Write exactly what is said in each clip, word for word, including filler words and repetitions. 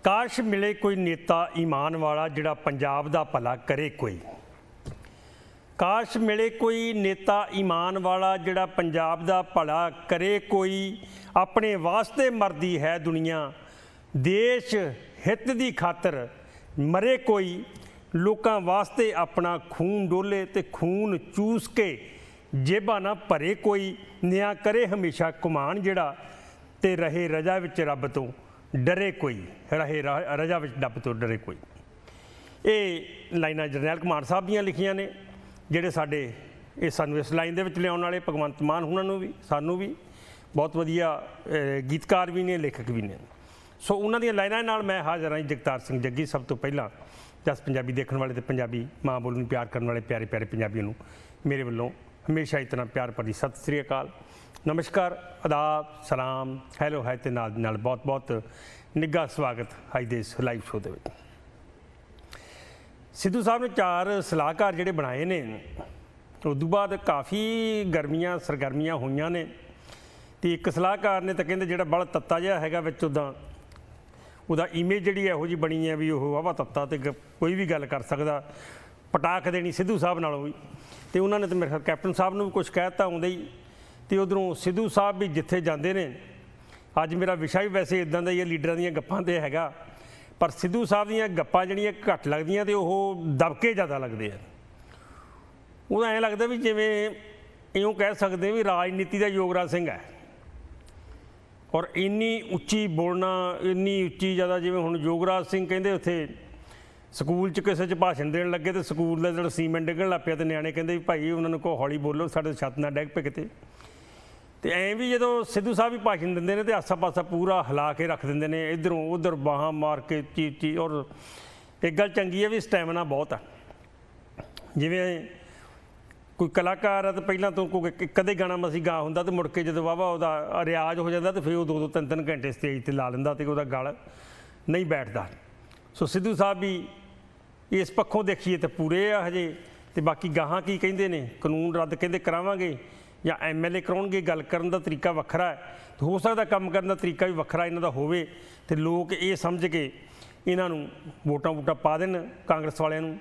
काश मिले कोई नेता ईमान वाला जिहड़ा पंजाब दा भला करे कोई। काश मिले कोई नेता ईमान वाला जिहड़ा पंजाब दा भला करे कोई। अपने वास्ते मरदी है दुनिया, देश हित दी खातर मरे कोई। लोकां वास्ते अपना खून डोले ते खून चूस के जेबा ना भरे कोई। निया करे हमेशा घुमान जिहड़ा ते रहे रजा विच रब तो डरे कोई। रहे रजा विच रब तो डरे कोई। ये लाइनां जरनैल घुमान साहब दियां लिखियां ने, जिहड़े साडे ये सानूं इस लाइन दे विच लिआउण वाले भगवंत मान हुणां नूं भी सानूं भी बहुत वधिया गीतकार भी ने, लेखक भी ने। सो उन्हां दियां लाइनां नाल मैं हाज़र हां जगतार सिंह जग्गी। सब तो पहलां जस पंजाबी देखण वाले ते पंजाबी माँ बोली नूं प्यार करन वाले प्यारे प्यारे पंजाबियों नूं मेरे वल्लों हमेशा इतना प्यार भरी सत श्री अकाल, नमस्कार, आदाब, सलाम, हैलो है ते नाल नाल बहुत बहुत निघा स्वागत अज दे इस लाइव शो दे विच। सिद्धू साहब ने चार सलाहकार जिहड़े बनाए ने, उदों बाद काफ़ी गर्मियां सरगर्मियां होईयां ने। तो एक सलाहकार ने तो कहते जिहड़ा बड़ा तत्ता जिहा हैगा विच उदां उहदा इमेज जिहड़ी इहो जी बनी है भी वो वाहवा तत्ता ते कोई भी गल कर सकदा, पटाख देनी सिद्धू साहब नालों भी। तो उन्होंने तो मेरे ख्याल कैप्टन साहब ने भी कुछ कहता आउंदे ही। तो उधरों सिद्धू साहब भी जिथे जाते हैं, अज मेरा विषय भी वैसे इदां दा ही है, लीडरां दीयां गप्पां ते हैगा, पर सिद्धू साहब दीयां गप्पां जिहड़ियां घट लगदियां ते ओह दबके ज़्यादा लगदे आ। उहदा ऐं लगदा भी जिवें इउं कह सकदे भी राजनीति दा योगराज सिंह है। और इन्नी उच्ची बोलना, इन्नी उच्ची ज़्यादा जिवें हुण योगराज सिंह कहंदे उत्थे स्कूल च किसी च भाषण देण लगे तो स्कूल का जो सीमेंट डिगण लग पिया, तो न्याणे कहते भाई उन्होंने को हौली बोलो साढ़े छत ना डिग पे किते। तो ऐं भी जो सिद्धू साहब भी भाषण देंगे तो आसा पासा पूरा हिला के रख देंगे ने, इधरों उधर बाहां मार के चीज चीज। और एक गल चंगी है भी स्टैमिना बहुत है। जिवें कोई कलाकार है तो पहला तो कोई कदे गाना मसी गा होंदा तो मुड़ के जो वाहवा वह रियाज हो जाता तो फिर वो दो दो तीन तीन घंटे स्टेज पर ला लेंदा तो वह गल नहीं बैठता। सो सिद्धू साहब भी इस पक्षों देखिए तो पूरे आ हजे। तो बाकी गाहां की कहते हैं, कानून रद्द कहते करावांगे या एम एल ए कराउणगे, गल करन दा तरीका वखरा है। तो हो सकता काम करन दा तरीका भी वखरा इन्हां दा होवे ते लोग ये समझ के इन्हां नूं वोटां वोटां पा देण कांग्रेस वालियां नूं।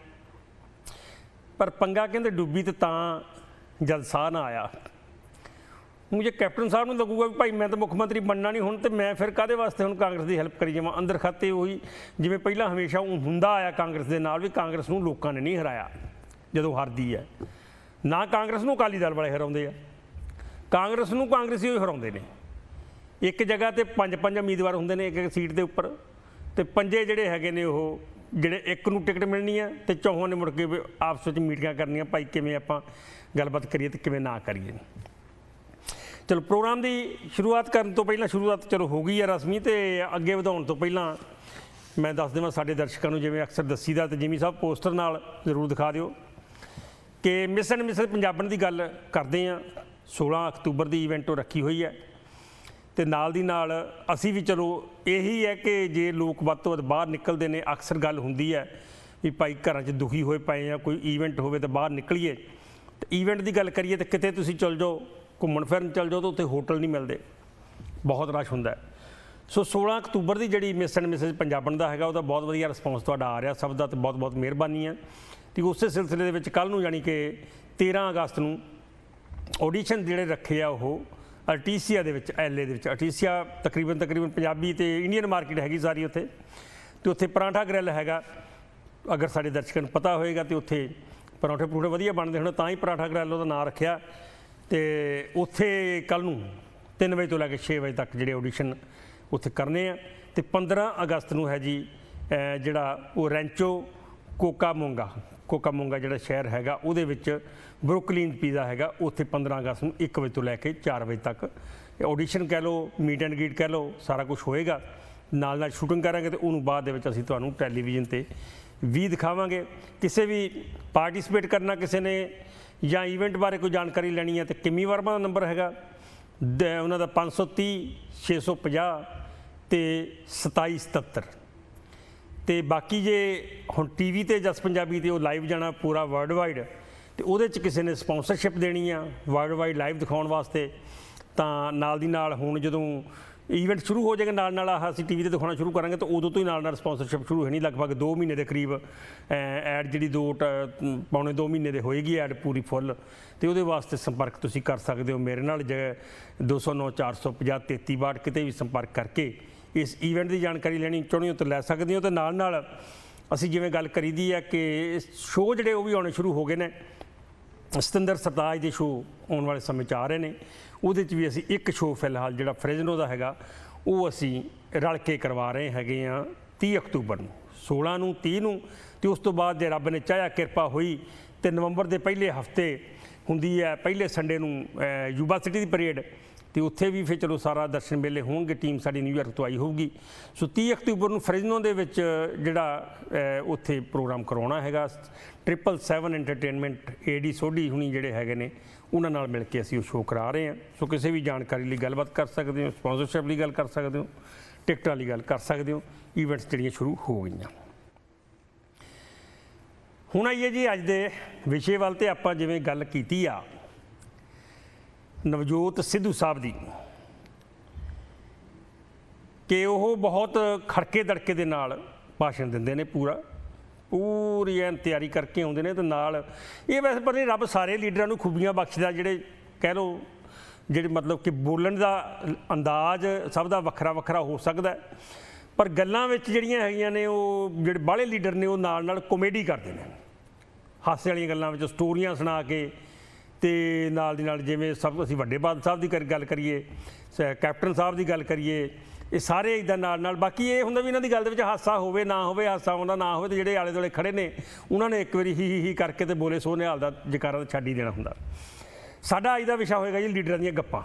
पर पंगा कहते डुब्बी तो तां जद साह ना आया। मुझे कैप्टन साहब को लगूगा भी भाई मैं तो मुख्यमंत्री बनना नहीं हूँ, तो मैं फिर काहदे वास्ते हुण कांग्रेस की हैल्प करी जावां। अंदर खाते वही जिवें पहला हमेशा हुंदा आया कांग्रेस के नाल भी, कांग्रेस नूं लोकां ने नहीं हराया जदों हारदी है। ना कांग्रेस नूं अकाली दल वाले हराउंदे आ, कांग्रेस नूं कांग्रेसी ही हराउंदे ने। एक जगह ते पंज पंज उम्मीदवार हुंदे ने एक एक सीट के उपर, तो पंजे जिहड़े हैगे ने ओह जिहड़े एक नूं टिकट मिलनी है तो चौहां ने मुड़ के आपस विच मीटिंगां करनियां, भाई किवें आपां गलबात करिए ते किवें ना करिए। चलो प्रोग्राम की शुरुआत करने तो पहला शुरुआत चलो हो गई है रस्मी। तो अगे वधाउण तो पहला मैं दस देवां साडे दर्शकों को, जिवें अक्सर दसीदा तो जिमी साहब पोस्टर नाल जरूर दिखा दिओ कि मिस एंड मिसेज पंजाबन की गल करते हैं। सोलह अक्तूबर की इवेंट रखी हुई है, तो नाल दी नाल असी भी चलो यही है कि जे लोग वध तो वध बाहर निकलते हैं, अक्सर गल हुंदी है भी भाई घरां च दुखी होए पए आ, कोई ईवेंट होवे तो बाहर निकलीए। तो ईवेंट की गल करिए तो किते तुसीं चल जाओ घूमन फिरन चल जाओ तो उत्थे होटल नहीं मिलते, बहुत रश हुंदा है। सो सोलह अक्तूबर की जिहड़ी मिस एंड मिसेज पंजाबन का हैगा, उसदा बहुत वधिया रिस्पॉन्स तुहाडा आ रहा, सब दा ते बहुत बहुत मेहरबानी है। तो उस सिलसिले दे विच कल नूं यानी कि तेरह अगस्त नूं ऑडिशन जिहड़े रखे आ वो अर्टीसिया दे विच, एल ए दे विच। अर्टीसिया तकरीबन तकरीबन पंजाबी ते इंडियन मार्केट हैगी सारी उत्थे। तो उत्थे परांठा ग्रिल हैगा, अगर साडे दर्शकों नूं पता होएगा तो उत्थे परौंठे परौंठे वधिया बनदे होण, तां ही परांठा ग्रिल उहदा नाम रखिया। तो उत्थे कल नूं तीन बजे तो लैके छे बजे तक जिहड़े ऑडिशन उत्थे करने आ। तो पंद्रह अगस्त नूं है जी जिहड़ा वो रैंचो कोकामोंगा कोकामोंगा जिहड़ा शहर हैगा उहदे विच ब्रुकलिन पिज़्ज़ा हैगा, उत्थे पंद्रह अगस्त नूं एक बजे तो लैके चार बजे तक ऑडिशन कह लो, मीट एंड ग्रीट कह लो, सारा कुछ होएगा। नाल नाल शूटिंग करांगे तो उहनूं बाद दे विच असीं तुहानूं टैलीविजन ते भी दिखावांगे। किसी भी पार्टिसिपेट करना किसी ने या ईवेंट बारे कोई जानकारी लैनी है तो किमी वर्मा का नंबर हैगा उन्होंने पाँच सौ तीह छे सौ पचास तो सताई सतहत्तर। तो बाकी जे हुण टी वी ते जस पंजाबी ते लाइव जाना पूरा वर्ल्ड वाइड, तो वो किसी ने स्पॉन्सरशिप देनी आ वर्ल्ड वाइड लाइव दिखाने वास्ते। तो नाल दी नाल हुण जदों ਈਵੈਂਟ ਸ਼ੁਰੂ ਹੋ ਜਾਏਗਾ ਨਾਲ ਨਾਲ ਆਹ ਅਸੀਂ ਟੀ ਵੀ 'ਤੇ ਦਿਖਾਉਣਾ ਸ਼ੁਰੂ ਕਰਾਂਗੇ ਤਾਂ ਉਦੋਂ ਤੋਂ ਹੀ ਨਾਲ ਨਾਲ ਸਪਾਂਸਰਸ਼ਿਪ ਸ਼ੁਰੂ ਹੋਣੀ। ਲਗਭਗ ਦੋ ਮਹੀਨੇ ਦੇ ਕਰੀਬ ਐਡ ਜਿਹੜੀ ਦੋ ਪੌਣੇ ਦੋ ਮਹੀਨੇ ਦੇ ਹੋਏਗੀ ਐਡ ਪੂਰੀ ਫੁੱਲ, ਅਤੇ ਉਹਦੇ ਵਾਸਤੇ ਸੰਪਰਕ ਤੁਸੀਂ ਕਰ ਸਕਦੇ ਹੋ ਮੇਰੇ ਨਾਲ। ਜ ਦੋ ਸੌ ਨੌ ਚਾਰ ਸੌ ਪੰਜਾਹ ਤੇਤੀ ਬਾਹਠ ਕਿਤੇ ਵੀ ਸੰਪਰਕ ਕਰਕੇ ਇਸ ਈਵੈਂਟ ਦੀ ਜਾਣਕਾਰੀ ਲੈਣੀ ਚਾਹੁੰਦੇ ਹੋ ਤਾਂ ਲੈ ਸਕਦੇ ਹੋ। ਅਤੇ ਨਾਲ ਨਾਲ ਅਸੀਂ ਜਿਵੇਂ ਗੱਲ ਕਰੀ ਦੀ ਹੈ ਕਿ ਸ਼ੋਅ ਜਿਹੜੇ ਉਹ ਵੀ ਆਉਣੇ ਸ਼ੁਰੂ ਹੋ ਗਏ ਨੇ। ਸਤਿੰਦਰ ਸਰਤਾਜ ਦੇ ਸ਼ੋਅ ਆਉਣ ਵਾਲੇ ਸਮੇਂ 'ਚ ਆ ਰਹੇ ਨੇ, ਉਹਦੇ 'ਚ ਵੀ ਅਸੀਂ ਇੱਕ ਸ਼ੋਅ ਫਿਲਹਾਲ ਜਿਹੜਾ ਫ੍ਰੈਜ਼ਨੋ ਦਾ ਹੈਗਾ ਉਹ ਅਸੀਂ ਰਲ ਕੇ ਕਰਵਾ ਰਹੇ ਹੈਗੇ ਹਾਂ ਤੀਹ ਅਕਤੂਬਰ ਨੂੰ, ਸੋਲਾਂ ਨੂੰ, ਤੀਹ ਨੂੰ, ਅਤੇ ਉਸ ਤੋਂ ਬਾਅਦ ਜੇ ਰੱਬ ਨੇ ਚਾਹਿਆ ਕਿਰਪਾ ਹੋਈ ਤੇ ਨਵੰਬਰ ਦੇ ਪਹਿਲੇ ਹਫਤੇ ਹੁੰਦੀ ਹੈ ਪਹਿਲੇ ਸੰਡੇ ਨੂੰ ਯੂਬਾ ਸਿਟੀ ਦੀ ਪਰੇਡ, ਅਤੇ ਉੱਥੇ ਵੀ ਫਿਰ ਚਲੋ ਸਾਰਾ ਦਰਸ਼ਨ ਮੇਲੇ ਹੋਣਗੇ। ਟੀਮ ਸਾਡੀ ਨਿਊਯਾਰਕ ਤੋਂ ਆਈ ਹੋਊਗੀ। ਸੋ ਤੀਹ ਅਕਤੂਬਰ ਨੂੰ ਫ੍ਰੈਜ਼ਨੋ ਦੇ ਵਿੱਚ ਜਿਹੜਾ ਉੱਥੇ ਪ੍ਰੋਗਰਾਮ ਕਰਵਾਉਣਾ ਹੈਗਾ। Triple seven entertainment A D Sodhi ਹੁਣੀ ਜਿਹੜੇ ਹੈਗੇ ਨੇ ਉਹਨਾਂ ਨਾਲ ਮਿਲ ਕੇ ਅਸੀਂ ਉਹ ਸ਼ੋਅ ਕਰਾ ਰਹੇ ਹਾਂ। ਸੋ ਕਿਸੇ ਵੀ ਜਾਣਕਾਰੀ ਲਈ ਗੱਲਬਾਤ ਕਰ ਸਕਦੇ ਹੋ, ਸਪਾਂਸਰਸ਼ਿਪ ਲਈ ਗੱਲ ਕਰ ਸਕਦੇ ਹੋ, ਟਿਕਟਾਂ ਲਈ ਗੱਲ ਕਰ ਸਕਦੇ ਹੋ। ਈਵੈਂਟਸ ਜਿਹੜੀਆਂ ਸ਼ੁਰੂ ਹੋ ਗਈਆਂ। ਹੁਣ ਆਈਏ ਜੀ ਅੱਜ ਦੇ ਵਿਸ਼ੇ ਵੱਲ, ਤੇ ਆਪਾਂ ਜਿਵੇਂ ਗੱਲ ਕੀਤੀ ਆ ਨਵਜੋਤ ਸਿੱਧੂ ਸਾਹਿਬ ਦੀ ਕਿ ਉਹ ਬਹੁਤ ਖੜਕੇ ਦੜਕੇ ਦੇ ਨਾਲ ਭਾਸ਼ਣ ਦਿੰਦੇ ਨੇ, ਪੂਰਾ ਪੂਰੀ ਐਨ ਤਿਆਰੀ ਕਰਕੇ ਆਉਂਦੇ ਨੇ। ਅਤੇ ਨਾਲ ਇਹ ਵੈਸੇ ਪਰ ਨਹੀਂ, ਰੱਬ ਸਾਰੇ ਲੀਡਰਾਂ ਨੂੰ ਖੂਬੀਆਂ ਬਖਸ਼ਦਾ, ਜਿਹੜੇ ਕਹਿ ਲਓ ਜਿਹੜੇ ਮਤਲਬ ਕਿ ਬੋਲਣ ਦਾ ਅੰਦਾਜ਼ ਸਭ ਦਾ ਵੱਖਰਾ ਵੱਖਰਾ ਹੋ ਸਕਦਾ, ਪਰ ਗੱਲਾਂ ਵਿੱਚ ਜਿਹੜੀਆਂ ਹੈਗੀਆਂ ਨੇ ਉਹ ਜਿਹੜੇ ਬਾਹਲੇ ਲੀਡਰ ਨੇ ਉਹ ਨਾਲ ਨਾਲ ਕੋਮੇਡੀ ਕਰਦੇ ਨੇ, ਹਾਸੇ ਵਾਲੀਆਂ ਗੱਲਾਂ ਵਿੱਚ ਸਟੋਰੀਆਂ ਸੁਣਾ ਕੇ। ਅਤੇ ਨਾਲ ਦੀ ਨਾਲ ਜਿਵੇਂ ਸਭ ਅਸੀਂ ਵੱਡੇ ਬਾਦਲ ਸਾਹਿਬ ਦੀ ਗੱਲ ਕਰੀਏ, ਕੈਪਟਨ ਸਾਹਿਬ ਦੀ ਗੱਲ ਕਰੀਏ, ਇਹ ਸਾਰੇ ਇੱਦਾਂ ਨਾਲ ਨਾਲ। ਬਾਕੀ ਇਹ ਹੁੰਦਾ ਵੀ ਇਹਨਾਂ ਦੀ ਗੱਲ ਦੇ ਵਿੱਚ ਹਾਸਾ ਹੋਵੇ ਨਾ ਹੋਵੇ, ਹਾਸਾ ਆਉਂਦਾ ਨਾ ਹੋਵੇ, ਅਤੇ ਜਿਹੜੇ ਆਲੇ ਦੁਆਲੇ ਖੜੇ ਨੇ ਉਹਨਾਂ ਨੇ ਇੱਕ ਵਾਰੀ ਹੀ ਹੀ ਹੀ ਕਰਕੇ ਤੇ ਬੋਲੇ ਸੋ ਨਿਹਾਲ ਦਾ ਜਕਾਰਾ ਛੱਡ ਹੀ ਦੇਣਾ ਹੁੰਦਾ। ਸਾਡਾ ਅੱਜ ਦਾ ਵਿਸ਼ਾ ਹੋਏਗਾ ਜੀ ਲੀਡਰਾਂ ਦੀਆਂ ਗੱਪਾਂ।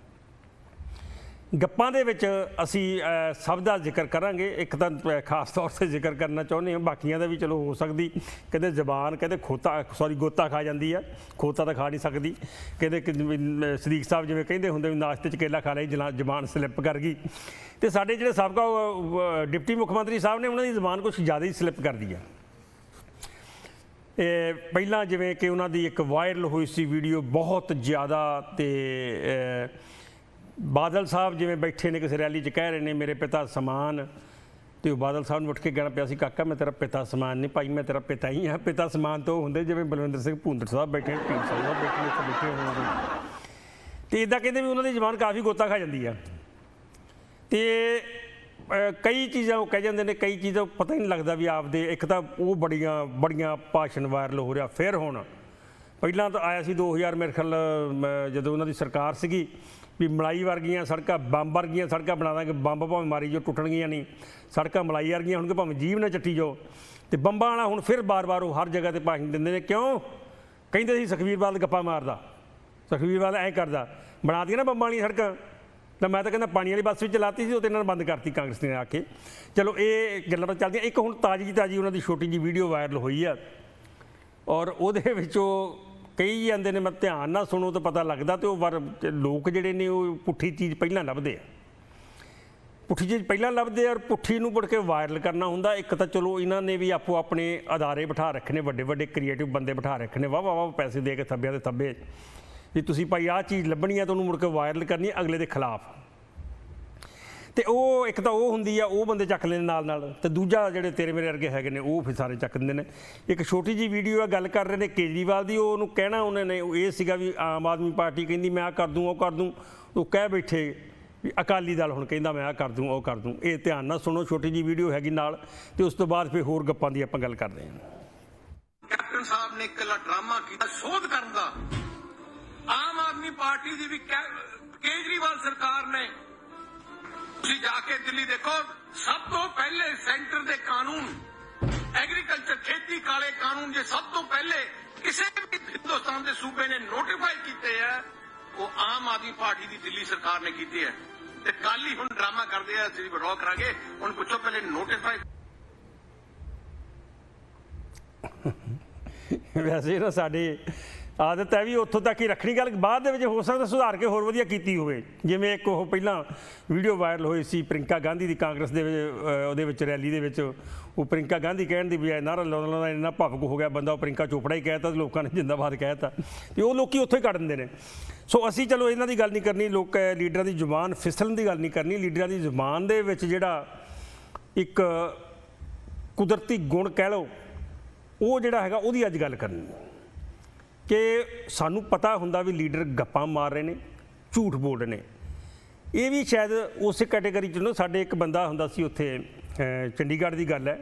ਗੱਪਾਂ ਦੇ ਵਿੱਚ ਅਸੀਂ ਸਭ ਦਾ ਜ਼ਿਕਰ ਕਰਾਂਗੇ। ਇੱਕ ਤਾਂ ਖਾਸ ਤੌਰ 'ਤੇ ਜ਼ਿਕਰ ਕਰਨਾ ਚਾਹੁੰਦੇ ਹਾਂ, ਬਾਕੀਆਂ ਦਾ ਵੀ ਚਲੋ ਹੋ ਸਕਦੀ, ਕਹਿੰਦੇ ਜ਼ਬਾਨ ਕਹਿੰਦੇ ਖੋਤਾ ਸੌਰੀ ਗੋਤਾ ਖਾ ਜਾਂਦੀ ਹੈ, ਖੋਤਾ ਤਾਂ ਖਾ ਨਹੀਂ ਸਕਦੀ। ਕਹਿੰਦੇ ਸਦੀਕ ਸਾਹਿਬ ਜਿਵੇਂ ਕਹਿੰਦੇ ਹੁੰਦੇ ਵੀ ਨਾਸ਼ਤੇ 'ਚ ਕੇਲਾ ਖਾ ਲਈ ਜਲਾ ਜ਼ਬਾਨ ਸਲਿੱਪ ਕਰ ਗਈ। ਅਤੇ ਸਾਡੇ ਜਿਹੜੇ ਸਾਬਕਾ ਡਿਪਟੀ ਮੁੱਖ ਮੰਤਰੀ ਸਾਹਿਬ ਨੇ ਉਹਨਾਂ ਦੀ ਜ਼ਬਾਨ ਕੁਛ ਜ਼ਿਆਦਾ ਹੀ ਸਲਿੱਪ ਕਰਦੀ ਹੈ। ਪਹਿਲਾਂ ਜਿਵੇਂ ਕਿ ਉਹਨਾਂ ਦੀ ਇੱਕ ਵਾਇਰਲ ਹੋਈ ਸੀ ਵੀਡੀਓ ਬਹੁਤ ਜ਼ਿਆਦਾ, ਅਤੇ ਬਾਦਲ ਸਾਹਿਬ ਜਿਵੇਂ ਬੈਠੇ ਨੇ ਕਿਸੇ ਰੈਲੀ 'ਚ ਕਹਿ ਰਹੇ ਨੇ ਮੇਰੇ ਪਿਤਾ ਸਮਾਨ, ਅਤੇ ਉਹ ਬਾਦਲ ਸਾਹਿਬ ਨੂੰ ਉੱਠ ਕੇ ਕਹਿਣਾ ਪਿਆ ਸੀ ਕਾਕਾ ਮੈਂ ਤੇਰਾ ਪਿਤਾ ਸਮਾਨ ਨਹੀਂ ਭਾਈ, ਮੈਂ ਤੇਰਾ ਪਿਤਾ ਹੀ ਹਾਂ। ਪਿਤਾ ਸਮਾਨ ਤੋਂ ਹੁੰਦੇ ਜਿਵੇਂ ਬਲਵਿੰਦਰ ਸਿੰਘ ਭੁੰਦੜ ਸਾਹਿਬ ਬੈਠੇ, ਢੀਂਡ ਸਾਹਿਬ ਬੈਠੇ, ਇੱਥੇ ਬੈਠੇ ਹੋਣਗੇ, ਅਤੇ ਇੱਦਾਂ ਕਹਿੰਦੇ ਵੀ ਉਹਨਾਂ ਦੀ ਜ਼ਬਾਨ ਕਾਫੀ ਗੋਤਾ ਖਾ ਜਾਂਦੀ ਆ। ਅਤੇ ਕਈ ਚੀਜ਼ਾਂ ਉਹ ਕਹਿ ਜਾਂਦੇ ਨੇ, ਕਈ ਚੀਜ਼ਾਂ ਪਤਾ ਹੀ ਨਹੀਂ ਲੱਗਦਾ ਵੀ ਆਪਦੇ। ਇੱਕ ਤਾਂ ਉਹ ਬੜੀਆਂ ਬੜੀਆਂ ਭਾਸ਼ਣ ਵਾਇਰਲ ਹੋ ਰਿਹਾ। ਫਿਰ ਹੁਣ ਪਹਿਲਾਂ ਤਾਂ ਆਇਆ ਸੀ ਦੋ ਹਜ਼ਾਰ ਮੇਰੇ ਖਿਆਲ ਜਦੋਂ ਉਹਨਾਂ ਦੀ ਸਰਕਾਰ ਸੀਗੀ ਵੀ ਮਲਾਈ ਵਰਗੀਆਂ ਸੜਕਾਂ, ਬੰਬ ਵਰਗੀਆਂ ਸੜਕਾਂ ਬਣਾ ਦਾਂਗੇ, ਬੰਬ ਭਾਵੇਂ ਮਾਰੀ ਜੋ ਟੁੱਟਣਗੀਆਂ ਨਹੀਂ, ਸੜਕਾਂ ਮਲਾਈ ਵਰਗੀਆਂ ਹੋਣਗੀਆਂ ਭਾਵੇਂ ਜੀਭ ਨਾ ਚੱਟੀ ਜਾਓ। ਅਤੇ ਬੰਬਾਂ ਵਾਲਾ ਹੁਣ ਫਿਰ ਬਾਰ-ਬਾਰ ਉਹ ਹਰ ਜਗ੍ਹਾ 'ਤੇ ਭਾਸ਼ਣ ਦਿੰਦੇ ਨੇ। ਕਿਉਂ ਕਹਿੰਦੇ ਸੀ ਸੁਖਬੀਰ ਬਾਦਲ ਗੱਪਾਂ ਮਾਰਦਾ, ਸੁਖਬੀਰ ਬਾਦਲ ਐਂ ਕਰਦਾ, ਬਣਾ ਦਿੱਤੀਆਂ ਨਾ ਬੰਬਾਂ ਵਾਲੀਆਂ ਸੜਕਾਂ। ਤਾਂ ਮੈਂ ਤਾਂ ਕਹਿੰਦਾ ਪਾਣੀ ਵਾਲੀ ਬੱਸ ਵੀ ਚਲਾਤੀ ਸੀ, ਉਹ ਤਾਂ ਇਹਨਾਂ ਨੇ ਬੰਦ ਕਰਤੀ ਕਾਂਗਰਸ ਨੇ ਆ ਕੇ। ਚਲੋ ਇਹ ਗੱਲਾਂ ਤਾਂ ਚੱਲਦੀਆਂ। ਇੱਕ ਹੁਣ ਤਾਜ਼ੀ ਤਾਜ਼ੀ ਉਹਨਾਂ ਦੀ ਛੋਟੀ ਜਿਹੀ ਵੀਡੀਓ ਵਾਇਰਲ ਹੋਈ ਆ, ਔਰ ਉਹਦੇ ਵਿੱਚ ਉਹ ਕਈ ਜਾਂਦੇ ਨੇ, ਮੈਂ ਧਿਆਨ ਨਾਲ ਸੁਣੋ ਤਾਂ ਪਤਾ ਲੱਗਦਾ। ਅਤੇ ਉਹ ਵਰ ਲੋਕ ਜਿਹੜੇ ਨੇ ਉਹ ਪੁੱਠੀ ਚੀਜ਼ ਪਹਿਲਾਂ ਲੱਭਦੇ ਆ, ਪੁੱਠੀ ਚੀਜ਼ ਪਹਿਲਾਂ ਲੱਭਦੇ ਆ, ਔਰ ਪੁੱਠੀ ਨੂੰ ਮੁੜ ਕੇ ਵਾਇਰਲ ਕਰਨਾ ਹੁੰਦਾ। ਇੱਕ ਤਾਂ ਚਲੋ ਇਹਨਾਂ ਨੇ ਵੀ ਆਪੋ ਆਪਣੇ ਅਦਾਰੇ ਬਿਠਾ ਰੱਖੇ ਨੇ, ਵੱਡੇ ਵੱਡੇ ਕ੍ਰੀਏਟਿਵ ਬੰਦੇ ਬਿਠਾ ਰੱਖੇ ਨੇ, ਵਾਹ ਵਾਹ ਵਾਹ ਪੈਸੇ ਦੇ ਕੇ ਥੱਬਿਆਂ ਦੇ ਥੱਬੇ ਵੀ ਤੁਸੀਂ ਭਾਈ ਆਹ ਚੀਜ਼ ਲੱਭਣੀ ਹੈ ਤਾਂ ਉਹਨੂੰ ਮੁੜ ਕੇ ਵਾਇਰਲ ਕਰਨੀ ਹੈ ਅਗਲੇ ਦੇ ਖਿਲਾਫ। ਅਤੇ ਉਹ ਇੱਕ ਤਾਂ ਉਹ ਹੁੰਦੀ ਆ, ਉਹ ਬੰਦੇ ਚੱਕ ਲੈਂਦੇ ਨਾਲ ਨਾਲ, ਅਤੇ ਦੂਜਾ ਜਿਹੜੇ ਤੇਰੇ ਮੇਰੇ ਵਰਗੇ ਹੈਗੇ ਨੇ ਉਹ ਫਿਰ ਸਾਰੇ ਚੱਕ ਦਿੰਦੇ ਨੇ। ਇੱਕ ਛੋਟੀ ਜਿਹੀ ਵੀਡੀਓ ਆ, ਗੱਲ ਕਰ ਰਹੇ ਨੇ ਕੇਜਰੀਵਾਲ ਦੀ। ਉਹਨੂੰ ਕਹਿਣਾ ਉਹਨਾਂ ਨੇ ਇਹ ਸੀਗਾ ਵੀ ਆਮ ਆਦਮੀ ਪਾਰਟੀ ਕਹਿੰਦੀ ਮੈਂ ਆਹ ਕਰ ਦੂੰ ਉਹ ਕਰ ਦੂੰ, ਉਹ ਕਹਿ ਬੈਠੇ ਵੀ ਅਕਾਲੀ ਦਲ ਹੁਣ ਕਹਿੰਦਾ ਮੈਂ ਆਹ ਕਰ ਦੂੰ ਉਹ ਕਰ ਦੂੰ। ਇਹ ਧਿਆਨ ਨਾਲ ਸੁਣੋ, ਛੋਟੀ ਜਿਹੀ ਵੀਡੀਓ ਹੈਗੀ ਨਾਲ, ਅਤੇ ਉਸ ਤੋਂ ਬਾਅਦ ਫਿਰ ਹੋਰ ਗੱਪਾਂ ਦੀ ਆਪਾਂ ਗੱਲ ਕਰਦੇ ਹਾਂ। ਕੈਪਟਨ ਸਾਹਿਬ ਨੇ ਇਕੱਲਾ ਡਰਾਮਾ ਕੀਤਾ ਸੋਧ ਕਰਨ ਦਾ। ਆਮ ਆਦਮੀ ਪਾਰਟੀ ਦੀ ਵੀ ਕੇਜਰੀਵਾਲ ਸਰਕਾਰ ਨੇ, ਤੁਸੀਂ ਜਾ ਕੇ ਦਿੱਲੀ ਦੇਖੋ, ਸਭ ਤੋਂ ਪਹਿਲੇ ਸੈਂਟਰ ਦੇ ਕਾਨੂੰਨ ਐਗਰੀਕਲਚਰ ਖੇਤੀ ਕਾਲੇ ਕਾਨੂੰਨ ਜੇ ਸਭ ਤੋਂ ਪਹਿਲੇ ਕਿਸੇ ਵੀ ਹਿੰਦੁਸਤਾਨ ਦੇ ਸੂਬੇ ਨੇ ਨੋਟੀਫਾਈ ਕੀਤੇ ਆ, ਉਹ ਆਮ ਆਦਮੀ ਪਾਰਟੀ ਦੀ ਦਿੱਲੀ ਸਰਕਾਰ ਨੇ ਕੀਤੇ ਆ। ਤੇ ਕੱਲ ਹੀ ਹੁਣ ਡਰਾਮਾ ਕਰਦੇ ਆ ਅਸੀਂ ਵਿਡਰਾਅ ਕਰਾਂਗੇ, ਹੁਣ ਪੁੱਛੋ ਪਹਿਲੇ ਨੋਟੀਫਾਈ। ਵੈਸੇ ਨਾ ਸਾਡੇ ਆਦਤ ਹੈ ਵੀ ਉੱਥੋਂ ਤੱਕ ਹੀ ਰੱਖਣੀ, ਗੱਲ ਬਾਅਦ ਦੇ ਵਿੱਚ ਹੋ ਸਕਦਾ ਸੁਧਾਰ ਕੇ ਹੋਰ ਵਧੀਆ ਕੀਤੀ ਹੋਵੇ। ਜਿਵੇਂ ਇੱਕ ਉਹ ਪਹਿਲਾਂ ਵੀਡੀਓ ਵਾਇਰਲ ਹੋਈ ਸੀ ਪ੍ਰਿੰਕਾ ਗਾਂਧੀ ਦੀ, ਕਾਂਗਰਸ ਦੇ ਵਿੱਚ ਉਹਦੇ ਵਿੱਚ ਰੈਲੀ ਦੇ ਵਿੱਚ ਉਹ ਪ੍ਰਿੰਕਾ ਗਾਂਧੀ ਕਹਿਣ ਦੀ ਬਜਾਏ ਨਾਰਾ ਲਾਉਂਦਾ ਲਾਉਂਦਾ ਇੰਨਾ ਭਾਵੁਕ ਹੋ ਗਿਆ ਬੰਦਾ, ਉਹ ਪ੍ਰਿੰਕਾ ਚੋਪੜਾ ਹੀ ਕਹਿ ਤਾ, ਲੋਕਾਂ ਨੇ ਜਿੰਦਾਬਾਦ ਕਹਿ ਤਾ, ਅਤੇ ਉਹ ਲੋਕ ਉੱਥੋਂ ਹੀ ਕੱਢ ਦਿੰਦੇ ਨੇ। ਸੋ ਅਸੀਂ ਚਲੋ ਇਹਨਾਂ ਦੀ ਗੱਲ ਨਹੀਂ ਕਰਨੀ, ਲੋਕ ਲੀਡਰਾਂ ਦੀ ਜ਼ੁਬਾਨ ਫਿਸਲਣ ਦੀ ਗੱਲ ਨਹੀਂ ਕਰਨੀ। ਲੀਡਰਾਂ ਦੀ ਜ਼ੁਬਾਨ ਦੇ ਵਿੱਚ ਜਿਹੜਾ ਇੱਕ ਕੁਦਰਤੀ ਗੁਣ ਕਹਿ ਲਓ, ਉਹ ਜਿਹੜਾ ਹੈਗਾ ਉਹਦੀ ਅੱਜ ਗੱਲ ਕਰਨੀ ਕਿ ਸਾਨੂੰ ਪਤਾ ਹੁੰਦਾ ਵੀ ਲੀਡਰ ਗੱਪਾਂ ਮਾਰ ਰਹੇ ਨੇ, ਝੂਠ ਬੋਲ ਰਹੇ ਨੇ। ਇਹ ਵੀ ਸ਼ਾਇਦ ਉਸੇ ਕੈਟੇਗਰੀ 'ਚ ਨਾ, ਸਾਡੇ ਇੱਕ ਬੰਦਾ ਹੁੰਦਾ ਸੀ ਉੱਥੇ ਚੰਡੀਗੜ੍ਹ ਦੀ ਗੱਲ ਹੈ,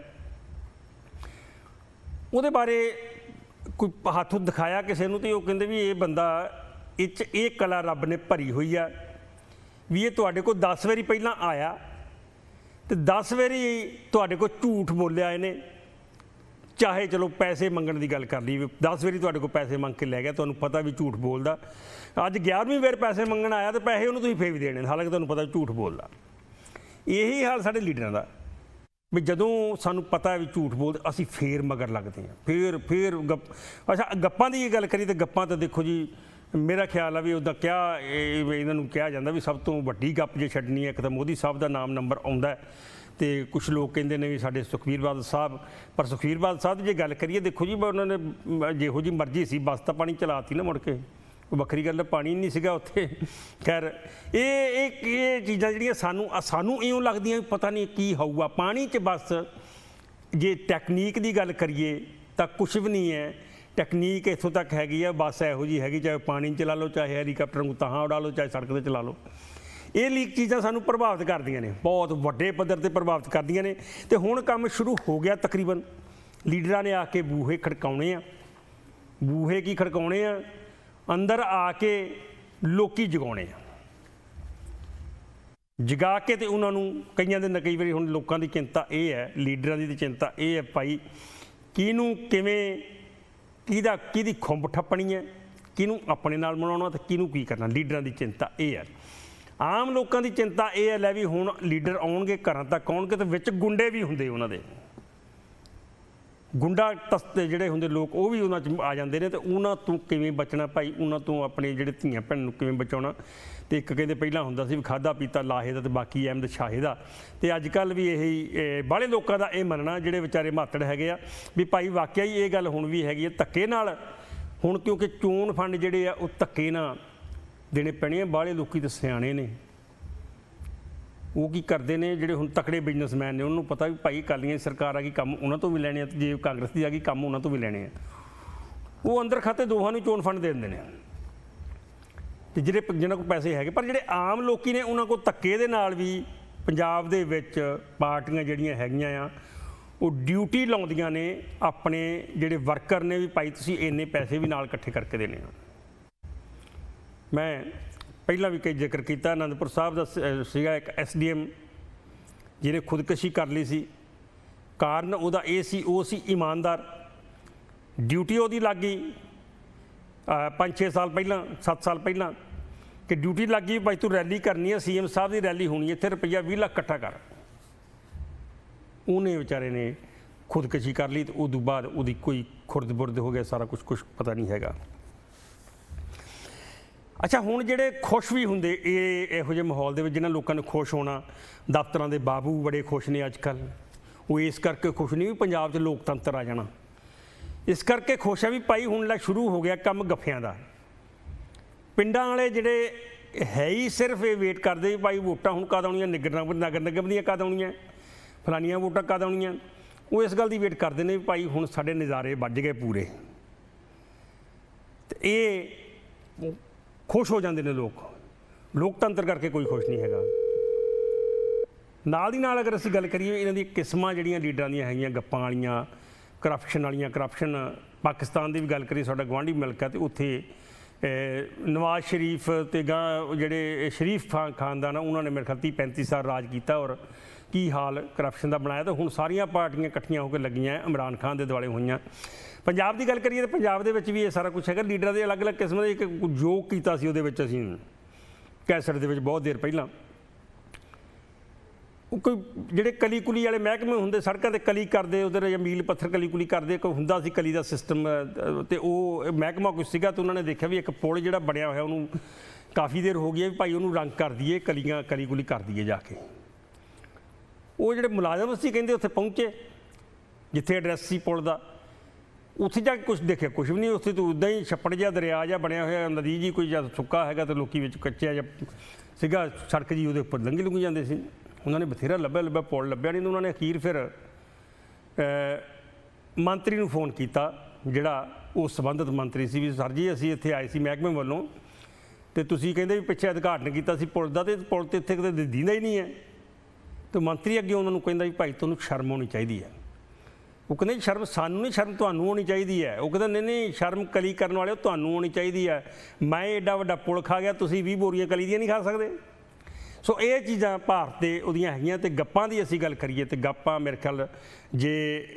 ਉਹਦੇ ਬਾਰੇ ਕੋਈ ਹੱਥ ਦਿਖਾਇਆ ਕਿਸੇ ਨੂੰ, ਅਤੇ ਉਹ ਕਹਿੰਦੇ ਵੀ ਇਹ ਬੰਦਾ ਇਹ 'ਚ ਇਹ ਕਲਾ ਰੱਬ ਨੇ ਭਰੀ ਹੋਈ ਆ ਵੀ ਇਹ ਤੁਹਾਡੇ ਕੋਲ ਦਸ ਵਾਰੀ ਪਹਿਲਾਂ ਆਇਆ ਅਤੇ ਦਸ ਵਾਰੀ ਤੁਹਾਡੇ ਕੋਲ ਝੂਠ ਬੋਲਿਆ ਇਹਨੇ, ਚਾਹੇ ਚਲੋ ਪੈਸੇ ਮੰਗਣ ਦੀ ਗੱਲ ਕਰ ਲਈ, ਦਸ ਵਾਰੀ ਤੁਹਾਡੇ ਕੋਲ ਪੈਸੇ ਮੰਗ ਕੇ ਲੈ ਗਿਆ, ਤੁਹਾਨੂੰ ਪਤਾ ਵੀ ਝੂਠ ਬੋਲਦਾ, ਅੱਜ ਗਿਆਰਵੀਂ ਵਾਰ ਪੈਸੇ ਮੰਗਣ ਆਇਆ ਅਤੇ ਪੈਸੇ ਉਹਨੂੰ ਤੁਸੀਂ ਫੇਰ ਵੀ ਦੇਣੇ, ਹਾਲਾਂਕਿ ਤੁਹਾਨੂੰ ਪਤਾ ਝੂਠ ਬੋਲਦਾ। ਇਹੀ ਹਾਲ ਸਾਡੇ ਲੀਡਰਾਂ ਦਾ ਵੀ ਜਦੋਂ ਸਾਨੂੰ ਪਤਾ ਵੀ ਝੂਠ ਬੋਲਦੇ ਅਸੀਂ ਫੇਰ ਮਗਰ ਲੱਗਦੇ ਹਾਂ, ਫੇਰ ਫੇਰ ਗੱਪ। ਅੱਛਾ, ਗੱਪਾਂ ਦੀ ਗੱਲ ਕਰੀ ਤਾਂ ਗੱਪਾਂ ਤਾਂ ਦੇਖੋ ਜੀ, ਮੇਰਾ ਖਿਆਲ ਆ ਵੀ ਉੱਦਾਂ ਕਿਹਾ ਇਹਨਾਂ ਨੂੰ ਕਿਹਾ ਜਾਂਦਾ ਵੀ ਸਭ ਤੋਂ ਵੱਡੀ ਗੱਪ ਜੇ ਛੱਡਣੀ ਹੈ ਇੱਕ ਤਾਂ ਮੋਦੀ ਸਾਹਿਬ ਦਾ ਨਾਮ ਨੰਬਰ ਆਉਂਦਾ, ਅਤੇ ਕੁਛ ਲੋਕ ਕਹਿੰਦੇ ਨੇ ਵੀ ਸਾਡੇ ਸੁਖਬੀਰ ਬਾਦਲ ਸਾਹਿਬ, ਪਰ ਸੁਖਬੀਰ ਬਾਦਲ ਸਾਹਿਬ ਦੀ ਜੇ ਗੱਲ ਕਰੀਏ, ਦੇਖੋ ਜੀ ਉਹਨਾਂ ਨੇ ਜਿਹੋ ਜਿਹੀ ਮਰਜ਼ੀ ਸੀ ਬਸ ਤਾਂ ਪਾਣੀ ਚਲਾਤੀ ਨਾ ਮੁੜ ਕੇ, ਉਹ ਵੱਖਰੀ ਗੱਲ, ਪਾਣੀ ਨਹੀਂ ਸੀਗਾ ਉੱਥੇ। ਖੈਰ ਇਹ ਇਹ ਇਹ ਚੀਜ਼ਾਂ ਜਿਹੜੀਆਂ ਸਾਨੂੰ ਸਾਨੂੰ ਇਉਂ ਲੱਗਦੀਆਂ ਵੀ ਪਤਾ ਨਹੀਂ ਕੀ ਹੋਊਗਾ ਪਾਣੀ 'ਚ। ਬਸ ਜੇ ਟੈਕਨੀਕ ਦੀ ਗੱਲ ਕਰੀਏ ਤਾਂ ਕੁਛ ਵੀ ਨਹੀਂ ਹੈ, ਟੈਕਨੀਕ ਇੱਥੋਂ ਤੱਕ ਹੈਗੀ ਆ, ਬਸ ਇਹੋ ਜਿਹੀ ਹੈਗੀ, ਚਾਹੇ ਪਾਣੀ 'ਚ ਚਲਾ ਲਓ, ਚਾਹੇ ਹੈਲੀਕਾਪਟਰ ਨੂੰ ਤਾਹਾਂ ਉਡਾ ਲਓ, ਚਾਹੇ ਸੜਕ 'ਤੇ ਚਲਾ ਲਓ। ਇਹ ਲੀਕ ਚੀਜ਼ਾਂ ਸਾਨੂੰ ਪ੍ਰਭਾਵਿਤ ਕਰਦੀਆਂ ਨੇ, ਬਹੁਤ ਵੱਡੇ ਪੱਧਰ 'ਤੇ ਪ੍ਰਭਾਵਿਤ ਕਰਦੀਆਂ ਨੇ। ਅਤੇ ਹੁਣ ਕੰਮ ਸ਼ੁਰੂ ਹੋ ਗਿਆ ਤਕਰੀਬਨ, ਲੀਡਰਾਂ ਨੇ ਆ ਕੇ ਬੂਹੇ ਖੜਕਾਉਣੇ ਆ, ਬੂਹੇ ਕੀ ਖੜਕਾਉਣੇ ਆ, ਅੰਦਰ ਆ ਕੇ ਲੋਕੀ ਜਗਾਉਣੇ ਆ, ਜਗਾ ਕੇ ਅਤੇ ਉਹਨਾਂ ਨੂੰ ਕਈਆਂ ਦੇ ਕਈ ਵਾਰੀ ਹੁਣ ਲੋਕਾਂ ਦੀ ਚਿੰਤਾ ਇਹ ਹੈ, ਲੀਡਰਾਂ ਦੀ ਤਾਂ ਚਿੰਤਾ ਇਹ ਹੈ ਭਾਈ ਕਿਹਨੂੰ ਕਿਵੇਂ, ਕਿਹਦਾ ਕਿਹਦੀ ਖੁੰਬ ਠੱਪਣੀ ਹੈ, ਕਿਹਨੂੰ ਆਪਣੇ ਨਾਲ ਮਨਾਉਣਾ ਅਤੇ ਕਿਹਨੂੰ ਕੀ ਕਰਨਾ। ਲੀਡਰਾਂ ਦੀ ਚਿੰਤਾ ਇਹ ਹੈ। ਆਮ ਲੋਕਾਂ ਦੀ ਚਿੰਤਾ ਇਹ ਹੈ ਲੈ ਵੀ ਹੁਣ ਲੀਡਰ ਆਉਣਗੇ, ਘਰਾਂ ਤੱਕ ਆਉਣਗੇ, ਅਤੇ ਵਿੱਚ ਗੁੰਡੇ ਵੀ ਹੁੰਦੇ ਉਹਨਾਂ ਦੇ, ਗੁੰਡਾ ਤਸਤੇ ਜਿਹੜੇ ਹੁੰਦੇ ਲੋਕ ਉਹ ਵੀ ਉਹਨਾਂ 'ਚ ਆ ਜਾਂਦੇ ਨੇ, ਅਤੇ ਉਹਨਾਂ ਤੋਂ ਕਿਵੇਂ ਬਚਣਾ ਭਾਈ, ਉਹਨਾਂ ਤੋਂ ਆਪਣੇ ਜਿਹੜੇ ਧੀਆਂ ਭੈਣ ਨੂੰ ਕਿਵੇਂ ਬਚਾਉਣਾ। ਅਤੇ ਇੱਕ ਕਹਿੰਦੇ ਪਹਿਲਾਂ ਹੁੰਦਾ ਸੀ ਵੀ ਖਾਧਾ ਪੀਤਾ ਲਾਹੇ ਦਾ ਅਤੇ ਬਾਕੀ ਅਹਿਮਦ ਸ਼ਾਹੇ ਦਾ, ਅਤੇ ਅੱਜ ਕੱਲ੍ਹ ਵੀ ਇਹੀ ਬਾਹਲੇ ਲੋਕਾਂ ਦਾ ਇਹ ਮੰਨਣਾ, ਜਿਹੜੇ ਵਿਚਾਰੇ ਮਾਤੜ ਹੈਗੇ ਆ, ਵੀ ਭਾਈ ਵਾਕਿਆ ਹੀ ਇਹ ਗੱਲ ਹੁਣ ਵੀ ਹੈਗੀ ਹੈ ਧੱਕੇ ਨਾਲ। ਹੁਣ ਕਿਉਂਕਿ ਚੋਣ ਫੰਡ ਜਿਹੜੇ ਆ ਉਹ ਧੱਕੇ ਨਾਲ ਦੇਣੇ ਪੈਣੇ ਆ, ਬਾਹਲੇ ਲੋਕੀ ਤਾਂ ਸਿਆਣੇ ਨੇ, ਉਹ ਕੀ ਕਰਦੇ ਨੇ ਜਿਹੜੇ ਹੁਣ ਤਕੜੇ ਬਿਜ਼ਨਸਮੈਨ ਨੇ, ਉਹਨੂੰ ਪਤਾ ਵੀ ਭਾਈ ਅਕਾਲੀਆਂ ਦੀ ਸਰਕਾਰ ਆ ਗਈ, ਕੰਮ ਉਹਨਾਂ ਤੋਂ ਵੀ ਲੈਣੇ ਆ, ਅਤੇ ਜੇ ਕਾਂਗਰਸ ਦੀ ਆ ਗਈ ਕੰਮ ਉਹਨਾਂ ਤੋਂ ਵੀ ਲੈਣੇ ਆ, ਉਹ ਅੰਦਰ ਖਾਤੇ ਦੋਹਾਂ ਨੂੰ ਚੋਣ ਫੰਡ ਦੇ ਦਿੰਦੇ ਨੇ, ਅਤੇ ਜਿਹੜੇ ਜਿਹਨਾਂ ਕੋਲ ਪੈਸੇ ਹੈਗੇ। ਪਰ ਜਿਹੜੇ ਆਮ ਲੋਕੀ ਨੇ ਉਹਨਾਂ ਕੋਲ ਧੱਕੇ ਦੇ ਨਾਲ ਵੀ ਪੰਜਾਬ ਦੇ ਵਿੱਚ ਪਾਰਟੀਆਂ ਜਿਹੜੀਆਂ ਹੈਗੀਆਂ ਆ ਉਹ ਡਿਊਟੀ ਲਾਉਂਦੀਆਂ ਨੇ ਆਪਣੇ ਜਿਹੜੇ ਵਰਕਰ ਨੇ, ਵੀ ਭਾਈ ਤੁਸੀਂ ਇੰਨੇ ਪੈਸੇ ਵੀ ਨਾਲ ਇਕੱਠੇ ਕਰਕੇ ਦੇਣੇ ਆ। ਮੈਂ ਪਹਿਲਾਂ ਵੀ ਕਈ ਜ਼ਿਕਰ ਕੀਤਾ, ਅਨੰਦਪੁਰ ਸਾਹਿਬ ਦਾ ਸੀਗਾ ਇੱਕ ਐਸ ਡੀ ਐਮ ਜਿਹਨੇ ਖੁਦਕੁਸ਼ੀ ਕਰ ਲਈ ਸੀ, ਕਾਰਨ ਉਹਦਾ ਇਹ ਸੀ ਉਹ ਸੀ ਇਮਾਨਦਾਰ, ਡਿਊਟੀ ਉਹਦੀ ਲੱਗ ਗਈ ਪੰਜ ਛੇ ਸਾਲ ਪਹਿਲਾਂ, ਸੱਤ ਸਾਲ ਪਹਿਲਾਂ, ਕਿ ਡਿਊਟੀ ਲੱਗ ਗਈ ਭਾਈ ਤੂੰ ਰੈਲੀ ਕਰਨੀ ਹੈ, ਸੀ ਐਮ ਸਾਹਿਬ ਦੀ ਰੈਲੀ ਹੋਣੀ, ਇੱਥੇ ਰੁਪਈਆ ਵੀਹ ਲੱਖ ਇਕੱਠਾ ਕਰ। ਉਹਨੇ ਵਿਚਾਰੇ ਨੇ ਖੁਦਕੁਸ਼ੀ ਕਰ ਲਈ, ਅਤੇ ਉਦੋਂ ਬਾਅਦ ਉਹਦੀ ਕੋਈ ਖੁਰਦ ਬੁਰਦ ਹੋ ਗਿਆ, ਸਾਰਾ ਕੁਛ ਕੁਛ ਪਤਾ ਨਹੀਂ ਹੈਗਾ। ਅੱਛਾ, ਹੁਣ ਜਿਹੜੇ ਖੁਸ਼ ਵੀ ਹੁੰਦੇ ਇਹ ਇਹੋ ਜਿਹੇ ਮਾਹੌਲ ਦੇ ਵਿੱਚ, ਜਿਹਨਾਂ ਲੋਕਾਂ ਨੇ ਖੁਸ਼ ਹੋਣਾ, ਦਫ਼ਤਰਾਂ ਦੇ ਬਾਬੂ ਬੜੇ ਖੁਸ਼ ਨੇ ਅੱਜ ਕੱਲ੍ਹ, ਉਹ ਇਸ ਕਰਕੇ ਖੁਸ਼ ਨਹੀਂ ਵੀ ਪੰਜਾਬ 'ਚ ਲੋਕਤੰਤਰ ਆ ਜਾਣਾ, ਇਸ ਕਰਕੇ ਖੁਸ਼ ਆ ਵੀ ਭਾਈ ਹੁਣ ਲੈ ਸ਼ੁਰੂ ਹੋ ਗਿਆ ਕੰਮ ਗੱਫਿਆਂ ਦਾ। ਪਿੰਡਾਂ ਵਾਲੇ ਜਿਹੜੇ ਹੈ ਹੀ ਸਿਰਫ ਇਹ ਵੇਟ ਕਰਦੇ ਵੀ ਭਾਈ ਵੋਟਾਂ ਹੁਣ ਕਦ ਆਉਣੀਆਂ, ਨਿਗਰ ਨਗਰ ਨਿਗਮ ਦੀਆਂ ਕਦ ਆਉਣੀਆਂ, ਫਲਾਨੀਆਂ ਵੋਟਾਂ ਕਦ ਆਉਣੀਆਂ, ਉਹ ਇਸ ਗੱਲ ਦੀ ਵੇਟ ਕਰਦੇ ਨੇ ਵੀ ਭਾਈ ਹੁਣ ਸਾਡੇ ਨਜ਼ਾਰੇ ਵੱਜ ਗਏ ਪੂਰੇ। ਅਤੇ ਇਹ ਖੁਸ਼ ਹੋ ਜਾਂਦੇ ਨੇ ਲੋਕ, ਲੋਕਤੰਤਰ ਕਰਕੇ ਕੋਈ ਖੁਸ਼ ਨਹੀਂ ਹੈਗਾ। ਨਾਲ ਦੀ ਨਾਲ ਅਗਰ ਅਸੀਂ ਗੱਲ ਕਰੀਏ ਇਹਨਾਂ ਦੀ ਕਿਸਮਾਂ ਜਿਹੜੀਆਂ ਲੀਡਰਾਂ ਦੀਆਂ ਹੈਗੀਆਂ ਗੱਪਾਂ ਵਾਲੀਆਂ, ਕਰਪਸ਼ਨ ਵਾਲੀਆਂ, ਕਰਪਸ਼ਨ ਪਾਕਿਸਤਾਨ ਦੀ ਵੀ ਗੱਲ ਕਰੀਏ, ਸਾਡਾ ਗੁਆਂਢੀ ਮੁਲਕ ਹੈ, ਅਤੇ ਉੱਥੇ ਨਵਾਜ਼ ਸ਼ਰੀਫ ਅਤੇ ਗਾਂ ਜਿਹੜੇ ਸ਼ਰੀਫ ਖਾਨ ਖਾਨਦਾਨ ਆ, ਉਹਨਾਂ ਨੇ ਮੇਰੇ ਖਿਆਲ ਤੀਹ ਪੈਂਤੀ ਸਾਲ ਰਾਜ ਕੀਤਾ, ਔਰ ਕੀ ਹਾਲ ਕਰਪਸ਼ਨ ਦਾ ਬਣਾਇਆ। ਤਾਂ ਹੁਣ ਸਾਰੀਆਂ ਪਾਰਟੀਆਂ ਇਕੱਠੀਆਂ ਹੋ ਕੇ ਲੱਗੀਆਂ ਇਮਰਾਨ ਖਾਨ ਦੇ ਦੁਆਲੇ ਹੋਈਆਂ। ਪੰਜਾਬ ਦੀ ਗੱਲ ਕਰੀਏ ਤਾਂ ਪੰਜਾਬ ਦੇ ਵਿੱਚ ਵੀ ਇਹ ਸਾਰਾ ਕੁਛ ਹੈਗਾ, ਲੀਡਰਾਂ ਦੇ ਅਲੱਗ ਅਲੱਗ ਕਿਸਮ ਦੇ। ਇੱਕ ਯੋਗ ਕੀਤਾ ਸੀ ਉਹਦੇ ਵਿੱਚ ਅਸੀਂ ਕੈਸਟ ਦੇ ਵਿੱਚ ਬਹੁਤ ਦੇਰ ਪਹਿਲਾਂ, ਕੋਈ ਜਿਹੜੇ ਕਲੀ ਕੁਲੀ ਵਾਲੇ ਮਹਿਕਮੇ ਹੁੰਦੇ ਸੜਕਾਂ ਤੇ ਕਲੀ ਕਰਦੇ ਉਧਰ ਜਾਂ ਮੀਲ ਪੱਥਰ ਕਲੀ ਕੁਲੀ ਕਰਦੇ ਕੋਈ ਹੁੰਦਾ ਸੀ ਕਲੀ ਦਾ ਸਿਸਟਮ ਤੇ ਉਹ ਮਹਿਕਮਾ ਕੁਛ ਸੀਗਾ ਤੇ ਉਹਨਾਂ ਨੇ ਦੇਖਿਆ ਵੀ ਇੱਕ ਪੁਲ ਜਿਹੜਾ ਬਣਿਆ ਹੋਇਆ ਉਹਨੂੰ ਕਾਫੀ ਦੇਰ ਹੋ ਗਈ ਹੈ ਵੀ ਭਾਈ ਉਹਨੂੰ ਰੰਗ ਕਰ ਦਈਏ ਕਲੀਆਂ ਕਲੀ ਕੁਲੀ ਕਰ ਦਈਏ ਜਾ ਕੇ। ਉਹ ਜਿਹੜੇ ਮੁਲਾਜ਼ਮ ਸੀ ਕਹਿੰਦੇ ਉੱਥੇ ਪਹੁੰਚੇ ਜਿੱਥੇ ਐਡਰੈਸ ਸੀ ਪੁਲ ਦਾ, ਉੱਥੇ ਜਾ ਕੇ ਕੁਛ ਦੇਖਿਆ ਕੁਛ ਵੀ ਨਹੀਂ, ਉੱਥੇ ਤਾਂ ਉੱਦਾਂ ਹੀ ਛੱਪੜ ਜਿਹਾ ਦਰਿਆ ਜਿਹਾ ਬਣਿਆ ਹੋਇਆ ਨਦੀ ਜੀ ਕੋਈ ਜਦ ਸੁੱਕਾ ਹੈਗਾ ਤੇ ਲੋਕੀ ਵਿੱਚ ਕੱਚਿਆ ਜਿਹਾ ਸੀਗਾ ਸੜਕ ਜੀ ਉਹਦੇ ਉੱਪਰ ਲੰਘੀ ਲੁੰਘੀ ਜਾਂਦੇ ਸੀ। ਉਹਨਾਂ ਨੇ ਬਥੇਰਾ ਲੱਭਿਆ ਲੱਭਿਆ ਪੁਲ ਲੱਭਿਆ ਨਹੀਂ, ਉਹਨਾਂ ਨੇ ਅਖੀਰ ਫਿਰ ਮੰਤਰੀ ਨੂੰ ਫੋਨ ਕੀਤਾ ਜਿਹੜਾ ਉਹ ਸੰਬੰਧਿਤ ਮੰਤਰੀ ਸੀ ਵੀ ਸਰ ਜੀ ਅਸੀਂ ਇੱਥੇ ਆਏ ਸੀ ਮਹਿਕਮੇ ਵੱਲੋਂ ਤੇ ਤੁਸੀਂ ਕਹਿੰਦੇ ਵੀ ਪਿੱਛੇ ਉਦਘਾਟਨ ਕੀਤਾ ਸੀ ਪੁਲ ਦਾ ਤੇ ਪੁਲ ਤੇ ਇੱਥੇ ਕਿਤੇ ਦਿੰਦਾ ਹੀ ਨਹੀਂ ਹੈ। ਤੇ ਮੰਤਰੀ ਅੱਗੇ ਉਹਨਾਂ ਨੂੰ ਕਹਿੰਦਾ ਵੀ ਭਾਈ ਤੁਹਾਨੂੰ ਸ਼ਰਮ ਹੋਣੀ ਚਾਹੀਦੀ ਹੈ। ਉਹ ਕਹਿੰਦੇ ਸ਼ਰਮ ਸਾਨੂੰ ਨਹੀਂ ਸ਼ਰਮ ਤੁਹਾਨੂੰ ਹੋਣੀ ਚਾਹੀਦੀ ਹੈ। ਉਹ ਕਹਿੰਦਾ ਨਹੀਂ ਨਹੀਂ ਸ਼ਰਮ ਕਲੀ ਕਰਨ ਵਾਲਿਓ ਤੁਹਾਨੂੰ ਹੋਣੀ ਚਾਹੀਦੀ ਹੈ। ਮੈਂ ਐਡਾ ਵੱਡਾ ਪੁਲ ਖਾ ਗਿਆ ਤੁਸੀਂ ਵੀਹ ਬੋਰੀਆਂ ਕਲੀ ਦੀਆਂ ਨਹੀਂ ਖਾ ਸਕਦੇ। ਸੋ ਇਹ ਚੀਜ਼ਾਂ ਭਾਰਤ ਦੇ ਉਹਦੀਆਂ ਹੈਗੀਆਂ। ਤੇ ਗੱਪਾਂ ਦੀ ਅਸੀਂ ਗੱਲ ਕਰੀਏ ਤੇ ਗੱਪਾਂ ਮੇਰੇ ਖਿਆਲ ਜੇ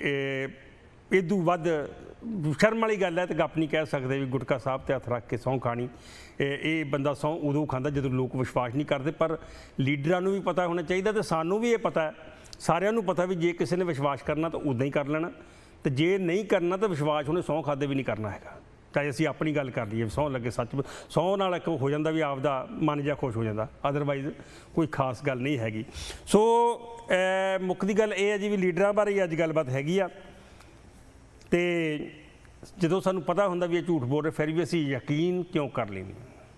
ਇਦੋਂ ਵੱਧ ਸ਼ਰਮ ਵਾਲੀ ਗੱਲ ਹੈ ਤੇ ਗੱਪ ਨਹੀਂ ਕਹਿ ਸਕਦੇ ਵੀ ਗੁਟਕਾ ਸਾਹਿਬ ਤੇ ਹੱਥ ਰੱਖ ਕੇ ਸਹੁੰ ਖਾਣੀ। ਇਹ ਬੰਦਾ ਸਹੁੰ ਉਦੋਂ ਖਾਂਦਾ ਜਦੋਂ ਲੋਕ ਵਿਸ਼ਵਾਸ ਨਹੀਂ ਕਰਦੇ, ਪਰ ਲੀਡਰਾਂ ਨੂੰ ਵੀ ਪਤਾ ਹੋਣਾ ਚਾਹੀਦਾ ਤੇ ਸਾਨੂੰ ਵੀ ਇਹ ਪਤਾ ਹੈ, ਸਾਰਿਆਂ ਨੂੰ ਪਤਾ ਵੀ ਜੇ ਕਿਸੇ ਨੇ ਵਿਸ਼ਵਾਸ ਕਰਨਾ ਤਾਂ ਉੱਦਾਂ ਹੀ ਕਰ ਲੈਣਾ ਤੇ ਜੇ ਨਹੀਂ ਕਰਨਾ ਤਾਂ ਵਿਸ਼ਵਾਸ ਉਹਨੇ ਸਹੁੰ ਖਾਦੇ ਵੀ ਨਹੀਂ ਕਰਨਾ ਹੈਗਾ। ਚਾਹੇ ਅਸੀਂ ਆਪਣੀ ਗੱਲ ਕਰ ਲਈਏ ਸਹੁੰ ਲੱਗੇ ਸੱਚ ਸਹੁੰ ਨਾਲ ਇੱਕ ਹੋ ਜਾਂਦਾ ਵੀ ਆਪਦਾ ਮਨ ਜਿਹਾ ਖੁਸ਼ ਹੋ ਜਾਂਦਾ, ਅਦਰਵਾਈਜ਼ ਕੋਈ ਖਾਸ ਗੱਲ ਨਹੀਂ ਹੈਗੀ। ਸੋ ਮੁੱਖ ਦੀ ਗੱਲ ਇਹ ਹੈ ਜੀ ਵੀ ਲੀਡਰਾਂ ਬਾਰੇ ਅੱਜ ਗੱਲਬਾਤ ਹੈਗੀ ਆ ਤੇ ਜਦੋਂ ਸਾਨੂੰ ਪਤਾ ਹੁੰਦਾ ਵੀ ਇਹ ਝੂਠ ਬੋਲ ਰਹੇ ਫਿਰ ਵੀ ਅਸੀਂ ਯਕੀਨ ਕਿਉਂ ਕਰ ਲੈਂਦੇ।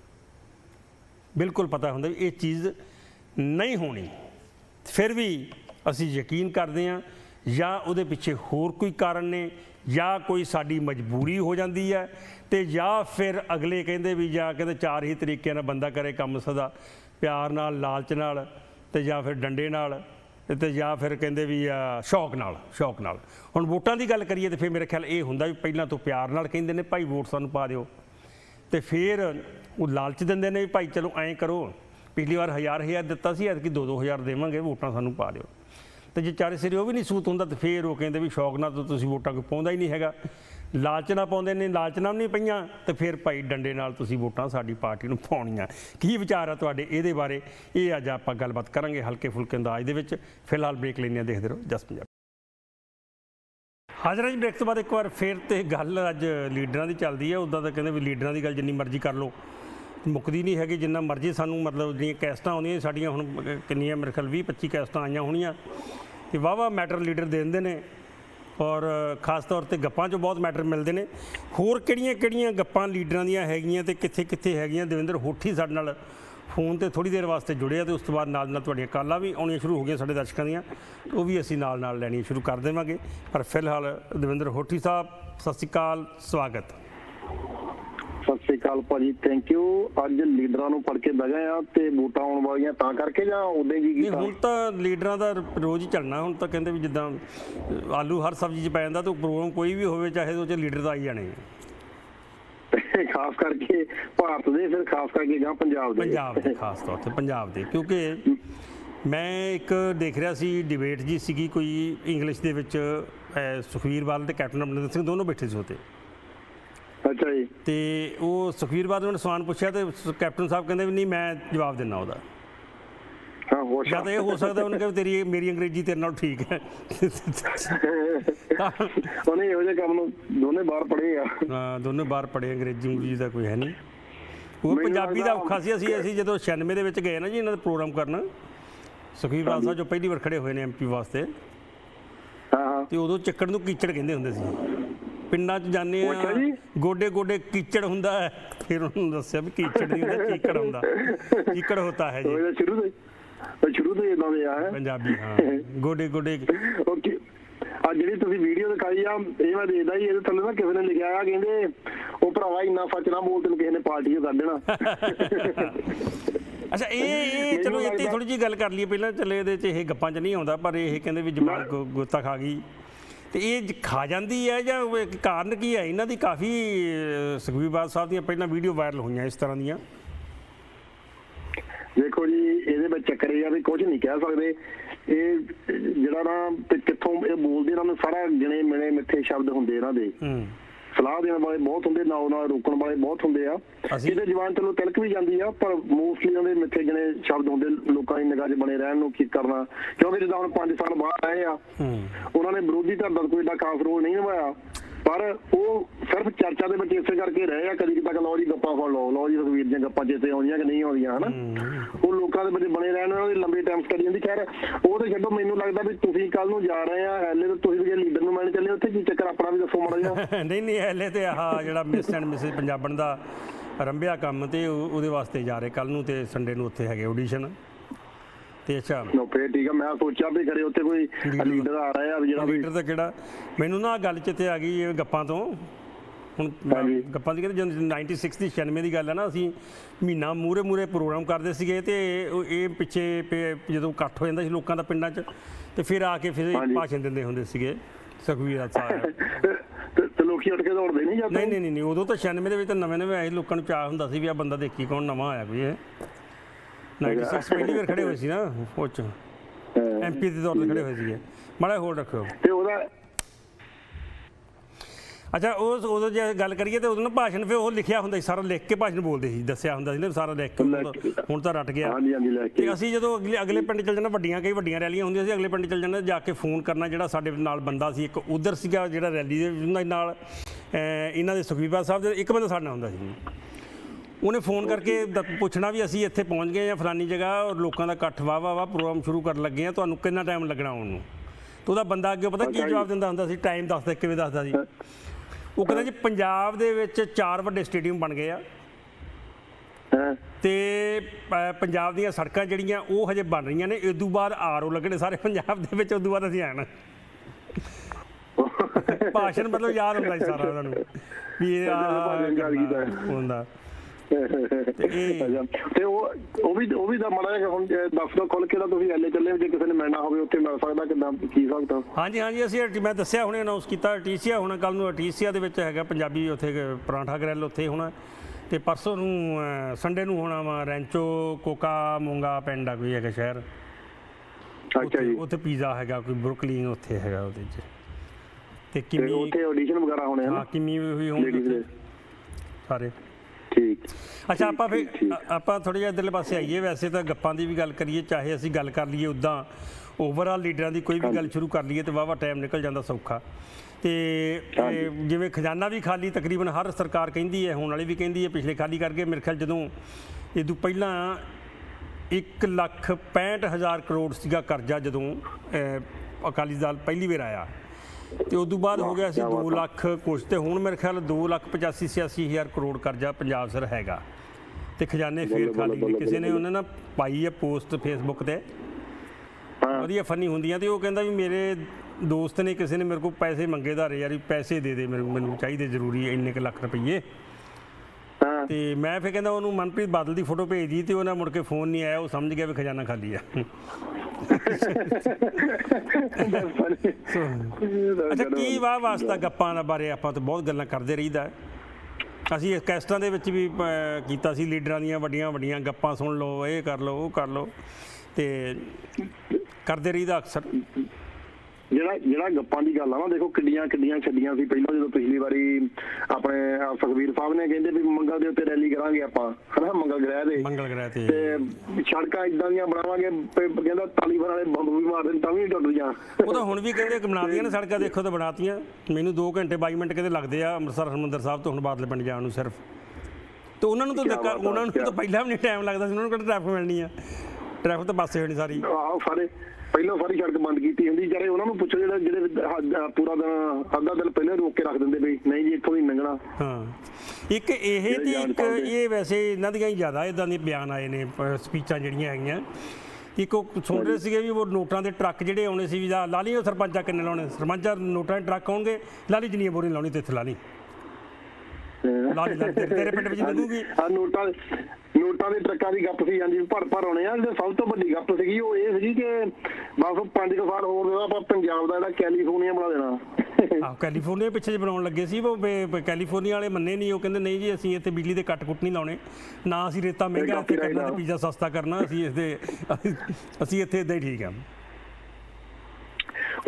ਬਿਲਕੁਲ ਪਤਾ ਹੁੰਦਾ ਵੀ ਇਹ ਚੀਜ਼ ਨਹੀਂ ਹੋਣੀ ਫਿਰ ਵੀ ਅਸੀਂ ਯਕੀਨ ਕਰਦੇ ਹਾਂ ਜਾਂ ਉਹਦੇ ਪਿੱਛੇ ਹੋਰ ਕੋਈ ਕਾਰਨ ਨੇ ਜਾਂ ਕੋਈ ਸਾਡੀ ਮਜਬੂਰੀ ਹੋ ਜਾਂਦੀ ਹੈ ਤੇ ਜਾਂ ਫਿਰ ਅਗਲੇ ਕਹਿੰਦੇ ਵੀ ਜਾਂ ਕਹਿੰਦੇ ਚਾਰ ਹੀ ਤਰੀਕਿਆਂ ਨਾਲ ਬੰਦਾ ਕਰੇ ਕੰਮ ਸਦਾ ਪਿਆਰ ਨਾਲ ਲਾਲਚ ਨਾਲ ਤੇ ਜਾਂ ਫਿਰ ਡੰਡੇ ਨਾਲ ਤੇ ਜਾਂ ਫਿਰ ਕਹਿੰਦੇ ਵੀ ਸ਼ੌਕ ਨਾਲ ਸ਼ੌਕ ਨਾਲ। ਹੁਣ ਵੋਟਾਂ ਦੀ ਗੱਲ ਕਰੀਏ ਤਾਂ ਫਿਰ ਮੇਰੇ ਖਿਆਲ ਇਹ ਹੁੰਦਾ ਵੀ ਪਹਿਲਾਂ ਤੋਂ ਪਿਆਰ ਨਾਲ ਕਹਿੰਦੇ ਨੇ ਭਾਈ ਵੋਟ ਸਾਨੂੰ ਪਾ ਦਿਓ ਤੇ ਫਿਰ ਉਹ ਲਾਲਚ ਦਿੰਦੇ ਨੇ ਵੀ ਭਾਈ ਚਲੋ ਐਂ ਕਰੋ ਪਿਛਲੀ ਵਾਰ ਹਜ਼ਾਰ ਹਜ਼ਾਰ ਦਿੱਤਾ ਸੀ ਐਤਕੀ ਦੋ ਦੋ ਹਜ਼ਾਰ ਦੇਵਾਂਗੇ ਵੋਟਾਂ ਸਾਨੂੰ ਪਾ ਦਿਓ। ਤੇ ਜੇ ਚਾਰੇ ਸਿਰੇ ਉਹ ਵੀ ਨਹੀਂ ਸੂਤ ਹੁੰਦਾ ਤਾਂ ਫਿਰ ਉਹ ਕਹਿੰਦੇ ਵੀ ਸ਼ੌਕ ਨਾਲ ਤਾਂ ਤੁਸੀਂ ਵੋਟਾਂ ਕੋਈ ਪਾਉਂਦਾ ਹੀ ਨਹੀਂ ਹੈਗਾ, ਲਾਲਚ ਨਾਲ ਪਾਉਂਦੇ ਨੇ ਲਾਲਚ ਨਾਲ ਨਹੀਂ ਪਈਆਂ ਤੇ ਫਿਰ ਭਾਈ ਡੰਡੇ ਨਾਲ ਤੁਸੀਂ ਵੋਟਾਂ ਸਾਡੀ ਪਾਰਟੀ ਨੂੰ ਪਾਉਣੀਆਂ। ਕੀ ਵਿਚਾਰ ਆ ਤੁਹਾਡੇ ਇਹਦੇ ਬਾਰੇ? ਇਹ ਅੱਜ ਆਪਾਂ ਗੱਲਬਾਤ ਕਰਾਂਗੇ ਹਲਕੇ ਫੁਲਕੇ ਅੰਦਾਜ਼ ਦੇ ਵਿੱਚ। ਫਿਲਹਾਲ ਬ੍ਰੇਕ ਲੈਂਦੇ ਹਾਂ, ਦੇਖਦੇ ਰਹੋ ਜਸ ਪੰਜਾਬ। ਹਾਜ਼ਰ ਜੀ ਬ੍ਰੇਕ ਤੋਂ ਬਾਅਦ ਇੱਕ ਵਾਰ ਫਿਰ ਤੇ ਗੱਲ ਅੱਜ ਲੀਡਰਾਂ ਦੀ ਚੱਲਦੀ ਹੈ। ਉੱਦਾਂ ਤਾਂ ਕਹਿੰਦੇ ਵੀ ਲੀਡਰਾਂ ਦੀ ਗੱਲ ਜਿੰਨੀ ਮਰਜ਼ੀ ਕਰ ਲਓ ਮੁੱਕਦੀ ਨਹੀਂ ਹੈਗੀ, ਜਿੰਨਾ ਮਰਜ਼ੀ ਸਾਨੂੰ ਮਤਲਬ ਜਿਹੜੀਆਂ ਕੈਸਟਾਂ ਆਉਂਦੀਆਂ ਸਾਡੀਆਂ ਹੁਣ ਕਿੰਨੀਆਂ ਮੇਰੇ ਖਿਆਲ ਵੀਹ ਪੱਚੀ ਕੈਸਟਾਂ ਆਈਆਂ ਹੋਣੀਆਂ ਤੇ ਵਾਹ ਵਾਹ ਮੈਟਰ ਲੀਡਰ ਦੇ ਦਿੰਦੇ ਨੇ ਔਰ ਖਾਸ ਤੌਰ ਤੇ ਗੱਪਾਂ 'ਚੋਂ ਬਹੁਤ ਮੈਟਰ ਮਿਲਦੇ ਨੇ। ਹੋਰ ਕਿਹੜੀਆਂ ਕਿਹੜੀਆਂ ਗੱਪਾਂ ਲੀਡਰਾਂ ਦੀਆਂ ਹੈਗੀਆਂ ਤੇ ਕਿੱਥੇ ਕਿੱਥੇ ਹੈਗੀਆਂ? ਦਵਿੰਦਰ ਹੋਠੀ ਸਾਡੇ ਨਾਲ ਫੋਨ ਤੇ ਥੋੜ੍ਹੀ ਦੇਰ ਵਾਸਤੇ ਜੁੜਿਆ ਤੇ ਉਸ ਤੋਂ ਬਾਅਦ ਨਾਲ ਨਾਲ ਤੁਹਾਡੀਆਂ ਕਾਲਾਂ ਵੀ ਆਉਣੀਆਂ ਸ਼ੁਰੂ ਹੋ ਗਈਆਂ ਸਾਡੇ ਦਰਸ਼ਕਾਂ ਦੀਆਂ, ਉਹ ਵੀ ਅਸੀਂ ਨਾਲ ਨਾਲ ਲੈਣੀਆਂ ਸ਼ੁਰੂ ਕਰ ਦੇਵਾਂਗੇ। ਪਰ ਫਿਲਹਾਲ ਦਵਿੰਦਰ ਹੋਠੀ ਸਾਹਿਬ ਸਤਿ ਸ਼੍ਰੀ ਅਕਾਲ, ਸਵਾਗਤ। ਸਤਿ ਸ਼੍ਰੀ ਅਕਾਲ ਭਾਜੀ, ਥੈਂਕ ਯੂ। ਅੱਜ ਲੀਡਰਾਂ ਨੂੰ ਫੜ ਕੇ ਬਹਿ ਗਏ ਆ ਤੇ ਵੋਟਾਂ ਆਉਣ ਵਾਲੀਆਂ ਤਾਂ ਕਰਕੇ ਜਾਂ ਉਦੋਂ ਜੀ ਕੀਤਾ? ਹੁਣ ਤਾਂ ਲੀਡਰਾਂ ਦਾ ਰੋਜ਼ ਹੀ ਚੱਲਣਾ। ਹੁਣ ਤਾਂ ਕਹਿੰਦੇ ਵੀ ਜਿੱਦਾਂ ਆਲੂ ਹਰ ਸਬਜ਼ੀ 'ਚ ਪੈ ਜਾਂਦਾ ਤਾਂ ਪ੍ਰੋਗਰਾਮ ਕੋਈ ਵੀ ਹੋਵੇ ਚਾਹੇ ਉਹ 'ਚ ਲੀਡਰ ਤਾਂ ਆਈ ਜਾਣੇ ਖਾਸ ਕਰਕੇ ਭਾਰਤ ਦੇ, ਫਿਰ ਖਾਸ ਕਰਕੇ ਜਾਂ ਪੰਜਾਬ ਦੇ ਪੰਜਾਬ ਦੇ ਖਾਸ ਤੌਰ ਤੇ ਪੰਜਾਬ ਦੇ, ਕਿਉਂਕਿ ਮੈਂ ਇੱਕ ਦੇਖ ਰਿਹਾ ਸੀ ਡਿਬੇਟ ਜੀ ਸੀਗੀ ਕੋਈ ਇੰਗਲਿਸ਼ ਦੇ ਵਿੱਚ, ਸੁਖਬੀਰ ਬਾਦਲ ਤੇ ਕੈਪਟਨ ਅਮਰਿੰਦਰ ਸਿੰਘ ਦੋਨੋਂ ਬੈਠੇ ਸੀ ਉੱਥੇ। ਅੱਛਾ ਜੀ। ਤੇ ਉਹ ਸੁਖਬੀਰ ਬਾਦਲ ਨੇ ਸਵਾਲ ਪੁੱਛਿਆ ਤੇ ਕੈਪਟਨ ਸਾਹਿਬ ਕਹਿੰਦੇ ਵੀ ਨਹੀਂ ਮੈਂ ਜਵਾਬ ਦਿੰਦਾ ਉਹਦਾ। ਜਾਂ ਤਾਂ ਇਹ ਹੋ ਸਕਦਾ ਉਹਨੇ ਕਿਹਾ ਤੇਰੀ ਮੇਰੀ ਅੰਗਰੇਜ਼ੀ ਤੇਰੇ ਨਾਲ ਠੀਕ ਹੈ। ਉਹਨੇ ਇਹੋ ਜਿਹੇ ਕੰਮ ਨੂੰ ਦੋਨੇ ਬਾਹਰ ਪੜ੍ਹੇ ਆ। ਹਾਂ ਦੋਨੇ ਬਾਹਰ ਪੜ੍ਹੇ, ਅੰਗਰੇਜ਼ੀ ਅੰਗਰੇਜ਼ੀ ਦਾ ਕੋਈ ਹੈ ਨਹੀਂ। ਉਹ ਪੰਜਾਬੀ ਦਾ ਔਖਾ ਸੀ। ਅਸੀਂ ਅਸੀਂ ਜਦੋਂ ਛਿਆਨਵੇਂ ਦੇ ਵਿੱਚ ਗਏ ਨਾ ਜੀ ਇਹਨਾਂ ਦਾ ਪ੍ਰੋਗਰਾਮ ਕਰਨ, ਸੁਖਬੀਰ ਬਾਦਲ ਸਾਹਿਬ ਜੋ ਪਹਿਲੀ ਵਾਰ ਖੜੇ ਹੋਏ ਨੇ ਐਮ ਪੀ ਵਾਸਤੇ, ਤੇ ਉਦੋਂ ਚੱਕੜ ਨੂੰ ਕੀਚੜ ਕਹਿੰਦੇ ਹੁੰਦੇ ਸੀ। ਪਿੰਡਾਂ 'ਚ ਜਾਂਦੇ ਆ ਗੋਡੇ ਗੋਡੇ ਕੀਚੜ ਹੁੰਦਾ ਹੈ, ਫਿਰ ਉਹਨੂੰ ਦੱਸਿਆ ਵੀ ਕੀਚੜ ਨਹੀਂ ਹੁੰਦਾ ਚੀਕੜ ਹੁੰਦਾ, ਚੀਕੜ ਹੁੰਦਾ ਹੈ ਜੀ। ਸ਼ੁਰੂ ਤੋਂ ਸ਼ੁਰੂ ਤੋਂ ਇਦਾਂ ਦੇ ਆ ਪੰਜਾਬੀ। ਹਾਂ ਗੋਡੇ ਗੋਡੇ। ਓਕੇ, ਆ ਜਿਹੜੀ ਤੁਸੀਂ ਵੀਡੀਓ ਦਿਖਾਈ ਆ ਇਹ ਮੈਂ ਦੇਖਦਾ ਜੀ, ਇਹਦੇ ਥੱਲੇ ਨਾ ਕਿਸੇ ਨੇ ਲਿਖਿਆ ਆ ਕਹਿੰਦੇ ਉਹ ਭਰਾਵਾ ਇੰਨਾ ਸੱਚ ਨਾ ਬੋਲ ਤੈਨੂੰ ਕਿਸੇ ਨੇ ਪਾਰਟੀ 'ਚੋਂ ਕੱਢ ਦੇਣਾ। ਅੱਛਾ ਇਹ ਇਹ ਚਲੋ ਇੱਥੇ ਥੋੜ੍ਹੀ ਜਿਹੀ ਗੱਲ ਕਰ ਲਈਏ ਪਹਿਲਾਂ। ਚੱਲੇ ਇਹਦੇ 'ਚ ਇਹ ਗੱਪਾਂ 'ਚ ਨਹੀਂ ਆਉਂਦਾ, ਪਰ ਇਹ ਕਹਿੰਦੇ ਵੀ ਜਮਾਨ ਗੋਤਾ ਖਾ ਗਈ ਤੇ ਇਹ ਖਾ ਜਾਂਦੀ ਹੈ ਜਾਂ ਕਾਰਨ ਕੀ ਹੈ ਇਹਨਾਂ ਦੀ? ਕਾਫੀ ਸੁਖਬੀਰ ਬਾਦਲ ਸਾਹਿਬ ਦੀਆਂ ਪਹਿਲਾਂ ਵੀਡੀਓ ਵਾਇਰਲ ਹੋਈਆਂ ਇਸ ਤਰ੍ਹਾਂ ਦੀਆਂ। ਦੇਖੋ ਜੀ ਇਹਦੇ ਵਿੱਚ ਚੱਕਰ ਇਹ ਆ ਵੀ ਕੁਝ ਨਹੀਂ ਕਹਿ ਸਕਦੇ। ਇਹ ਜਿਹੜਾ ਨਾ ਤੇ ਕਿੱਥੋਂ ਇਹ ਬੋਲਦੇ ਇਹਨਾਂ ਨੂੰ ਸਾਰਾ ਗਿਣੇ ਮਿਣੇ ਮਿੱਠੇ ਸ਼ਬਦ ਹੁੰਦੇ ਇਹਨਾਂ ਦੇ। ਸਲਾਹ ਦੇਣ ਵਾਲੇ ਬਹੁਤ ਹੁੰਦੇ, ਨਾਲ ਨਾਲ ਰੋਕਣ ਵਾਲੇ ਬਹੁਤ ਹੁੰਦੇ ਆ। ਕਿਤੇ ਜਵਾਨ ਚਲੋ ਤਿਲਕ ਵੀ ਜਾਂਦੀ ਆ, ਪਰ ਮੋਸਟਲੀ ਉਹਦੇ ਮਿੱਥੇ ਜਣੇ ਸ਼ਬਦ ਹੁੰਦੇ ਲੋਕਾਂ ਦੀ ਨਿਗਾਹ 'ਚ ਬਣੇ ਰਹਿਣ ਨੂੰ ਕੀ ਕਰਨਾ। ਕਿਉਂਕਿ ਜਿੱਦਾਂ ਹੁਣ ਪੰਜ ਸਾਲ ਬਾਅਦ ਆਏ ਆ, ਉਹਨਾਂ ਨੇ ਵਿਰੋਧੀ ਧਿਰ ਦਾ ਕੋਈ ਏਡਾ ਖਾਸ ਰੋਲ ਨਹੀਂ ਨਿਭਾਇਆ, ਪਰ ਉਹ ਸਿਰਫ ਚਰਚਾ ਦੇ ਵਿੱਚ ਇਸੇ ਕਰਕੇ ਰਹੇ ਆ। ਕਦੀ ਤੱਕ ਲਓ ਜੀ ਗੱਪਾਂ ਫੜ ਲਓ, ਲਓ ਜੀ ਰਘਵੀਰ ਦੀਆਂ ਗੱਪਾਂ ਚੇਤੇ ਆਉਂਦੀਆਂ ਕਿ ਨਹੀਂ ਆਉਂਦੀਆਂ, ਹਨਾ। ਉਹ ਲੋਕਾਂ ਦੇ ਵਿੱਚ ਬਣੇ ਰਹਿਣ, ਉਹਨਾਂ ਦੀ ਲੰਬੇ ਟਾਈਮ ਕਰੀ ਜਾਂਦੀ। ਖੈਰ ਉਹ ਤੇ ਛੱਡੋ, ਮੈਨੂੰ ਲੱਗਦਾ ਵੀ ਤੁਸੀਂ ਕੱਲ ਨੂੰ ਜਾ ਰਹੇ ਆ ਐਲਏ ਤੇ, ਤੁਸੀਂ ਵੀ ਲੀਡਰ ਨੂੰ ਮਿਲਣ ਚੱਲੇ, ਉੱਥੇ ਕੀ ਚੱਕਰ ਆਪਣਾ ਵੀ ਦੱਸੋ ਮਾੜਾ ਜਿਹਾ। ਨਹੀਂ ਨਹੀਂ ਐਲਏ ਤੇ ਆਹ ਜਿਹੜਾ ਮਿਸ ਐਂਡ ਮਿਸਿਸ ਪੰਜਾਬਣ ਦਾ ਰੰਭਿਆ ਕੰਮ, ਤੇ ਉਹਦੇ ਵਾਸਤੇ ਜਾ ਰਹੇ ਕੱਲ ਨੂੰ, ਤੇ ਸੰਡੇ ਨੂੰ ਉੱਥੇ ਹੈਗੇ ਆਡੀਸ਼ਨ। ਤੇ ਅੱਛਾ ਫੇਰ ਠੀਕ ਆ, ਮੈਂ ਸੋਚਿਆ ਵੀ ਕਰੇ ਉੱਥੇ ਕੋਈ ਲੀਡਰ ਆ ਰਿਹਾ ਜਿਹੜਾ ਲੀਡਰ ਤਾਂ ਕਿਹੜਾ। ਮੈਨੂੰ ਨਾ ਗੱਲ ਚੇਤੇ ਆ ਗਈ ਗੱਪਾਂ ਤੋਂ, ਹੁਣ ਗੱਪਾਂ ਦੀ ਕਹਿੰਦੇ ਜਦੋਂ ਨਾਈਨਟੀ ਸਿਕਸ ਦੀ ਛਿਆਨਵੇਂ ਦੀ ਗੱਲ ਹੈ ਨਾ, ਅਸੀਂ ਮਹੀਨਾ ਮੂਹਰੇ ਮੂਹਰੇ ਪ੍ਰੋਗਰਾਮ ਕਰਦੇ ਸੀਗੇ, ਤੇ ਇਹ ਪਿੱਛੇ ਜਦੋਂ ਇਕੱਠ ਹੋ ਜਾਂਦਾ ਸੀ ਲੋਕਾਂ ਦਾ ਪਿੰਡਾਂ 'ਚ, ਤੇ ਫਿਰ ਆ ਕੇ ਫਿਰ ਭਾਸ਼ਣ ਦਿੰਦੇ ਹੁੰਦੇ ਸੀਗੇ ਸੁਖਵੀਰ ਸਾਹਿਬ। ਤੇ ਲੋਕੀ ਉੱਠ ਕੇ ਦੌੜਦੇ ਨਹੀਂ ਜਾਂਦੇ? ਨਹੀਂ ਨਹੀਂ ਨਹੀਂ, ਉਦੋਂ ਤਾਂ ਛਿਆਨਵੇਂ ਦੇ ਵਿੱਚ ਤਾਂ ਨਵੇਂ ਨਵੇਂ ਆਏ ਲੋਕਾਂ ਨੂੰ ਚਾਹ ਹੁੰਦਾ ਸੀ ਵੀ ਆਹ ਬੰਦਾ ਦੇਖੀ ਕੌਣ ਨਵਾਂ ਆਇਆ ਕੋਈ। ਇਹ ਨਾਈਨਟੀ ਸਿਕਸ ਪਹਿਲੀ ਵਾਰ ਖੜੇ ਹੋਏ ਸੀ ਨਾ ਉਹ 'ਚ, ਐਮਪੀ ਦੇ ਤੌਰ 'ਤੇ ਖੜੇ ਹੋਏ ਸੀਗੇ। ਮਾੜਾ ਹੋਰ ਰੱਖੋ ਤੇ ਉਹਦਾ। ਅੱਛਾ ਉਹ ਉਦੋਂ ਜੇ ਗੱਲ ਕਰੀਏ ਤਾਂ ਉਦੋਂ ਨਾ ਭਾਸ਼ਣ ਫਿਰ ਉਹ ਲਿਖਿਆ ਹੁੰਦਾ ਸੀ, ਸਾਰਾ ਲਿਖ ਕੇ ਭਾਸ਼ਣ ਬੋਲਦੇ ਸੀ, ਦੱਸਿਆ ਹੁੰਦਾ ਸੀ ਨਾ ਸਾਰਾ ਲਿਖ ਕੇ। ਹੁਣ ਤਾਂ ਰੱਟ ਗਿਆ। ਤੇ ਅਸੀਂ ਜਦੋਂ ਅਗਲੇ ਅਗਲੇ ਪਿੰਡ ਚੱਲ ਜਾਣਾ, ਵੱਡੀਆਂ ਕਈ ਵੱਡੀਆਂ ਰੈਲੀਆਂ ਹੁੰਦੀਆਂ ਸੀ, ਅਗਲੇ ਪਿੰਡ ਚੱਲ ਜਾਣਾ, ਜਾ ਕੇ ਫੋਨ ਕਰਨਾ। ਜਿਹੜਾ ਸਾਡੇ ਨਾਲ ਬੰਦਾ ਸੀ ਇੱਕ ਉਧਰ ਸੀਗਾ ਜਿਹੜਾ ਰੈਲੀ ਦੇ ਨਾਲ ਇਹਨਾਂ ਦੇ ਸੁਖਬੀਰ ਸਾਹਿਬ ਦੇ, ਇੱਕ ਬੰਦਾ ਸਾਡੇ ਨਾਲ ਹੁੰਦਾ ਸੀ, ਉਹਨੇ ਫੋਨ ਕਰਕੇ ਪੁੱਛਣਾ ਵੀ ਅਸੀਂ ਇੱਥੇ ਪਹੁੰਚ ਗਏ ਜਾਂ ਫਲਾਨੀ ਜਗ੍ਹਾ, ਔਰ ਲੋਕਾਂ ਦਾ ਇਕੱਠ ਵਾਹ ਵਾਹ ਵਾਹ ਪ੍ਰੋਗਰਾਮ ਸ਼ੁਰੂ ਕਰਨ ਲੱਗੇ ਆ, ਤੁਹਾਨੂੰ ਕਿੰਨਾ ਟਾਈਮ ਲੱਗਣਾ ਆਉਣ ਨੂੰ। ਤੇ ਉਹਦਾ ਬੰਦਾ ਅੱਗੇ ਪਤਾ ਕੀ ਜਵਾਬ ਦਿੰਦਾ ਹੁੰਦਾ ਸੀ, ਟਾਈਮ ਦੱਸਦਾ ਕਿਵੇਂ ਦੱਸਦਾ ਸੀ, ਉਹ ਕਹਿੰਦਾ ਜੀ ਪੰਜਾਬ ਦੇ ਵਿੱਚ ਚਾਰ ਵੱਡੇ ਸਟੇਡੀਅਮ ਬਣ ਗਏ ਆ, ਤੇ ਪੰਜਾਬ ਦੀਆਂ ਸੜਕਾਂ ਜਿਹੜੀਆਂ ਉਹ ਹਜੇ ਬਣ ਰਹੀਆਂ ਨੇ, ਇਸ ਤੋਂ ਬਾਅਦ ਆਰ ਓ ਲੱਗਣੇ ਸਾਰੇ ਪੰਜਾਬ ਦੇ ਵਿੱਚ, ਉਸ ਤੋਂ ਬਾਅਦ ਅਸੀਂ ਆਣਾ। ਭਾਸ਼ਣ ਮਤਲਬ ਯਾਦ ਹੁੰਦਾ ਸੀ ਸਾਰਾ ਉਹਨਾਂ ਨੂੰ ਵੀ ਇਹ ਹੁੰਦਾ। ਤੇ ਉਹ ਉਹ ਵੀ ਉਹ ਵੀ ਤਾਂ ਮਾੜਾ ਜਿਹਾ ਹੁਣ ਦੱਸ ਦਿਓ ਖੁੱਲ ਕੇ, ਤਾਂ ਤੁਸੀਂ ਐਲਏ ਚੱਲੇ, ਜੇ ਕਿਸੇ ਨੇ ਮਿਲਣਾ ਹੋਵੇ ਉੱਥੇ ਮਿਲ ਸਕਦਾ, ਕਿੱਦਾਂ ਕੀ ਸਕਦਾ? ਹਾਂਜੀ ਹਾਂਜੀ, ਅਸੀਂ ਮੈਂ ਦੱਸਿਆ ਹੁਣੇ ਅਨਾਉਂਸ ਕੀਤਾ ਟੀਸੀਆ ਹੋਣਾ, ਕੱਲ ਨੂੰ ਟੀਸੀਆ ਦੇ ਵਿੱਚ ਹੈਗਾ ਪੰਜਾਬੀ ਉੱਥੇ ਪਰਾਂਠਾ ਗਰੈਲ ਉੱਥੇ ਹੋਣਾ, ਤੇ ਪਰਸੋਂ ਨੂੰ ਸੰਡੇ ਨੂੰ ਹੋਣਾ ਵਾ ਰੈਂਚੋ ਕੋਕਾ ਮੋਂਗਾ ਪਿੰਡ ਆ ਕੋਈ ਹੈਗਾ ਸ਼ਹਿਰ, ਅੱਛਾ ਜੀ, ਉੱਥੇ ਪੀਜ਼ਾ ਹੈਗਾ ਕੋਈ ਬਰੁਕਲਿਨ ਉੱਥੇ ਹੈਗਾ ਉਹਦੇ 'ਚ, ਤੇ ਕਿੰਨੀ ਉੱਥੇ ਆਡੀਸ਼ਨ ਵਗੈਰਾ ਹੋਣੇ ਹਨ, ਕਿੰਨੀ ਹੋਈ ਹੋਣਗੇ ਸਾਰੇ। ਠੀਕ। ਅੱਛਾ ਆਪਾਂ ਫਿਰ ਆਪਾਂ ਥੋੜ੍ਹਾ ਜਿਹਾ ਇੱਧਰਲੇ ਪਾਸੇ ਆਈਏ। ਵੈਸੇ ਤਾਂ ਗੱਪਾਂ ਦੀ ਵੀ ਗੱਲ ਕਰੀਏ, ਚਾਹੇ ਅਸੀਂ ਗੱਲ ਕਰ ਲਈਏ ਉੱਦਾਂ ਓਵਰਆਲ ਲੀਡਰਾਂ ਦੀ ਕੋਈ ਵੀ ਗੱਲ ਸ਼ੁਰੂ ਕਰ ਲਈਏ, ਤਾਂ ਵਾਹਵਾ ਟਾਈਮ ਨਿਕਲ ਜਾਂਦਾ ਸੌਖਾ। ਤੇ ਜਿਵੇਂ ਖਜ਼ਾਨਾ ਵੀ ਖਾਲੀ ਤਕਰੀਬਨ ਹਰ ਸਰਕਾਰ ਕਹਿੰਦੀ ਹੈ, ਹੁਣ ਵਾਲੀ ਵੀ ਕਹਿੰਦੀ ਹੈ, ਪਿਛਲੇ ਖਾਲੀ ਕਰਕੇ ਮੇਰੇ ਖਿਆਲ ਜਦੋਂ ਇਹ ਤੋਂ ਪਹਿਲਾਂ ਇੱਕ ਲੱਖ ਪੈਂਹਠ ਹਜ਼ਾਰ ਕਰੋੜ ਸੀਗਾ ਕਰਜ਼ਾ ਜਦੋਂ ਅਕਾਲੀ ਦਲ ਪਹਿਲੀ ਵਾਰ ਆਇਆ, ਤੇ ਉਸ ਤੋਂ ਬਾਅਦ ਹੋ ਗਿਆ ਸੀ ਦੋ ਲੱਖ ਕੁਛ, ਤੇ ਹੁਣ ਮੇਰੇ ਖਿਆਲ ਦੋ ਲੱਖ ਪਚਾਸੀ ਛਿਆਸੀ ਹਜ਼ਾਰ ਕਰੋੜ ਕਰਜ਼ਾ ਪੰਜਾਬ ਸਰ ਹੈਗਾ, ਤੇ ਖਜ਼ਾਨੇ ਫੇਰ ਖਾਲੀ ਨੇ। ਕਿਸੇ ਨੇ ਉਹਨੇ ਨਾ ਪਾਈ ਹੈ ਪੋਸਟ ਫੇਸਬੁੱਕ ਤੇ, ਵਧੀਆ ਫਨੀ ਹੁੰਦੀਆਂ, ਤੇ ਉਹ ਕਹਿੰਦਾ ਵੀ ਮੇਰੇ ਦੋਸਤ ਨੇ ਕਿਸੇ ਨੇ ਮੇਰੇ ਕੋਲ ਪੈਸੇ ਮੰਗੇ ਧਾਰੇ ਯਾਰ, ਪੈਸੇ ਦੇ ਦੇ ਮੈਨੂੰ ਮੈਨੂੰ ਚਾਹੀਦੇ ਜ਼ਰੂਰੀ ਇੰਨੇ ਕੁ ਲੱਖ ਰੁਪਈਏ। ਤੇ ਮੈਂ ਫਿਰ ਕਹਿੰਦਾ ਉਹਨੂੰ ਮਨਪ੍ਰੀਤ ਬਾਦਲ ਦੀ ਫੋਟੋ ਭੇਜ ਦੀ, ਤੇ ਉਹਨਾਂ ਮੁੜ ਕੇ ਫੋਨ ਨਹੀਂ ਆਇਆ, ਉਹ ਸਮਝ ਗਿਆ ਵੀ ਖਜ਼ਾਨਾ ਖਾਲੀ ਆ। ਅੱਛਾ ਕੀ ਵਾਹ ਵਾਸਤਾ ਗੱਪਾਂ ਦਾ ਬਾਰੇ ਆਪਾਂ ਤਾਂ ਬਹੁਤ ਗੱਲਾਂ ਕਰਦੇ ਰਹੀਦਾ। ਅਸੀਂ ਇਸ ਕੈਸਟਾਂ ਦੇ ਵਿੱਚ ਵੀ ਕੀਤਾ ਸੀ, ਲੀਡਰਾਂ ਦੀਆਂ ਵੱਡੀਆਂ ਵੱਡੀਆਂ ਗੱਪਾਂ ਸੁਣ ਲਓ, ਇਹ ਕਰ ਲਓ ਉਹ ਕਰ ਲਓ, ਤੇ ਕਰਦੇ ਰਹੀਦਾ ਅਕਸਰ। ਜਿਹੜਾ ਜਿਹੜਾ ਗੱਪਾਂ ਦੀ ਗੱਲ ਆ ਨਾ, ਦੇਖੋ ਕਿੱਡੀਆਂ ਕਿੱਡੀਆਂ ਛੱਡੀਆਂ ਸੀ ਪਹਿਲਾਂ, ਜਦੋਂ ਪਿਛਲੀ ਵਾਰੀ ਆਪਣੇ ਸੁਖਬੀਰ ਸਾਹਿਬ ਨੇ ਕਹਿੰਦੇ ਵੀ ਮੰਗਲ ਦੇ ਉੱਤੇ ਰੈਲੀ ਕਰਾਂਗੇ ਆਪਾਂ, ਹਨਾ, ਮੰਗਲ ਗ੍ਰਹਿ ਦੇ ਮੰਗਲ ਗ੍ਰਹਿ ਤੇ, ਤੇ ਸੜਕਾਂ ਇਦਾਂ ਦੀਆਂ ਬਣਾਵਾਂਗੇ, ਕਹਿੰਦਾ ਤਾਲੀਬਾਨ ਵਾਲੇ ਬੰਬ ਵੀ ਮਾਰ ਦੇਣ ਤਾਂ ਵੀ ਟੁੱਟ ਜਾ। ਉਹ ਤਾਂ ਹੁਣ ਵੀ ਕਹਿੰਦੇ ਬਣਾਤੀਆਂ ਨੇ ਸੜਕਾਂ, ਦੇਖੋ ਤਾਂ ਬਣਾਤੀਆਂ। ਮੈਨੂੰ ਦੋ ਘੰਟੇ ਬਾਈ ਮਿੰਟ ਕਹਿੰਦੇ ਲੱਗਦੇ ਆ ਅੰਮ੍ਰਿਤਸਰ ਹਰਿਮੰਦਰ ਸਾਹਿਬ ਤੋਂ ਹੁਣ ਬਾਦਲ ਪਿੰਡ ਜਾਣ ਨੂੰ ਸਿਰਫ, ਤੇ ਉਹਨਾਂ ਨੂੰ ਤਾਂ ਉਹਨਾਂ ਨੂੰ ਤਾਂ ਪਹਿਲਾਂ ਵੀ ਨਹੀਂ ਟਾਈਮ ਲੱਗਦਾ ਸੀ, ਉਹਨਾਂ ਨੂੰ ਕਿਹੜਾ ਟ੍ਰੈਫਿਕ ਮਿਲਣੀ ਆ, ਟ੍ਰੈਫਿਕ ਤਾਂ ਪਾਸੇ ਹੋਣੀ ਸਾਰੀ। ਆਹੋ ਸਾਰੇ ਪਹਿਲਾਂ ਸਾਰੀ ਸੜਕ ਬੰਦ ਕੀਤੀ ਹੁੰਦੀ, ਜਿਹੜੇ ਉਹਨਾਂ ਨੂੰ ਪੁੱਛੋ ਜਿਹੜੇ ਜਿਹੜੇ ਪੂਰਾ ਦਿਨ ਅੱਧਾ ਦਿਨ ਪਹਿਲਾਂ ਰੋਕ ਕੇ ਰੱਖ ਦਿੰਦੇ ਵੀ ਨਹੀਂ ਜੀ ਇੱਥੋਂ ਨਹੀਂ ਲੰਘਣਾ। ਹਾਂ ਇੱਕ ਇਹ ਤੇ ਇੱਕ ਇਹ ਵੈਸੇ ਇਹਨਾਂ ਦੀਆਂ ਹੀ ਜ਼ਿਆਦਾ ਇੱਦਾਂ ਦੇ ਬਿਆਨ ਆਏ ਨੇ, ਸਪੀਚਾਂ ਜਿਹੜੀਆਂ ਹੈਗੀਆਂ। ਇੱਕ ਉਹ ਸੁਣ ਰਹੇ ਸੀਗੇ ਵੀ ਉਹ ਨੋਟਾਂ ਦੇ ਟਰੱਕ ਜਿਹੜੇ ਆਉਣੇ ਸੀ, ਵੀ ਲਾ ਲਈ ਉਹ ਸਰਪੰਚਾਂ ਕਿੰਨੇ ਲਾਉਣੇ, ਸਰਪੰਚਾਂ ਨੋਟਾਂ ਦੇ ਟਰੱਕ ਆਉਣਗੇ, ਲਾ ਲਈ ਜਿੰਨੀਆਂ ਬੋਰੀਆਂ ਲਾਉਣੀ ਤੇ ਇੱਥੇ ਲਾ ਲਈ, ਲਾ ਲਈ ਤੇਰੇ ਪਿੰਡ ਵਿੱਚ ਲੱਗੂਗੀ। ਨੋਟਾਂ ਨੋਟਾਂ ਦੇ ਟਰੱਕਾਂ ਦੀ ਗੱਪ ਸੀ, ਹਾਂਜੀ ਭਰ ਭਰ ਆਉਣੇ ਆ। ਜਿਹੜੀ ਸਭ ਤੋਂ ਵੱਡੀ ਗੱਪ ਸੀਗੀ ਉਹ ਇਹ ਸੀਗੀ ਕਿ ਬਸ ਪੰਜ ਕੁ ਸਾਲ ਹੋਰ ਆਪਾਂ ਪੰਜਾਬ ਦਾ ਜਿਹੜਾ ਕੈਲੀਫੋਰਨੀਆ ਬਣਾ ਦੇਣਾ। ਆਹ ਕੈਲੀਫੋਰਨੀਆ ਪਿੱਛੇ ਜੇ ਬਣਾਉਣ ਲੱਗੇ ਸੀ, ਉਹ ਕੈਲੀਫੋਰਨੀਆ ਵਾਲੇ ਮੰਨੇ ਨਹੀਂ, ਉਹ ਕਹਿੰਦੇ ਨਹੀਂ ਜੀ ਅਸੀਂ ਇੱਥੇ ਬਿਜਲੀ ਦੇ ਕੱਟ ਕੁੱਟ ਨਹੀਂ ਲਾਉਣੇ, ਨਾ ਅਸੀਂ ਰੇਤਾ ਮਹਿੰਗਾ ਇੱਥੇ ਕਰਨਾ ਤੇ ਪੀਜ਼ਾ ਸਸਤਾ ਕਰਨਾ, ਅਸੀਂ ਇਸਦੇ ਅਸੀਂ ਇੱਥੇ ਇੱਦਾਂ ਹੀ ਠੀਕ ਆ।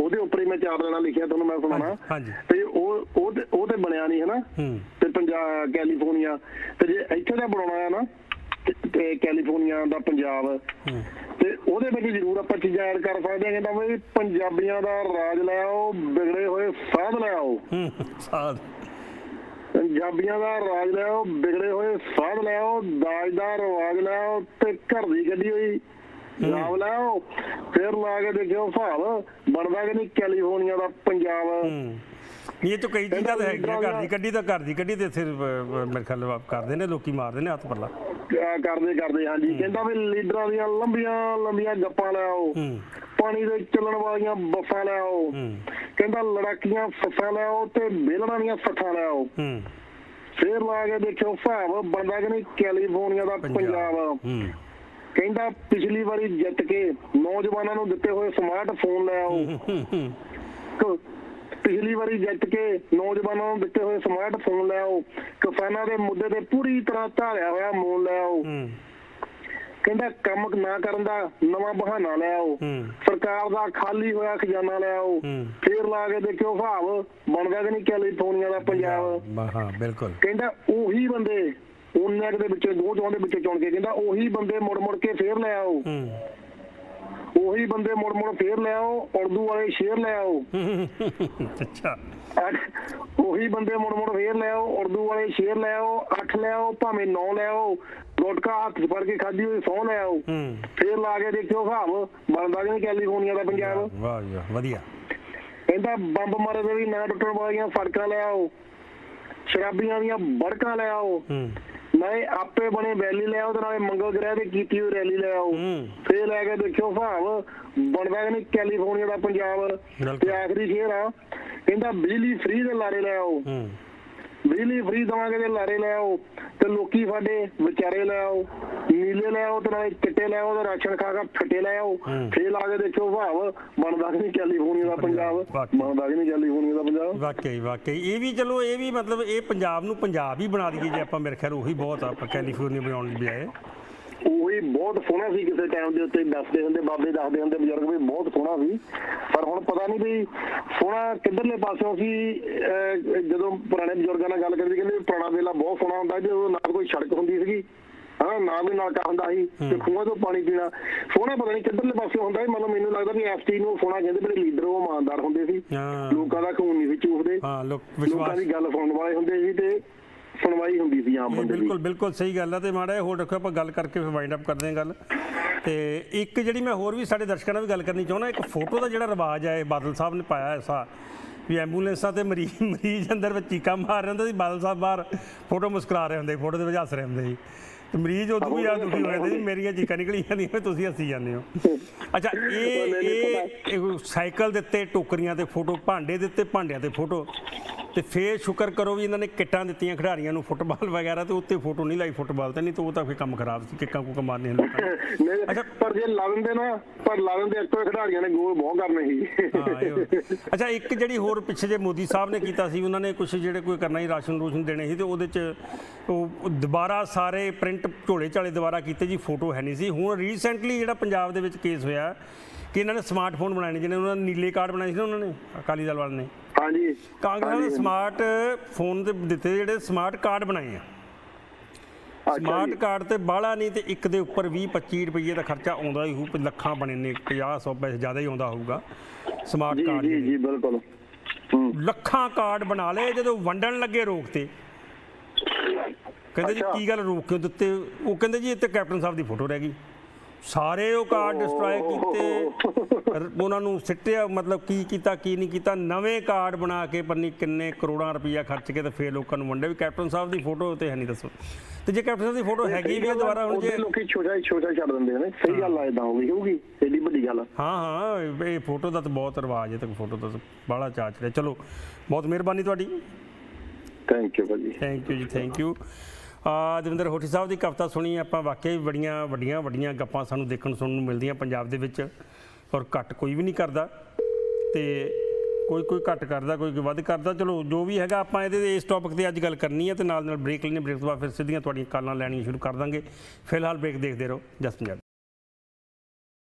ਉਹਦੇ ਉੱਪਰ ਹੀ ਮੈਂ ਚਾਰ ਲੈਣਾ ਲਿਖਿਆ ਤੁਹਾਨੂੰ ਮੈਂ ਸੁਣਾਉਣਾ ਹਾਂਜੀ ਤੇ ਉਹ ਉਹ ਤੇ ਉਹ ਤੇ ਬਣਿਆ ਨਹੀਂ ਹੈ ਨਾ ਤੇ ਪੰਜਾਬ ਕੈਲੀਫੋਰਨੀਆ ਤੇ ਜੇ ਇੱਥੇ ਦਾ ਬਣਾਉਣਾ ਹੈ ਨਾ ਤੇ ਕੈਲੀਫੋਰਨੀਆ ਦਾ ਪੰਜਾਬ ਤੇ ਉਹਦੇ ਵਿੱਚ ਜ਼ਰੂਰ ਆਪਾਂ ਚੀਜ਼ਾਂ ਐਡ ਕਰ ਸਕਦੇ ਹਾਂ। ਕਹਿੰਦਾ ਬਈ ਪੰਜਾਬੀਆਂ ਦਾ ਰਾਜ ਲੈ ਆਓ, ਵਿਗੜੇ ਹੋਏ ਸਾਧ ਲੈ ਆਓ। ਸਾਧ ਪੰਜਾਬੀਆਂ ਦਾ ਰਾਜ ਲੈ ਆਓ, ਵਿਗੜੇ ਹੋਏ ਸਾਧ ਲੈ ਆਓ, ਦਾਜ ਦਾ ਰਿਵਾਜ ਲੈ ਆਓ ਤੇ ਘਰ ਦੀ ਕੱਢੀ ਹੋਈ ਨਾਮ ਲੈ ਆਓ। ਫਿਰ ਲਾ ਕੇ ਦੇਖਿਓ ਹਿਸਾਬ ਬਣਦਾ ਕਿ ਨਹੀਂ ਕੈਲੀਫੋਰਨੀਆ ਦਾ ਪੰਜਾਬ। ਇਹ ਤਾਂ ਕਈ ਚੀਜ਼ਾਂ ਤਾਂ ਹੈਗੀਆਂ, ਘਰ ਦੀ ਕੱਢੀ ਤਾਂ ਘਰ ਦੀ ਕੱਢੀ ਤੇ ਫਿਰ ਮੇਰੇ ਖਿਆਲ ਕਰਦੇ ਨੇ ਲੋਕੀ, ਮਾਰਦੇ ਨੇ ਹੱਥ ਪੱਲਾ ਕਰਦੇ ਕਰਦੇ ਹਾਂਜੀ। ਕਹਿੰਦਾ ਵੀ ਲੀਡਰਾਂ ਦੀਆਂ ਲੰਬੀਆਂ ਲੰਬੀਆਂ ਗੱਪਾਂ ਲੈ ਆਓ, ਪਾਣੀ ਦੇ ਚੱਲਣ ਵਾਲੀਆਂ ਬੱਸਾਂ ਲੈ ਆਓ। ਕਹਿੰਦਾ ਲੜਾਕੀਆਂ ਫੱਸਾਂ ਲੈ ਆਓ ਤੇ ਵਿਹਲੜਾਂ ਦੀਆਂ ਸੱਠਾਂ ਲੈ ਆਓ। ਫਿਰ ਲਾ ਕੇ ਦੇਖਿਓ ਹਿਸਾਬ ਬਣਦਾ ਕਿ ਨਹੀਂ ਕੈਲੀਫੋਰਨੀਆ ਦਾ ਪੰਜਾਬ। ਕਹਿੰਦਾ ਪਿਛਲੀ ਵਾਰੀ ਜਿੱਤ ਕੇ ਨੌਜਵਾਨਾਂ ਨੂੰ ਦਿੱਤੇ ਹੋਏ ਸਮਾਰਟਫੋਨ ਲੈ ਆਓ। ਪਿਛਲੀ ਵਾਰੀ ਜਿੱਤ ਕੇ ਨੌਜਵਾਨਾਂ ਨੂੰ ਦਿੱਤੇ ਹੋਏ ਸਮਾਰਟਫੋਨ ਲੈ ਆਓ। ਕਿਸਾਨਾਂ ਦੇ ਮੁੱਦੇ ਤੇ ਪੂਰੀ ਤਰ੍ਹਾਂ ਧਾਰਿਆ ਹੋਇਆ ਮੋਨ ਲੈ ਆਓ। ਕਹਿੰਦਾ ਕੰਮ ਨਾ ਕਰਨ ਦਾ ਨਵਾਂ ਬਹਾਨਾ ਲੈ ਆਓ। ਸਰਕਾਰ ਦਾ ਖਾਲੀ ਹੋਇਆ ਖਜ਼ਾਨਾ ਲੈ ਆਓ। ਫੇਰ ਲਾ ਕੇ ਦੇਖਿਓ ਹਿਸਾਬ ਬਣਦਾ ਕਿ ਨਹੀਂ ਕੈਲੀਫੋਰਨੀਆ ਦਾ ਪੰਜਾਬ। ਹਾਂ ਬਿਲਕੁਲ। ਕਹਿੰਦਾ ਉਹੀ ਬੰਦੇ ਉਹਨਾਂ ਦੇ ਵਿੱਚੋਂ ਦੋ ਚੋਣ ਦੇ ਵਿੱਚੋਂ ਚੁਣ ਕੇ ਕਹਿੰਦਾ ਉਹੀ ਬੰਦੇ ਮੁੜ ਮੁੜ ਕੇ ਫੇਰ ਲੈ ਆਓ। ਉਹੀ ਬੰਦੇ ਮੁੜ ਮੁੜ ਫੇਰ ਲੈ ਆਓ, ਉਰਦੂ ਵਾਲੇ ਸ਼ੇਰ ਲੈ ਆਓ। ਅੱਛਾ ਉਹੀ ਬੰਦੇ ਮੁੜ ਮੁੜ ਫੇਰ ਲੈ ਆਓ, ਉਰਦੂ ਵਾਲੇ ਸ਼ੇਰ ਲੈ ਆਓ। ਅੱਠ ਲੈ ਆਓ ਭਾਵੇਂ ਨੌ ਲੈ ਆਓ, ਗੁਟਕਾ ਹੱਥ ਫੜ ਕੇ ਖਾਧੀ ਹੋਈ ਸਹੁੰ ਲੈ ਆਓ। ਫੇਰ ਲਾ ਕੇ ਦੇਖਿਓ ਹਿਸਾਬ ਬਣਦਾ ਕਿ ਕੈਲੀਫੋਰਨੀਆ ਦਾ ਪੰਜਾਬ। ਵਾਹ ਜੀ ਵਧੀਆ। ਕਹਿੰਦਾ ਬੰਬ ਮਾਰੇ ਦੇ ਵੀ ਨਾ ਟੁੱਟਣ ਵਾਲੀਆਂ ਸੜਕਾਂ ਲੈ ਆਓ, ਸ਼ਰਾਬੀਆਂ ਦੀਆਂ ਬੜਕਾਂ ਲੈ ਆਓ, ਨਾਲੇ ਆਪੇ ਬਣੇ ਵੈਲੀ ਲੈ ਆਓ ਤੇ ਨਾਲੇ ਮੰਗਲ ਗ੍ਰਹਿ ਤੇ ਕੀਤੀ ਹੋਈ ਰੈਲੀ ਲੈ ਆਓ। ਫੇਰ ਲੈ ਕੇ ਦੇਖਿਓ ਹਿਸਾਬ ਬਣਦਾ ਕਿ ਨਹੀਂ ਕੈਲੀਫੋਰਨੀਆ ਦਾ ਪੰਜਾਬ। ਤੇ ਆਖਰੀ ਸ਼ੇਰ ਆ ਕਹਿੰਦਾ ਬਿਜਲੀ ਫ੍ਰੀ ਦੇ ਲਾਰੇ ਲੈ ਆਓ, ਬਿਜਲੀ ਫ੍ਰੀ ਦੇਵਾਂਗੇ ਦੇ ਲਾਰੇ ਲੈ ਆਓ ਤੇ ਲੋਕੀ ਸਾਡੇ ਵਿਚਾਰੇ ਲੈ ਆਓ। ਨੀਲੇ ਲੈ ਆਓ ਤੇ ਨਾਲੇ ਚਿੱਟੇ ਲੈ ਆਓ ਤੇ ਰਾਸ਼ਨ ਖਾ ਖਾ ਫੱਟੇ ਲੈ ਆਓ। ਫੇਰ ਲਾ ਕੇ ਦੇਖਿਓ ਹਿਸਾਬ ਬਣਦਾ ਕਿ ਨਹੀਂ ਕੈਲੀਫੋਰਨੀਆ ਦਾ ਪੰਜਾਬ। ਬਣਦਾ ਕਿ ਨਹੀਂ ਕੈਲੀਫੋਰਨੀਆ ਦਾ ਪੰਜਾਬ। ਵਾਕਈ ਵਾਕਈ ਇਹ ਵੀ ਚਲੋ ਇਹ ਵੀ ਮਤਲਬ ਇਹ ਪੰਜਾਬ ਨੂੰ ਪੰਜਾਬ ਹੀ ਬਣਾ ਦਈਏ ਜੇ ਆਪਾਂ, ਮੇਰੇ ਖਿਆਲ ਉਹੀ ਬਹੁਤ ਆ ਕੈਲੀਫੋਰਨੀਆ ਬਣਾਉਣ ਦੀ ਬਜਾਏ। ਉਹੀ ਬਹੁਤ ਸੋਹਣਾ ਸੀ, ਕਿਸੇ ਟਾਈਮ ਦੇ ਉੱਤੇ ਦੱਸਦੇ ਹੁੰਦੇ ਬਾਬੇ ਦੱਸਦੇ ਹੁੰਦੇ ਬਜ਼ੁਰਗ ਵੀ ਬਹੁਤ ਸੋਹਣਾ ਸੀ। ਪਰ ਹੁਣ ਪਤਾ ਨਹੀਂ ਵੀ ਸੋਹਣਾ ਕਿੱਧਰਲੇ ਪਾਸਿਓਂ ਸੀ। ਜਦੋਂ ਪੁਰਾਣੇ ਬਜ਼ੁਰਗਾਂ ਨਾਲ ਗੱਲ ਕਰਦੇ ਕਹਿੰਦੇ ਪੁਰਾਣਾ ਵੇਲਾ ਬਹੁਤ ਸੋਹਣਾ ਹੁੰਦਾ ਜਦੋਂ ਨਾ ਕੋਈ ਸੜਕ ਹੁੰਦੀ ਸੀਗੀ, ਹਾਂ ਨਾ ਕੋਈ ਨਲਕਾ ਹੁੰਦਾ ਸੀ ਤੇ ਖੂਹਾਂ ਤੋਂ ਪਾਣੀ ਪੀਣਾ। ਸੋਹਣਾ ਪਤਾ ਨਹੀਂ ਕਿੱਧਰਲੇ ਪਾਸੇ ਹੁੰਦਾ ਸੀ। ਮਤਲਬ ਮੈਨੂੰ ਲੱਗਦਾ ਵੀ ਐਸ ਟੀ ਨੂੰ ਸੋਹਣਾ ਕਹਿੰਦੇ, ਜਿਹੜੇ ਲੀਡਰ ਉਹ ਇਮਾਨਦਾਰ ਹੁੰਦੇ ਸੀ, ਲੋਕਾਂ ਦਾ ਖੂਨ ਨਹੀਂ ਸੀ ਚੂਸਦੇ, ਲੋਕਾਂ ਦੀ ਗੱਲ ਸੁਣਨ ਵਾਲੇ ਹੁੰਦੇ ਸੀ ਤੇ ਸੁਣਵਾਈ ਹੁੰਦੀ ਸੀ ਆਮ ਬੰਦੇ ਦੀ। ਬਿਲਕੁਲ ਬਿਲਕੁਲ ਸਹੀ ਗੱਲ ਆ। ਤੇ ਮਾੜਾ ਹੋਰ ਰੱਖੋ ਆਪਾਂ ਗੱਲ ਕਰਕੇ ਫਿਰ ਵਾਈਂਡ ਅਪ ਕਰਦੇ ਹਾਂ ਗੱਲ। ਤੇ ਇੱਕ ਜਿਹੜੀ ਮੈਂ ਹੋਰ ਵੀ ਸਾਡੇ ਦਰਸ਼ਕਾਂ ਨਾਲ ਵੀ ਗੱਲ ਕਰਨੀ ਚਾਹੁੰਦਾ, ਇੱਕ ਫੋਟੋ ਦਾ ਜਿਹੜਾ ਰਿਵਾਜ ਹੈ ਬਾਦਲ ਸਾਹਿਬ ਨੇ ਪਾਇਆ ਐਸਾ ਵੀ ਐਂਬੂਲੈਂਸਾਂ ਤੇ ਮਰੀਜ਼ ਮਰੀਜ਼ ਅੰਦਰ ਵਿੱਚ ਚੀਕਾਂ ਮਾਰ ਰਹੇ ਹੁੰਦੇ ਸੀ, ਬਾਦਲ ਸਾਹਿਬ ਬਾਹਰ ਫੋਟੋ ਮੁਸਕਰਾ ਰਹੇ ਹੁੰਦੇ, ਫੋਟੋ ਦੇ ਵਿੱਚ ਹੱਸ ਰਹੇ ਹੁੰਦੇ ਸੀ ਤੇ ਮਰੀਜ਼ ਉਦੋਂ ਵੀ ਜ਼ਿਆਦਾ ਦੁਖੀ ਹੋ ਜਾਂਦੇ ਸੀ, ਮੇਰੀਆਂ ਚੀਕਾਂ ਨਿਕਲੀ ਜਾਂਦੀਆਂ ਤੁਸੀਂ ਹੱਸੀ ਜਾਂਦੇ ਹੋ। ਅੱਛਾ ਇਹ ਇਹ ਸਾਈਕਲ ਦੇ ਉੱਤੇ ਟੋਕਰੀਆਂ ਤੇ ਫੋਟੋ, ਭਾਂਡੇ ਦੇ ਉੱਤੇ ਭਾਂਡਿਆਂ ਤੇ ਫੋਟੋ, ਤੇ ਫੇਰ ਸ਼ੁਕਰ ਕਰੋ ਵੀ ਇਹਨਾਂ ਨੇ ਕਿੱਟਾਂ ਦਿੱਤੀਆਂ ਖਿਡਾਰੀਆਂ ਨੂੰ ਫੁੱਟਬਾਲ ਵਗੈਰਾ ਤੇ ਉੱਤੇ ਫੋਟੋ ਨਹੀਂ ਲਾਈ ਫੁੱਟਬਾਲ ਤੇ, ਨਹੀਂ ਤਾਂ ਉਹ ਤਾਂ ਫਿਰ ਕੰਮ ਖਰਾਬ ਸੀ, ਕਿੱਕਾਂ ਕੁੱਕਾਂ ਮਾਰਨੀਆਂ ਲੋਕਾਂ। ਅੱਛਾ ਪਰ ਜੇ ਲਾ ਦਿੰਦੇ ਨਾ, ਪਰ ਲਾ ਦਿੰਦੇ ਇੱਕ ਖਿਡਾਰੀਆਂ ਨੇ ਗੋਲ ਬਹੁਤ ਕਰਨੇ ਸੀ। ਅੱਛਾ ਇੱਕ ਜਿਹੜੀ ਹੋਰ ਪਿੱਛੇ ਜੇ ਮੋਦੀ ਸਾਹਿਬ ਨੇ ਕੀਤਾ ਸੀ, ਉਹਨਾਂ ਨੇ ਕੁਛ ਜਿਹੜੇ ਕੋਈ ਕਰਨਾ ਸੀ ਰਾਸ਼ਨ ਰੂਸ਼ਨ ਦੇਣੇ ਸੀ ਤੇ ਉਹਦੇ 'ਚ ਉਹ ਦੁਬਾਰਾ ਸਾਰੇ ਪ੍ਰਿੰਟ ਝੋਲੇ ਝਾਲੇ ਦੁਬਾਰਾ ਕੀਤੇ ਜੀ, ਫੋਟੋ ਹੈ ਨਹੀਂ ਸੀ। ਹੁਣ ਰੀਸੈਂਟਲੀ ਜਿਹੜਾ ਪੰਜਾਬ ਦੇ ਵਿੱਚ ਕੇਸ ਹੋਇਆ ਕਿ ਇਹਨਾਂ ਨੇ ਸਮਾਰਟਫੋਨ ਬਣਾਏ ਨੇ, ਜਿਹਨੇ ਉਹਨਾਂ ਨੇ ਨੀਲੇ ਕਾਰਡ ਬਣਾਏ ਸੀ ਨਾ ਉਹਨਾਂ ਨੇ, ਅਕਾਲੀ ਦਲ ਵਾਲਿਆਂ ਨੇ, ਹਾਂਜੀ ਕਾਂਗਰਸ ਨੇ ਸਮਾਰਟ ਫੋਨ ਤੇ ਦਿੱਤੇ ਜਿਹੜੇ ਸਮਾਰਟ ਕਾਰਡ ਬਣਾਏ ਆ। ਸਮਾਰਟ ਕਾਰਡ ਤੇ ਬਾਹਲਾ ਨਹੀਂ ਤੇ ਇੱਕ ਦੇ ਉੱਪਰ ਵੀਹ ਪੱਚੀ ਰੁਪਈਏ ਦਾ ਖਰਚਾ ਆਉਂਦਾ ਹੀ ਹੋਊ, ਲੱਖਾਂ ਬਣੇ ਨੇ, ਪੰਜਾਹ ਸੌ ਪੈਸੇ ਜ਼ਿਆਦਾ ਹੀ ਆਉਂਦਾ ਹੋਊਗਾ ਸਮਾਰਟ ਕਾਰਡ। ਜੀ ਜੀ ਬਿਲਕੁਲ। ਲੱਖਾਂ ਕਾਰਡ ਬਣਾ ਲਏ, ਜਦੋਂ ਵੰਡਣ ਲੱਗੇ ਰੋਕ ਤੇ ਕਹਿੰਦੇ ਜੀ ਕੀ ਗੱਲ ਰੋਕ ਕਿਉਂ ਦਿੱਤੇ? ਉਹ ਕਹਿੰਦੇ ਜੀ ਇੱਥੇ ਕੈਪਟਨ ਸਾਹਿਬ ਦੀ ਫੋਟੋ ਰਹਿ ਗਈ। ਸਾਰੇ ਉਹ ਕਾਰਡ ਡਿਸਟਰੋਏ ਕੀਤੇ, ਉਹਨਾਂ ਨੂੰ ਸਿੱਟਿਆ, ਮਤਲਬ ਕੀ ਕੀਤਾ ਕੀ ਨਹੀਂ ਕੀਤਾ, ਨਵੇਂ ਕਾਰਡ ਬਣਾ ਕੇ ਪੰਨੀ ਕਿੰਨੇ ਕਰੋੜਾਂ ਰੁਪਈਆ ਖਰਚ ਕੇ ਤੇ ਫੇਰ ਲੋਕਾਂ ਨੂੰ ਵੰਡੇ। ਵੀ ਕੈਪਟਨ ਸਾਹਿਬ ਦੀ ਫੋਟੋ ਤੇ ਹੈ ਨਹੀਂ, ਦੱਸੋ। ਤੇ ਜੇ ਕੈਪਟਨ ਸਾਹਿਬ ਦੀ ਫੋਟੋ ਹੈਗੀ ਵੀ ਦੁਬਾਰਾ ਹੁਣ ਜੇ ਲੋਕੀ ਛੋਟਾ ਛੋਟਾ ਛੱਡ ਦਿੰਦੇ ਨੇ, ਸਹੀ ਗੱਲ ਆ, ਇਦਾਂ ਹੋਊਗੀ ਹੋਊਗੀ ਏਡੀ ਵੱਡੀ ਗੱਲ। ਹਾਂ ਹਾਂ ਇਹ ਫੋਟੋ ਦਾ ਤਾਂ ਬਹੁਤ ਰਿਵਾਜ ਹੈ, ਤੇ ਫੋਟੋ ਦਾ ਬਾਹਲਾ ਚਾਅ ਚੜਿਆ। ਚਲੋ ਬਹੁਤ ਮਿਹਰਬਾਨੀ ਤੁਹਾਡੀ। ਥੈਂਕ ਯੂ ਭਾਜੀ। ਥੈਂਕ ਯੂ ਜੀ, ਥੈਂਕ ਯੂ। ਦਵਿੰਦਰ ਹੋਠੀ ਸਾਹਿਬ ਦੀ ਕਵਿਤਾ ਸੁਣੀ ਆਪਾਂ, ਵਾਕਈ ਬੜੀਆਂ ਵੱਡੀਆਂ ਵੱਡੀਆਂ ਗੱਪਾਂ ਸਾਨੂੰ ਦੇਖਣ ਸੁਣਨ ਨੂੰ ਮਿਲਦੀਆਂ ਪੰਜਾਬ ਦੇ ਵਿੱਚ, ਔਰ ਘੱਟ ਕੋਈ ਵੀ ਨਹੀਂ ਕਰਦਾ ਤੇ ਕੋਈ ਕੋਈ ਘੱਟ ਕਰਦਾ, ਕੋਈ ਕੋਈ ਵੱਧ ਕਰਦਾ। ਚਲੋ ਜੋ ਵੀ ਹੈਗਾ ਆਪਾਂ ਇਹਦੇ ਇਸ ਟੌਪਿਕ 'ਤੇ ਅੱਜ ਗੱਲ ਕਰਨੀ ਹੈ ਤੇ ਨਾਲ ਨਾਲ ਬ੍ਰੇਕ ਲੈਣੇ, ਬ੍ਰੇਕ ਤੋਂ ਬਾਅਦ ਫਿਰ ਸਿੱਧੀਆਂ ਤੁਹਾਡੀਆਂ ਕਾਲਾਂ ਲੈਣੀਆਂ ਸ਼ੁਰੂ ਕਰ ਦਾਂਗੇ। ਫਿਲਹਾਲ ਬ੍ਰੇਕ ਦੇਖਦੇ ਰਹੋ ਜਸ ਪੰਜਾਬ।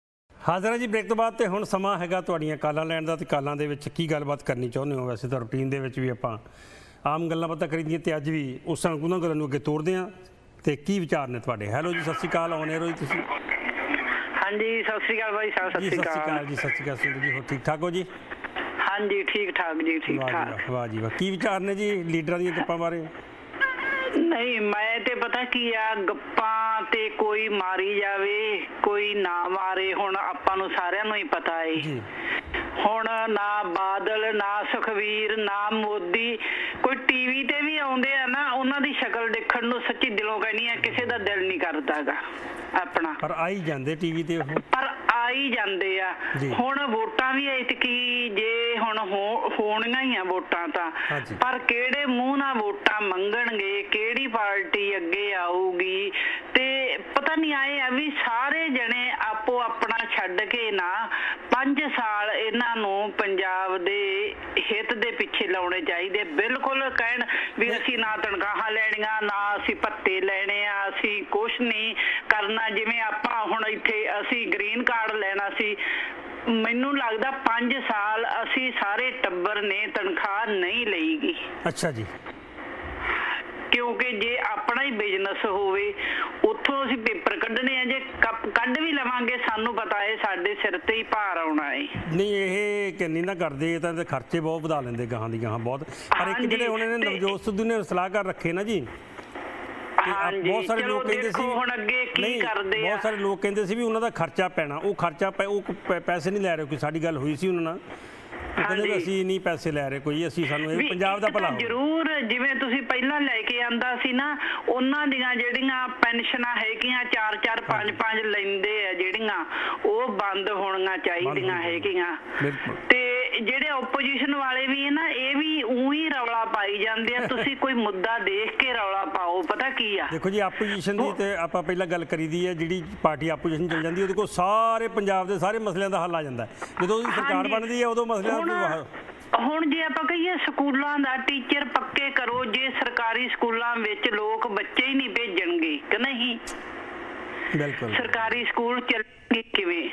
ਹਾਜ਼ਰ ਜੀ ਬ੍ਰੇਕ ਤੋਂ ਬਾਅਦ ਤੇ ਹੁਣ ਸਮਾਂ ਹੈਗਾ ਤੁਹਾਡੀਆਂ ਕਾਲਾਂ ਲੈਣ ਦਾ ਤੇ ਕਾਲਾਂ ਦੇ ਵਿੱਚ ਕੀ ਗੱਲਬਾਤ ਕਰਨੀ ਚਾਹੁੰਦੇ ਹੋ। ਵੈਸੇ ਤਾਂ ਰੂਟੀਨ ਦੇ ਵਿੱਚ ਵੀ ਆਪਾਂ ਆਮ ਗੱਲਾਂ ਬਾਤਾਂ ਕਰੀਦੀਆਂ ਤੇ ਅੱਜ ਵੀ ਉਸ ਤਰ੍ਹਾਂ ਉਹਨਾਂ ਗੱਲਾਂ ਨੂੰ ਅੱਗੇ ਤੋਰਦੇ ਹਾਂ ਤੇ ਕੀ ਵਿਚਾਰ ਨੇ ਤੁਹਾਡੇ। ਹੈਲੋ ਜੀ, ਸਤਿ ਸ਼੍ਰੀ ਅਕਾਲ। ਆਉਣੇ ਰੋ ਜੀ ਤੁਸੀਂ। ਹਾਂਜੀ ਸਤਿ ਸ਼੍ਰੀ ਅਕਾਲ ਭਾਈ ਸਾਹਿਬ। ਸਤਿ ਸ਼੍ਰੀ ਅਕਾਲ ਜੀ। ਸਤਿ ਸ਼੍ਰੀ ਅਕਾਲ ਸਿੰਧੂ ਜੀ, ਹੋਰ ਠੀਕ ਠਾਕ ਹੋ ਜੀ? ਹਾਂਜੀ ਠੀਕ ਠਾਕ ਜੀ, ਠੀਕ ਠਾਕ। ਵਾਹ ਜੀ ਵਾਹ, ਕੀ ਵਿਚਾਰ ਨੇ ਜੀ ਲੀਡਰਾਂ ਦੀਆਂ ਗੱਪਾਂ ਬਾਰੇ? ਨਹੀਂ ਮੈਂ ਤੇ ਪਤਾ ਕੀ ਆ, ਗੱਪਾਂ ਤੇ ਕੋਈ ਮਾਰੀ ਜਾਵੇ ਕੋਈ ਨਾ ਮਾਰੇ, ਹੁਣ ਆਪਾਂ ਨੂੰ ਸਾਰਿਆਂ ਨੂੰ ਹੀ ਪਤਾ ਹੈ। ਹੁਣ ਨਾ ਬਾਦਲ ਨਾ ਸੁਖਵੀਰ ਨਾ ਮੋਦੀ ਕੋਈ ਟੀਵੀ ਤੇ ਵੀ ਆਉਂਦੇ ਆ ਨਾ, ਉਹਨਾਂ ਦੀ ਸ਼ਕਲ ਦੇਖਣ ਨੂੰ ਸੱਚੀ ਦਿਲੋਂ ਕਹਿੰਦੀ ਆ ਕਿਸੇ ਦਾ ਦਿਲ ਨਹੀਂ ਕਰਦਾਗਾ ਆਪਣਾ, ਪਰ ਆਈ ਜਾਂਦੇ ਟੀਵੀ ਤੇ ਉਹ ਪਰ ਆਈ ਜਾਂਦੇ ਆ। ਹੁਣ ਵੋਟਾਂ ਵੀ ਐਤਕੀ ਜੇ ਹੁਣ ਹੋਣੀਆਂ ਹੀ ਆ ਵੋਟਾਂ ਤਾਂ, ਪਰ ਕਿਹੜੇ ਮੂੰਹ ਨਾਲ ਵੋਟਾਂ ਮੰਗਣਗੇ, ਕਿਹੜੀ ਪਾਰਟੀ ਅੱਗੇ ਆਊਗੀ ਤੇ ਪਤਾ ਨਹੀਂ ਆਏ ਆ ਵੀ ਸਾਰੇ ਜਣੇ ਆਪੋ ਆਪਣਾ ਛੱਡ ਕੇ ਨਾ ਪੰਜ ਸਾਲ ਇਹਨਾਂ ਨੂੰ ਪੰਜਾਬ ਦੇ ਹਿੱਤ ਦੇ ਪਿੱਛੇ ਲਾਉਣੇ ਚਾਹੀਦੇ। ਬਿਲਕੁਲ ਕਹਿਣ ਵੀ ਅਸੀਂ ਨਾ ਤਨਖਾਹਾਂ ਲੈਣੀਆਂ ਨਾ ਅਸੀਂ ਭੱਤੇ ਲੈਣੇ ਆ, ਅਸੀਂ ਕੁਛ ਨਹੀਂ ਕਰਨਾ। ਜਿਵੇਂ ਆਪਾਂ ਹੁਣ ਇੱਥੇ ਅਸੀਂ ਗ੍ਰੀਨ ਕਾਰਡ ਲੈਣਾ ਸੀ, ਮੈਨੂੰ ਲੱਗਦਾ ਪੰਜ ਸਾਲ ਅਸੀਂ ਸਾਰੇ ਟੱਬਰ ਨੇ ਤਨਖਾਹ ਨਹੀਂ ਲਈਗੀ। ਅੱਛਾ ਜੀ। ਕਿਉਂਕਿ ਜੇ ਆਪਣਾ ਹੀ ਬਿਜ਼ਨਸ ਹੋਵੇ ਉੱਥੋਂ ਅਸੀਂ ਪੇਪਰ ਕੱਢਣੇ ਆ, ਜੇ ਕੱਢ ਵੀ ਲਵਾਂਗੇ ਸਾਨੂੰ ਪਤਾ ਹੈ ਸਾਡੇ ਸਿਰ ਤੇ ਹੀ ਭਾਰ ਆਉਣਾ ਹੈ। ਨਹੀਂ ਇਹ ਕਿੰਨੀ ਨਾ ਕਰਦੇ ਤਾਂ ਖਰਚੇ ਬਹੁਤ ਵਧਾ ਲੈਂਦੇ ਗਾਹਾਂ ਦੀ ਗਾਹਾਂ ਬਹੁਤ। ਪਰ ਇੱਕ ਜਿਹੜੇ ਹੁਣ ਇਹਨੇ ਨਵਜੋਤ ਸਿੱਧੂ ਨੇ ਸਲਾਹਕਾਰ ਰੱਖੇ ਨਾ ਜੀ, ਬਹੁਤ ਸਾਰੇ ਲੋਕ ਕਹਿੰਦੇ ਸੀ ਹੁਣ ਅੱਗੇ ਕੀ ਕਰਦੇ ਆ, ਬਹੁਤ ਸਾਰੇ ਲੋਕ ਕਹਿੰਦੇ ਸੀ ਵੀ ਉਹਨਾਂ ਦਾ ਖਰਚਾ ਪੈਣਾ, ਉਹ ਖਰਚਾ ਉਹ ਪੈਸੇ ਨਹੀਂ ਲੈ ਰਹੇ। ਕੋਈ ਸਾਡੀ ਗੱਲ ਹੋਈ ਸੀ ਉਹਨਾਂ ਨਾਲ, ਉਹ ਕਹਿੰਦੇ ਵੀ ਅਸੀਂ ਨਹੀਂ ਪੈਸੇ ਲੈ ਰਹੇ ਕੋਈ, ਅਸੀਂ ਸਾਨੂੰ ਇਹ ਪੰਜਾਬ ਦਾ ਭਲਾ ਜ਼ਰੂਰ। ਜਿਵੇਂ ਤੁਸੀਂ ਪਹਿਲਾਂ ਲੈ ਕੇ ਆਂਦਾ ਸੀ ਨਾ, ਉਹਨਾਂ ਦੀਆਂ ਜਿਹੜੀਆਂ ਪੈਨਸ਼ਨਾਂ ਹੈਗੀਆਂ ਚਾਰ ਚਾਰ ਪੰਜ ਪੰਜ ਲੈਂਦੇ ਆ ਜਿਹੜੀਆਂ, ਉਹ ਬੰਦ ਹੋਣੀਆਂ ਚਾਹੀਦੀਆਂ ਹੈਗੀਆਂ। ਤੇ ਜਿਹੜੇ ਓਪੋਜੀਸ਼ਨ ਵਾਲੇ ਵੀ ਨਾ ਇਹ ਵੀ ਉਹੀ ਰੌਲਾ ਪਾਈ ਜਾਂਦੇ ਆ, ਤੁਸੀਂ ਕੋਈ ਮੁੱਦਾ ਦੇਖ ਕੇ ਰੌਲਾ ਪਾਓ। ਪਤਾ ਕੀ ਆ, ਦੇਖੋ ਜੀ ਆਪੋਜੀਸ਼ਨ ਦੀ ਤੇ ਆਪਾਂ ਪਹਿਲਾਂ ਗੱਲ ਕਰੀਦੀ ਹੈ, ਜਿਹੜੀ ਪਾਰਟੀ ਆਪੋਜੀਸ਼ਨ ਚੱਲ ਜਾਂਦੀ ਉਹਦੇ ਕੋਲ ਸਾਰੇ ਪੰਜਾਬ ਦੇ ਸਾਰੇ ਮਸਲਿਆਂ ਦਾ ਹੱਲ ਆ ਜਾਂਦਾ। ਜਦੋਂ ਉਹਦੀ ਸਰਕਾਰ ਬਣਦੀ ਹੈ ਉਦੋਂ ਮਸਲਿਆਂ ਹੁਣ ਜੇ ਆਪਾਂ ਕਹੀਏ ਸਕੂਲਾਂ ਦਾ ਟੀਚਰ ਪੱਕੇ ਕਰੋ, ਜੇ ਸਰਕਾਰੀ ਸਕੂਲਾਂ ਵਿੱਚ ਲੋਕ ਬੱਚੇ ਹੀ ਨਹੀਂ ਭੇਜਣਗੇ ਕਿ ਨਹੀਂ, ਬਿਲਕੁਲ ਸਰਕਾਰੀ ਸਕੂਲ ਚੱਲਣਗੇ ਕਿਵੇਂ?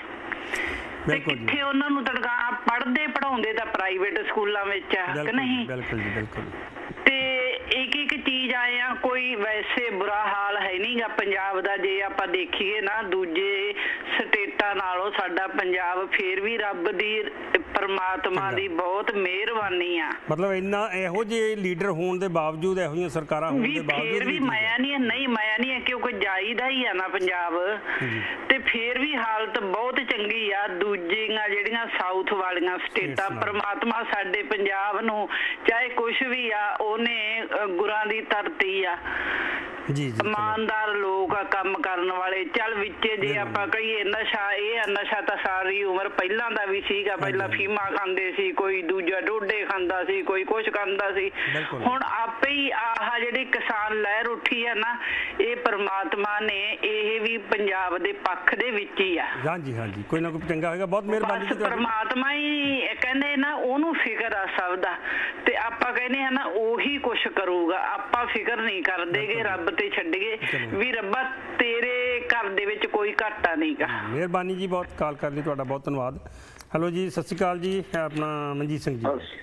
ਤੇ ਕਿੱਥੇ ਉਹਨਾਂ ਨੂੰ ਤਨਖਾਹ, ਪੜ੍ਹਦੇ ਪੜਾਉਂਦੇ ਤਾਂ ਪ੍ਰਾਈਵੇਟ ਸਕੂਲਾਂ ਵਿੱਚ ਆ ਕਿ ਨਹੀਂ? ਬਿਲਕੁਲ ਜੀ ਬਿਲਕੁਲ। ਤੇ ਇੱਕ ਇੱਕ ਚੀਜ਼ ਆਏ ਆ, ਕੋਈ ਵੈਸੇ ਬੁਰਾ ਹਾਲ ਹੈ ਨਹੀਂਗਾ ਪੰਜਾਬ ਦਾ। ਜੇ ਆਪਾਂ ਦੇਖੀਏ ਨਾ ਦੂਜੇ ਸਟੇਟਾਂ ਨਾਲੋਂ ਸਾਡਾ ਪੰਜਾਬ ਫੇਰ ਵੀ ਰੱਬ ਦੀ ਪਰਮਾਤਮਾ ਦੀ ਬਹੁਤ ਮਿਹਰਬਾਨੀ ਆ। ਮਤਲਬ ਇੰਨਾ ਇਹੋ ਜਿਹੇ ਲੀਡਰ ਹੋਣ ਦੇ ਬਾਵਜੂਦ, ਇਹੋ ਜਿਹੀਆਂ ਸਰਕਾਰਾਂ ਹੋਣ ਦੇ ਬਾਵਜੂਦ ਫੇਰ ਵੀ ਮਾਇਆ ਨਹੀਂ ਨਹੀਂ ਮਾਇਆ ਨਹੀਂ ਹੈ, ਕਿਉਂਕਿ ਜਾਈਦਾ ਹੀ ਆ ਨਾ ਪੰਜਾਬ, ਤੇ ਫੇਰ ਵੀ ਹਾਲਤ ਬਹੁਤ ਚੰਗੀ ਆ। ਦੂਜੀਆਂ ਜਿਹੜੀਆਂ ਸਾਊਥ ਵਾਲੀਆਂ ਸਟੇਟਾਂ, ਪਰਮਾਤਮਾ ਸਾਡੇ ਪੰਜਾਬ ਨੂੰ ਚਾਹੇ ਕੁਛ ਵੀ ਆ, ਉਹਨੇ ਗੁਰਾਂ ਦੀ ਧਰਤੀ ਆ, ਜੀ ਜੀ ਇਮਾਨਦਾਰ ਲੋਕ ਆ, ਕੰਮ ਕਰਨ ਵਾਲੇ। ਚੱਲ ਵਿੱਚੇ ਜੇ ਆਪਾਂ ਕਹੀਏ ਨਸ਼ਾ, ਇਹ ਨਸ਼ਾ ਤਾਂ ਸਾਰੀ ਉਮਰ ਪਹਿਲਾਂ ਦਾ ਵੀ ਸੀਗਾ, ਪਹਿਲਾਂ ਫੀਮਾ ਖਾਂਦੇ ਸੀ, ਕੋਈ ਦੂਜਾ ਡੋਡੇ ਖਾਂਦਾ ਸੀ, ਕੋਈ ਕੁਛ ਖਾਂਦਾ ਸੀ। ਹੁਣ ਆਪੇ ਹੀ ਆਹ ਜਿਹੜੀ ਕਿਸਾਨ ਲਹਿਰ ਉੱਠੀ ਆ ਨਾ, ਇਹ ਪਰਮਾਤਮਾ ਨੇ ਇਹ ਵੀ ਪੰਜਾਬ ਦੇ ਪੱਖ ਦੇ ਵਿੱਚ ਹੀ ਆ। ਹਾਂਜੀ ਹਾਂਜੀ, ਕੋਈ ਨਾ ਕੋਈ ਚੰਗਾ ਹੋਏਗਾ। ਬਹੁਤ ਮਿਹਰਬਾਨੀ ਜੀ, ਪਰਮਾਤਮਾ ਹੀ ਕਹਿੰਦੇ ਨਾ, ਉਹਨੂੰ ਫਿਕਰ ਆ ਸਭ ਦਾ, ਤੇ ਆਪਾਂ ਕਹਿੰਦੇ ਆ ਨਾ ਉਹੀ ਕੁਛ ਕਰੂਗਾ। ਆਪਾਂ ਫਿਕਰ ਨਹੀਂ ਕਰਦੇ ਕਿ ਰੱਬ ਤੇ ਛੱਡੀਏ ਵੀ ਰੱਬਾ ਤੇਰੇ ਘਰ ਦੇ ਵਿੱਚ ਕੋਈ ਘਾਟਾ ਨਹੀਂਗਾ। ਮਿਹਰਬਾਨੀ ਜੀ, ਬਹੁਤ ਕਾਲ ਕਰ ਲਈ, ਤੁਹਾਡਾ ਬਹੁਤ ਧੰਨਵਾਦ। ਹੈਲੋ ਜੀ, ਸਤਿ ਸ਼੍ਰੀ ਅਕਾਲ ਜੀ, ਆਪਣਾ ਮਨਜੀਤ ਸਿੰਘ ਜੀ।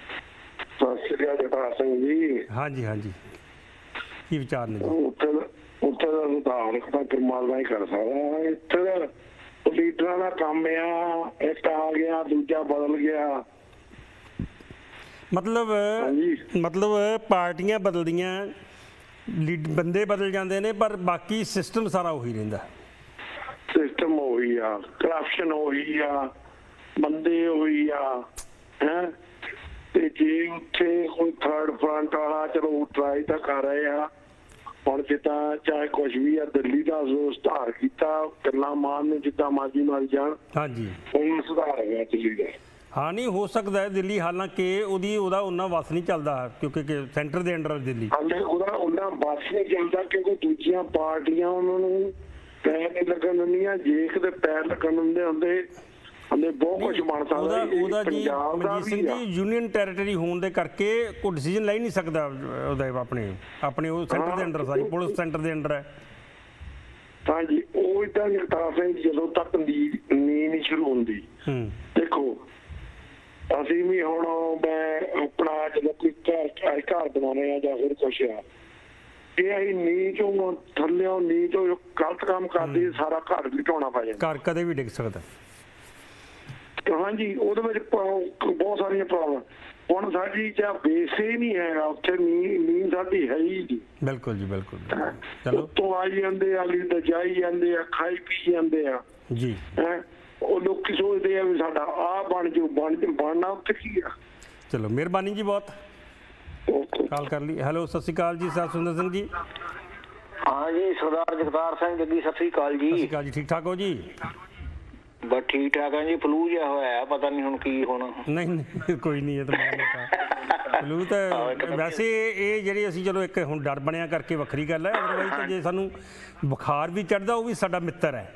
ਸਤਿ ਸ਼੍ਰੀ ਅਕਾਲ ਜਗਤਾਰ ਸਿੰਘ ਜੀ। ਹਾਂਜੀ ਹਾਂਜੀ, ਕੀ ਵਿਚਾਰ ਨੇ ਜੀ? ਉੱਥੇ ਉੱਥੇ ਦਾ ਸੁਧਾਰ ਤਾਂ ਪਰਮਾਤਮਾ ਹੀ ਕਰ ਸਕਦਾ, ਇੱਥੇ ਦਾ ਲੀਡਰਾਂ ਦਾ ਕੰਮ ਆ, ਇੱਕ ਆ ਗਿਆ ਦੂਜਾ ਬਦਲ ਗਿਆ। ਮਤਲਬ ਮਤਲਬ ਪਾਰਟੀਆਂ ਬਦਲਦੀਆਂ, ਬੰਦੇ ਬਦਲ ਜਾਂਦੇ ਨੇ, ਪਰ ਬਾਕੀ ਸਿਸਟਮ ਸਾਰਾ ਉਹੀ ਰਹਿੰਦਾ। ਸਿਸਟਮ ਉਹੀ ਆ, ਕਰਪਸ਼ਨ ਉਹੀ ਆ, ਬੰਦੇ ਉਹੀ ਆ ਹੈ। ਤੇ ਜੇ ਉੱਥੇ ਕੋਈ ਥਰਡ ਫਰੰਟ ਵਾਲਾ ਚਲੋ ਟਰਾਈ ਤਾਂ ਕਰ ਰਹੇ ਆ, ਹੁਣ ਜਿੱਦਾਂ ਚਾਹੇ ਕੁਛ ਵੀ ਆ, ਦਿੱਲੀ ਦਾ ਸੁਧਾਰ ਕੀਤਾ, ਗੱਲਾਂ ਮਾਰਨ ਨੂੰ ਜਿੱਦਾਂ ਮਰਜ਼ੀ ਮਾਰੀ ਜਾਣ। ਹਾਂਜੀ, ਹੁਣ ਸੁਧਾਰ ਹੈਗਾ ਦਿੱਲੀ ਦਾ। ਹਾਂ ਨਹੀਂ ਹੋ ਸਕਦਾ ਹੈ ਦਿੱਲੀ, ਹਾਲਾਂਕਿ ਉਹਦੀ ਉਹਦਾ ਉਹਨਾਂ ਵਸ ਨਹੀਂ ਚੱਲਦਾ ਕਿਉਂਕਿ ਸੈਂਟਰ ਦੇ ਅੰਡਰ ਦਿੱਲੀ ਹਾਲੇ ਉਹਦਾ ਉਹਨਾਂ ਵਸ ਨਹੀਂ ਚੱਲਦਾ, ਕਿਉਂਕਿ ਦੂਜੀਆਂ ਪਾਰਟੀਆਂ ਉਹਨਾਂ ਨੂੰ ਪੈਰ ਨਹੀਂ ਲੱਗਣ ਦਿੰਦੀਆਂ। ਜੇ ਕਿਤੇ ਪੈਰ ਲੱਗਣ ਦਿੰਦੇ ਹੁੰਦੇ ਹਲੇ ਬਹੁਤ ਕੁਝ ਬਣ ਸਕਦਾ। ਉਹਦਾ ਜੀ ਮਨਜੀਤ ਸਿੰਘ ਜੀ ਯੂਨੀਅਨ ਟੈਰੀਟਰੀ ਹੋਣ ਦੇ ਕਰਕੇ ਕੋਈ ਡਿਸੀਜਨ ਲੈ ਨਹੀਂ ਸਕਦਾ ਉਹਦਾ, ਆਪਣੇ ਆਪਣੇ ਉਹ ਸੈਂਟਰ ਦੇ ਅੰਡਰ, ਸਾਰੀ ਪੁਲਿਸ ਸੈਂਟਰ ਦੇ ਅੰਡਰ ਹੈ। ਹਾਂਜੀ ਉਹ ਇਦਾਂ ਜਗਤਾਰ ਸਿੰਘ ਜਦੋਂ ਤੱਕ ਨੀਂਦ ਨਹੀਂ ਸ਼ੁਰੂ ਹੁੰਦੀ ਦੇਖੋ ਅਸੀਂ ਵੀ ਹੁਣ ਮੈਂ ਆਪਣਾ ਜਦੋਂ ਕੋਈ ਘਰ ਘਰ ਬਣਾਉਣੇ ਆ ਜਾਂ ਫਿਰ ਕੁਛ ਆ ਇਹ ਅਸੀਂ ਨੀਂਹ ਚੋਂ ਥੱਲਿਓ ਨੀਂਹ ਚੋਂ ਗਲਤ ਕੰਮ ਕਰਦੇ ਸਾਰਾ ਘਰ ਲਿਟਾਉਣਾ ਪੈ ਜਾਂਦਾ ਘਰ ਕਦੇ ਵੀ ਡਿੱਗ ਸਕਦਾ ਹਾਂਜੀ ਉਹਦੇ ਵਿੱਚ ਬਹੁਤ ਸਾਰੀਆਂ ਪ੍ਰੋਬਲਮ ਹੁਣ ਸਾਡੀ ਜਾਂ ਬੇਸ ਹੀ ਨਹੀਂ ਹੈਗਾ ਉੱਥੇ ਨੀਂਹ ਨੀਂਹ ਸਾਡੀ ਹੈ ਹੀ ਨਹੀਂ ਬਿਲਕੁਲ ਜੀ ਬਿਲਕੁਲ ਚਲੋ ਉੱਤੋਂ ਆਈ ਜਾਂਦੇ ਆ ਅਗਲੀ ਤੇ ਜਾਈ ਜਾਂਦੇ ਆ ਖਾਈ ਪੀ ਜਾਂਦੇ ਆ ਜੀ ਹੈ ਉਹ ਲੋਕੀ ਸੋਚਦੇ ਆ ਵੀ ਸਾਡਾ ਆ ਬਣ ਜੂ ਬਣ ਬਣਨਾ ਉੱਥੇ ਕੀ ਆ ਚਲੋ ਮਿਹਰਬਾਨੀ ਜੀ ਬਹੁਤ ਕਾਲ ਕਰ ਲਈ ਹੈਲੋ ਸਤਿ ਸ਼੍ਰੀ ਅਕਾਲ ਜੀ ਸਰ ਸੁੰਦਰ ਸਿੰਘ ਜੀ ਹਾਂ ਜੀ ਸਰਦਾਰ ਜਗਤਾਰ ਸਿੰਘ ਜੱਗੀ ਸਤਿ ਸ਼੍ਰੀ ਅਕਾਲ ਜੀ ਸਤਿ ਸ਼੍ਰੀ ਅਕਾਲ ਜੀ ਠੀਕ ਠਾਕ ਹੋ ਜੀ ਬਸ ਠੀਕ ਠਾਕ ਹੈ ਜੀ ਫਲੂ ਜਿਹਾ ਹੋਇਆ ਪਤਾ ਨਹੀਂ ਹੁਣ ਕੀ ਹੋਣਾ ਨਹੀਂ ਨਹੀਂ ਕੋਈ ਨਹੀਂ ਇਹ ਤਾਂ ਮਾਮਲਾ ਫਲੂ ਤਾਂ ਵੈਸੇ ਇਹ ਜਿਹੜੀ ਅਸੀਂ ਚਲੋ ਇੱਕ ਹੁਣ ਡਰ ਬਣਿਆ ਕਰਕੇ ਵੱਖਰੀ ਗੱਲ ਹੈ ਅਦਰਵਾਈਜ਼ ਤਾਂ ਜੇ ਸਾਨੂੰ ਬੁਖਾਰ ਵੀ ਚੜਦਾ ਉਹ ਵੀ ਸਾਡਾ ਮਿੱਤਰ ਹੈ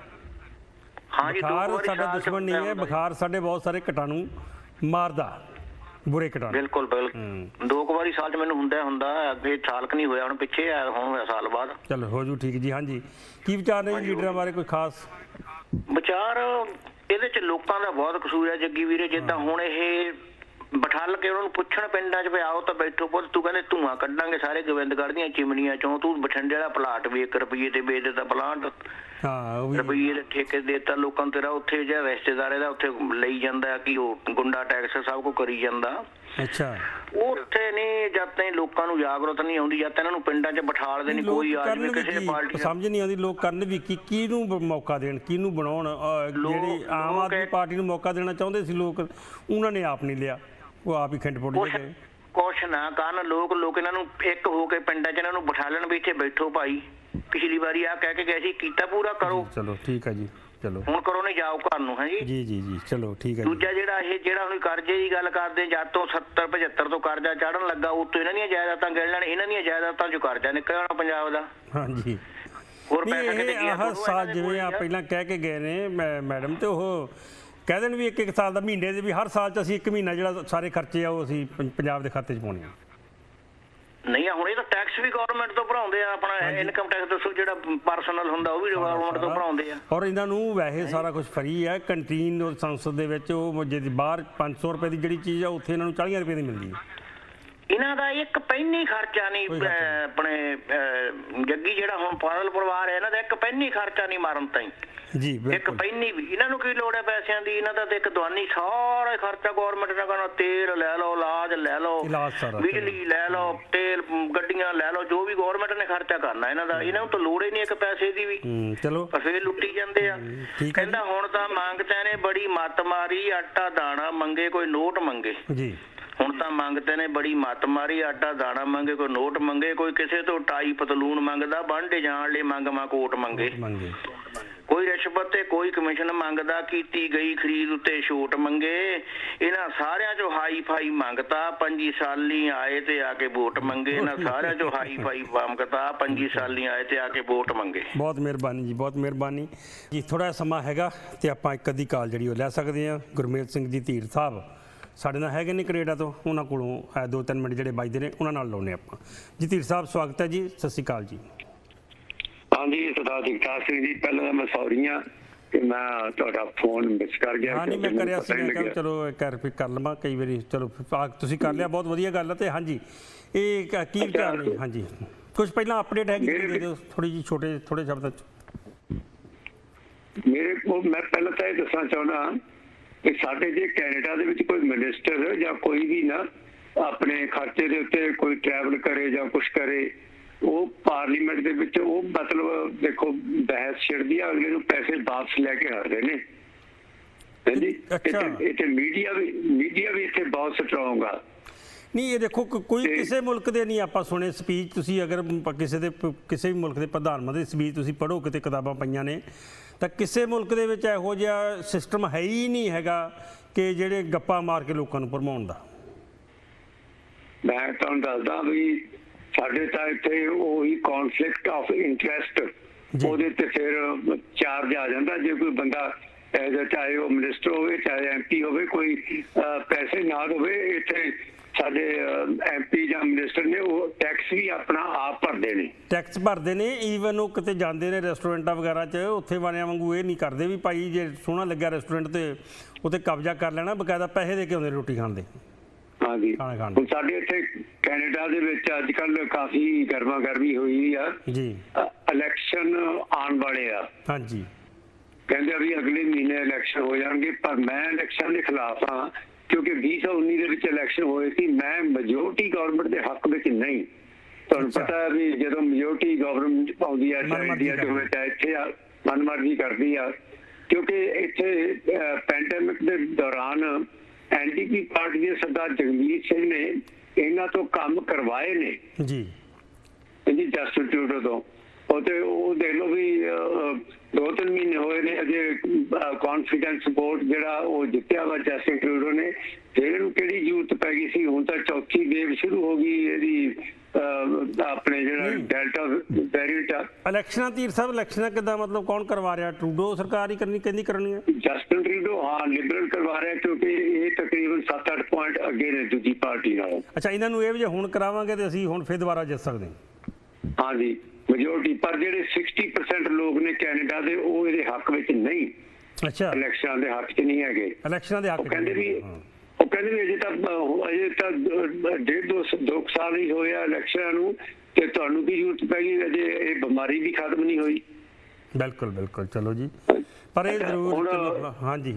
ਬੁਖਾਰ ਸਾਡਾ ਦੁਸ਼ਮਣ ਨਹੀਂ ਹੈ ਬੁਖਾਰ ਸਾਡੇ ਬਹੁਤ ਸਾਰੇ ਕੀਟਾਣੂ ਮਾਰਦਾ ਬੁਰੇ ਕੀਟਾਣੂ ਬਿਲਕੁਲ ਬਿਲਕੁਲ ਦੋ ਕੁ ਵਾਰੀ ਸਾਲ ਚ ਮੈਨੂੰ ਹੁੰਦਾ ਹੁੰਦਾ ਅੱਗੇ ਸਾਲ ਕ ਨਹੀਂ ਹੋਇਆ ਹੁਣ ਪਿੱਛੇ ਆ ਹੁਣ ਹੋਇਆ ਸਾਲ ਬਾਅਦ ਚਲੋ ਹੋ ਜੂ ਠੀਕ ਜੀ ਹਾਂਜੀ ਕੀ ਵਿਚਾਰ ਨੇ ਲੀਡਰਾਂ ਬਾਰੇ ਕੋਈ ਖਾਸ ਵਿਚਾਰ ਇਹਦੇ ਚ ਲੋਕਾਂ ਦਾ ਬਹੁਤ ਕਸੂਰ ਹੈ ਜੱਗੀ ਵੀਰੇ ਜਿੱਦਾਂ ਹੁਣ ਇਹ ਬਿਠਾਲ ਕੇ ਉਹਨਾਂ ਨੂੰ ਪੁੱਛਣ ਪਿੰਡਾਂ 'ਚ ਵੀ ਆਓ ਤਾਂ ਬੈਠੋ ਪੁੱਤ ਤੂੰ ਕਹਿੰਦੇ ਧੂੰਆਂ ਕੱਢਾਂਗੇ ਸਾਰੇ ਗੋਬਿੰਦਗੜ੍ਹ ਦੀਆਂ ਚਿਮਨੀਆਂ ਚੋਂ ਤੂੰ ਬਠਿੰਡੇ ਵਾਲਾ ਪਲਾਟ ਵੀ ਇੱਕ ਰੁਪਈਏ ਤੇ ਵੇਚ ਦਿੱਤਾ ਪਲਾਟ ਹਾਂ ਰੁਪਈਏ ਦੇ ਠੇਕੇ ਦੇ ਦਿੱਤਾ ਲੋਕਾਂ ਨੂੰ ਤੇਰਾ ਉੱਥੇ ਜਿਹੜਾ ਰਿਸ਼ਤੇਦਾਰ ਇਹਦਾ ਉੱਥੇ ਲਈ ਜਾਂਦਾ ਕਿ ਉਹ ਗੁੰਡਾ ਟੈਕਸ ਸਭ ਕੁਝ ਕਰੀ ਜਾਂਦਾ ਅੱਛਾ ਉੱਥੇ ਨਹੀਂ ਜਦ ਤਾਈਂ ਲੋਕਾਂ ਨੂੰ ਜਾਗਰੂਕਤਾ ਨਹੀਂ ਆਉਂਦੀ ਜਦ ਇਹਨਾਂ ਨੂੰ ਪਿੰਡਾਂ 'ਚ ਬਿਠਾਲਦੇ ਨਹੀਂ ਕੋਈ ਆ ਜਾਵੇ ਕਿਸੇ ਪਾਰਟੀ ਸਮਝ ਨਹੀਂ ਆਉਂਦੀ ਲੋਕ ਕਰਨ ਵੀ ਕੀ ਕਿਹਨੂੰ ਮੌਕਾ ਦੇਣ ਕਿਹਨੂੰ ਬਣਾਉਣ ਜਿਹੜੀ ਆਮ ਆਦਮੀ ਪਾਰਟੀ ਨੂੰ ਮੌਕਾ ਦੇਣਾ ਚਾਹੁੰਦੇ ਸੀ ਲੋਕ ਉਹਨਾਂ ਨੇ ਆਪ ਨਹੀਂ ਲਿਆ ਉਹ ਆਪ ਹੀ ਖਿੰਡ ਪੁੱਟ ਗਏ ਕੁਛ ਨਾ ਕਰਨ ਲੋਕ ਲੋਕ ਇਹਨਾਂ ਨੂੰ ਇੱਕ ਹੋ ਕੇ ਪਿੰਡਾਂ 'ਚ ਇਹਨਾਂ ਨੂੰ ਬਿਠਾ ਲੈਣ ਵੀ ਇੱਥੇ ਬੈਠੋ ਭਾਈ ਪਿਛਲੀ ਵਾਰੀ ਆ ਕਹਿ ਕੇ ਗਏ ਸੀ ਕੀਤਾ ਪੂਰਾ ਕਰੋ ਚਲੋ ਠੀਕ ਹੈ ਜੀ ਚਲੋ ਹੁਣ ਕਰੋ ਨਹੀਂ ਜਾਓ ਘਰ ਨੂੰ ਹੈ ਜੀ ਜੀ ਜੀ ਜੀ ਚਲੋ ਠੀਕ ਹੈ ਦੂਜਾ ਜਿਹੜਾ ਇਹ ਜਿਹੜਾ ਹੁਣ ਕਰਜ਼ੇ ਦੀ ਗੱਲ ਕਰਦੇ ਜਦ ਤੋਂ ਸੱਤਰ ਪਝੱਤਰ ਤੋਂ ਕਰਜ਼ਾ ਚੜਨ ਲੱਗਾ ਉਤੋਂ ਇਹਨਾਂ ਦੀਆਂ ਜਾਇਦਾਦਾਂ ਗਿਣ ਲੈਣ ਇਹਨਾਂ ਦੀਆਂ ਜਾਇਦਾਦਾਂ ਚੋਂ ਕਰਜ਼ਾ ਨਿਕਲ ਆਉਣਾ ਪੰਜਾਬ ਦਾ ਹਾਂਜੀ ਹੋਰ ਪੈਸਾ ਕਿਤੇ ਗਿਆ ਆਹ ਸਾਲ ਜਿਵੇਂ ਆ ਪਹਿਲਾਂ ਕਹਿ ਕੇ ਗਏ ਨੇ ਮੈਡਮ ਤੇ ਉਹ ਕਹਿ ਦੇਣ ਵੀ ਇੱਕ ਇੱਕ ਸਾਲ ਦਾ ਮਹੀਨੇ ਦੇ ਵੀ ਹਰ ਸਾਲ 'ਚ ਅਸੀਂ ਇੱਕ ਮਹੀਨਾ ਜਿਹੜਾ ਸਾਰੇ ਖਰਚੇ ਆ ਉਹ ਅਸੀਂ ਪੰਜਾਬ ਦੇ ਖਾਤੇ 'ਚ ਪਾਉਣੇ ਆ ਨਹੀਂ ਹੁਣ ਇਹ ਤਾਂ ਟੈਕਸ ਵੀ ਗਵਰਨਮੈਂਟ ਤੋਂ ਭਰਾਉਂਦੇ ਆ ਆਪਣਾ ਇਨਕਮ ਟੈਕਸ ਦੱਸੋ ਜਿਹੜਾ ਪਰਸਨਲ ਹੁੰਦਾ ਉਹ ਵੀ ਗਵਰਨਮੈਂਟ ਤੋਂ ਭਰਾਉਂਦੇ ਆ ਔਰ ਇਹਨਾਂ ਨੂੰ ਵੈਸੇ ਸਾਰਾ ਕੁਝ ਫਰੀ ਹੈ ਕੰਟੀਨ ਸੰਸਦ ਦੇ ਵਿੱਚ ਉਹ ਜੇ ਬਾਹਰ ਪੰਜ ਸੌ ਰੁਪਏ ਦੀ ਜਿਹੜੀ ਚੀਜ਼ ਆ ਉੱਥੇ ਇਹਨਾਂ ਨੂੰ ਚਾਲੀ ਰੁਪਏ ਦੀ ਮਿਲਦੀ ਹੈ ਇਹਨਾਂ ਦਾ ਇੱਕ ਪੈਨੀ ਖਰਚਾ ਨਹੀਂ ਆਪਣੇ ਜੱਗੀ ਜਿਹੜਾ ਹੁਣ ਪਾਗਲ ਪਰਿਵਾਰ ਹੈ ਇਹਨਾਂ ਦਾ ਇੱਕ ਪੈਨੀ ਖਰਚਾ ਨਹੀਂ ਮਾਰਨ ਤਾਈਂ ਜੀ ਇੱਕ ਪੈਨੀ ਵੀ ਇਹਨਾਂ ਨੂੰ ਕੀ ਲੋੜ ਹੈ ਪੈਸਿਆਂ ਦੀ ਇਹਨਾਂ ਦਾ ਤੇ ਇੱਕ ਦਵਾਨੀ ਸਾਰਾ ਖਰਚਾ ਗਵਰਨਮੈਂਟ ਨੇ ਕਰਨਾ ਤੇਲ ਲੈ ਲਓ ਇਲਾਜ ਲੈ ਲਓ ਬਿਜਲੀ ਲੈ ਲਓ ਤੇਲ ਗੱਡੀਆਂ ਲੈ ਲਓ ਜੋ ਵੀ ਗਵਰਨਮੈਂਟ ਨੇ ਖਰਚਾ ਕਰਨਾ ਇਹਨਾਂ ਦਾ ਇਹਨਾਂ ਨੂੰ ਤਾਂ ਲੋੜ ਹੀ ਨਹੀਂ ਇੱਕ ਪੈਸੇ ਦੀ ਵੀ ਚਲੋ ਪਰ ਫੇਰ ਲੁੱਟੀ ਜਾਂਦੇ ਆ ਕਹਿੰਦਾ ਹੁਣ ਤਾਂ ਮੰਗਤੇ ਨੇ ਬੜੀ ਮੱਤ ਮਾਰੀ ਆਟਾ ਦਾਣਾ ਮੰਗੇ ਕੋਈ ਨੋਟ ਮੰਗੇ ਜੀ ਹੁਣ ਤਾਂ ਮੰਗਤੇ ਨੇ ਬੜੀ ਮੱਤ ਮਾਰੀ ਆਟਾ ਦਾਣਾ ਮੰਗੇ ਕੋਈ ਨੋਟ ਮੰਗੇ ਕੋਈ ਕਿਸੇ ਤੋਂ ਟਾਈ ਪਤਲੂਨ ਮੰਗਦਾ ਬਾਂਡੇ ਜਾਣ ਲਈ ਮੰਗਮਾ ਕੋਟ ਮੰਗੇ ਕੋਈ ਰਿਸ਼ਵਤ ਤੇ ਕੋਈ ਕਮਿਸ਼ਨ ਮੰਗਦਾ ਕੀਤੀ ਗਈ ਖਰੀਦ ਉੱਤੇ ਛੋਟ ਮੰਗੇ ਇਹਨਾਂ ਸਾਰਿਆਂ ਚੋਂ ਹਾਈ ਫਾਈ ਮੰਗਤਾ ਪੰਜੀ ਸਾਲੀ ਆਏ ਤੇ ਆ ਕੇ ਵੋਟ ਮੰਗੇ ਇਹਨਾਂ ਸਾਰਿਆਂ ਚੋਂ ਹਾਈ ਫਾਈ ਮੰਗਤਾ ਪੰਜੀ ਸਾਲੀ ਆਏ ਤੇ ਆ ਕੇ ਵੋਟ ਮੰਗੇ ਬਹੁਤ ਮਿਹਰਬਾਨੀ ਜੀ ਬਹੁਤ ਮਿਹਰਬਾਨੀ ਜੀ ਥੋੜਾ ਸਮਾਂ ਹੈਗਾ ਤੇ ਆਪਾਂ ਇੱਕ ਅੱਧੀ ਕਾਲ ਜਿਹੜੀ ਉਹ ਲੈ ਸਕਦੇ ਹਾਂ ਗੁਰਮੇਲ ਸਿੰਘ ਜੀ ਧੀਰ ਸਾਹਿਬ ਸਾਡੇ ਨਾਲ ਹੈਗੇ ਨੇ ਕੈਨੇਡਾ ਤੋਂ ਉਹਨਾਂ ਕੋਲੋਂ ਦੋ ਤਿੰਨ ਮਿੰਟ ਜਿਹੜੇ ਵੱਜਦੇ ਨੇ ਉਹਨਾਂ ਨਾਲ ਲਾਉਣੇ ਆਪਾਂ ਜੀ ਧੀਰ ਸਾਹਿਬ ਸਵਾਗਤ ਹੈ ਜੀ ਸਤਿ ਸ਼੍ਰੀ ਅਕਾਲ ਜੀ ਹਾਂਜੀ ਸਰਦਾਰ ਜਗਤਾਰ ਸਿੰਘ ਜੀ ਪਹਿਲਾਂ ਤਾਂ ਮੈਂ ਸੌਰੀ ਹਾਂ ਕਿ ਮੈਂ ਤੁਹਾਡਾ ਫੋਨ ਮਿਸ ਕਰ ਗਿਆ ਹਾਂ ਨਹੀਂ ਮੈਂ ਕਰਿਆ ਸੀ ਮੈਂ ਕਿਹਾ ਚਲੋ ਇੱਕ ਰਿਪੀਟ ਕਰ ਲਵਾਂ ਕਈ ਵਾਰੀ ਚਲੋ ਤੁਸੀਂ ਕਰ ਲਿਆ ਬਹੁਤ ਵਧੀਆ ਗੱਲ ਹੈ ਤੇ ਹਾਂਜੀ ਇਹ ਕੀ ਵਿਚਾਰ ਨੇ ਹਾਂਜੀ ਕੁਝ ਪਹਿਲਾਂ ਅਪਡੇਟ ਹੈਗੀ ਦੇ ਦਿਓ ਥੋੜੀ ਜਿਹੀ ਛੋਟੇ ਥੋੜੇ ਸ਼ਬਦਾਂ 'ਚ ਮੇਰੇ ਕੋਲ ਮੈਂ ਪਹਿਲਾਂ ਤਾਂ ਇਹ ਦੱਸਣਾ ਚਾਹੁੰਦਾ ਕਿ ਸਾਡੇ ਜੇ ਕੈਨੇਡਾ ਦੇ ਵਿੱਚ ਕੋਈ ਮਿਨਿਸਟਰ ਜਾਂ ਕੋਈ ਵੀ ਨਾ ਆਪਣੇ ਖਰਚੇ ਦੇ ਉੱਤੇ ਕੋਈ ਟਰੈਵਲ ਕਰੇ ਜਾਂ ਕੁਛ ਕਰੇ ਉਹ ਪਾਰਲੀਮੈਂਟ ਦੇ ਵਿੱਚ ਉਹ ਮਤਲਬ ਦੇਖੋ ਬਹਿਸ ਛਿੜਦੀ ਆ ਅਗਲੇ ਨੂੰ ਪੈਸੇ ਵਾਪਸ ਲੈ ਕੇ ਹਟਦੇ ਨੇ ਹਾਂਜੀ ਇੱਥੇ ਮੀਡੀਆ ਵੀ ਮੀਡੀਆ ਵੀ ਇੱਥੇ ਬਹੁਤ ਸਟਰੋਂਗ ਆ ਨਹੀਂ ਇਹ ਦੇਖੋ ਕੋਈ ਕਿਸੇ ਮੁਲਕ ਦੇ ਨਹੀਂ ਆਪਾਂ ਸੁਣੇ ਸਪੀਚ ਤੁਸੀਂ ਅਗਰ ਕਿਸੇ ਦੇ ਕਿਸੇ ਵੀ ਮੁਲਕ ਦੇ ਪ੍ਰਧਾਨ ਮੰਤਰੀ ਸਪੀਚ ਤੁਸੀਂ ਪੜ੍ਹੋ ਕਿਤੇ ਕਿਤਾਬਾਂ ਪਈਆਂ ਨੇ ਤਾਂ ਕਿਸੇ ਮੁਲਕ ਦੇ ਵਿੱਚ ਇਹੋ ਜਿਹਾ ਸਿਸਟਮ ਹੈ ਹੀ ਨਹੀਂ ਹੈਗਾ ਕਿ ਜਿਹੜੇ ਗੱਪਾਂ ਮਾਰ ਕੇ ਲੋਕਾਂ ਨੂੰ ਭਰਮਾਉਣ ਦਾ ਮੈਂ ਤੁਹਾਨੂੰ ਦੱਸਦਾ ਵੀ ਸਾਡੇ ਤਾਂ ਇੱਥੇ ਉਹੀ ਕੌਨਫਲਿਕਟ ਆਫ ਇੰਟਰਸਟ ਉਹਦੇ ਤੇ ਫਿਰ ਚਾਰਜ ਆ ਜਾਂਦਾ ਜੇ ਕੋਈ ਬੰਦਾ ਚਾਹੇ ਉਹ ਮਿਨਿਸਟਰ ਹੋਵੇ ਚਾਹੇ ਐਮ ਪੀ ਹੋਵੇ, ਕੋਈ ਪੈਸੇ ਨਾ ਹੋਵੇ ਇੱਥੇ ਸਾਡੇ ਐਮ ਪੀ ਜਾਂ ਮਿਨਿਸਟਰ ਨੇ ਉਹ ਟੈਕਸ ਵੀ ਆਪਣਾ ਆਪ ਭਰਦੇ ਨੇ, ਟੈਕਸ ਭਰਦੇ ਨੇ। ਈਵਨ ਉਹ ਕਿਤੇ ਜਾਂਦੇ ਨੇ ਰੈਸਟੋਰੈਂਟਾਂ ਵਗੈਰਾ 'ਚ, ਉੱਥੇ ਵਾਲਿਆਂ ਵਾਂਗੂ ਇਹ ਨਹੀਂ ਕਰਦੇ ਵੀ ਭਾਈ ਜੇ ਸੋਹਣਾ ਲੱਗਿਆ ਰੈਸਟੋਰੈਂਟ ਤੇ ਉੱਥੇ ਕਬਜ਼ਾ ਕਰ ਲੈਣਾ, ਬਕਾਇਦਾ ਪੈਸੇ ਦੇ ਕੇ ਆਉਂਦੇ ਰੋਟੀ ਖਾਣ ਦੇ। ਹਾਂਜੀ, ਹੁਣ ਸਾਡੇ ਇੱਥੇ ਕੈਨੇਡਾ ਦੇ ਵਿੱਚ ਅੱਜ ਕੱਲ੍ਹ ਕਾਫੀ ਗਰਮਾ ਗਰਮੀ ਹੋਈ ਆ ਜੀ, ਇਲੈਕਸ਼ਨ ਆਉਣ ਵਾਲੇ ਆ। ਹਾਂਜੀ, ਕਹਿੰਦੇ ਆ ਵੀ ਅਗਲੇ ਮਹੀਨੇ ਇਲੈਕਸ਼ਨ ਹੋ ਜਾਣਗੇ, ਪਰ ਮੈਂ ਇਲੈਕਸ਼ਨ ਦੇ ਖਿਲਾਫ ਹਾਂ ਕਿਉਂਕਿ ਵੀਹ ਸੌ ਉੱਨੀ ਦੇ ਵਿੱਚ ਇਲੈਕਸ਼ਨ ਹੋਏ ਸੀ, ਮੈਂ ਮੈਜੋਰਟੀ ਗਵਰਨਮੈਂਟ ਦੇ ਹੱਕ ਵਿੱਚ ਨਹੀਂ। ਤੁਹਾਨੂੰ ਪਤਾ ਹੈ ਵੀ ਜਦੋਂ ਮੈਜੋਰਟੀ ਗਵਰਨਮੈਂਟ ਆਉਂਦੀ ਹੈ ਚਾਹੇ ਇੰਡੀਆ 'ਚ ਹੋਵੇ ਚਾਹੇ ਇੱਥੇ ਆ, ਮਨਮਰਜ਼ੀ ਕਰਦੀ ਆ, ਕਿਉਂਕਿ ਇੱਥੇ ਪੈਂਡੈਮਿਕ ਦੇ ਦੌਰਾਨ ਐਨ ਡੀ ਪੀ ਪਾਰਟੀ ਦੇ ਸਰਦਾਰ ਜਗਮੀਤ ਸਿੰਘ ਨੇ ਇਹਨਾਂ ਤੋਂ ਕੰਮ ਕਰਵਾਏ ਨੇ ਜੀ, ਜੀ ਜਸਟਿਨ ਟਰੂਡੋ ਤੋਂ। ਉਹ ਤੇ ਉਹ ਦੇਖ ਲਓ ਵੀ ਦੋ ਤਿੰਨ ਮਹੀਨੇ ਹੋਏ ਨੇ ਅਜੇ ਕੌਨਫੀਡੈਂਸ ਵੋਟ ਜਿਹੜਾ ਉਹ ਜਿੱਤਿਆ ਵਾ ਜਸਟਿਨ ਟਰੂਡੋ ਨੇ, ਫਿਰ ਇਹਨੂੰ ਕਿਹੜੀ ਜ਼ਰੂਰਤ ਪੈ ਗਈ ਸੀ। ਹੁਣ ਤਾਂ ਚੌਥੀ ਵੇਵ ਸ਼ੁਰੂ ਹੋ ਗਈ ਇਹਦੀ, ਆਪਣੇ ਜਿਹੜਾ ਡੈਲਟਾ ਵੇਰੀਐਂਟ ਆ। ਇਲੈਕਸ਼ਨਾਂ ਧੀਰ ਸਾਹਿਬ, ਇਲੈਕਸ਼ਨਾਂ ਕਿੱਦਾਂ ਮਤਲਬ ਕੌਣ ਕਰਵਾ ਰਿਹਾ? ਟਰੂਡੋ ਸਰਕਾਰ ਹੀ ਕਰਨੀ ਕਹਿੰਦੀ ਕਰਨੀ ਹੈ? ਜਸਟਿਨ ਟਰੂਡੋ ਹਾਂ ਲਿਬਰਲ ਕਰਵਾ ਰਿਹਾ ਕਿਉਂਕਿ ਇਹ ਤਕਰੀਬਨ ਸੱਤ ਅੱਠ ਪੁਆਇੰਟ ਅੱਗੇ ਨੇ ਦੂਜੀ ਪਾਰਟੀ ਨਾਲੋਂ। ਅੱਛਾ, ਇਹਨਾਂ ਨੂੰ ਇਹ ਵੀ ਜੇ ਹੁਣ ਕਰਾਵਾਂਗੇ ਤੇ ਅਸੀਂ ਹੁਣ ਫਿਰ ਦੁਬਾਰਾ ਜਿੱਤ ਸਕਦੇ ਹਾਂ? ਹਾਂਜੀ ਮੈਜੋਰਟੀ, ਪਰ ਜਿਹੜੇ ਸਾठ ਪਰਸੈਂਟ ਲੋਕ ਨੇ ਕੈਨੇਡਾ ਦੇ ਉਹ ਇਹਦੇ ਹੱਕ ਵਿੱਚ ਨਹੀਂ। ਅੱਛਾ, ਇਲੈਕਸ਼ਨਾਂ ਦੇ ਹੱਕ 'ਚ ਨਹੀਂ ਹੈਗੇ। ਇਲੈਕਸ਼ਨਾਂ ਦੇ ਹੱਕ ਕਹਿੰਦੇ ਵੀ ਉਹ ਕਹਿੰਦੇ ਵੀ ਅਜੇ ਤਾਂ ਅਜੇ ਤਾਂ ਡੇਢ ਦੋ ਦੋ ਸਾਲ ਹੀ ਹੋਏ ਆ ਇਲੈਕਸ਼ਨਾਂ ਨੂੰ, ਤੇ ਤੁਹਾਨੂੰ ਕੀ ਜ਼ਰੂਰਤ ਪੈ ਗਈ, ਅਜੇ ਇਹ ਬਿਮਾਰੀ ਵੀ ਖਤਮ ਨਹੀਂ ਹੋਈ। ਬਿਲਕੁਲ ਬਿਲਕੁਲ, ਚਲੋ ਜੀ, ਪਰ ਇਹ ਜ਼ਰੂਰ ਹਾਂਜੀ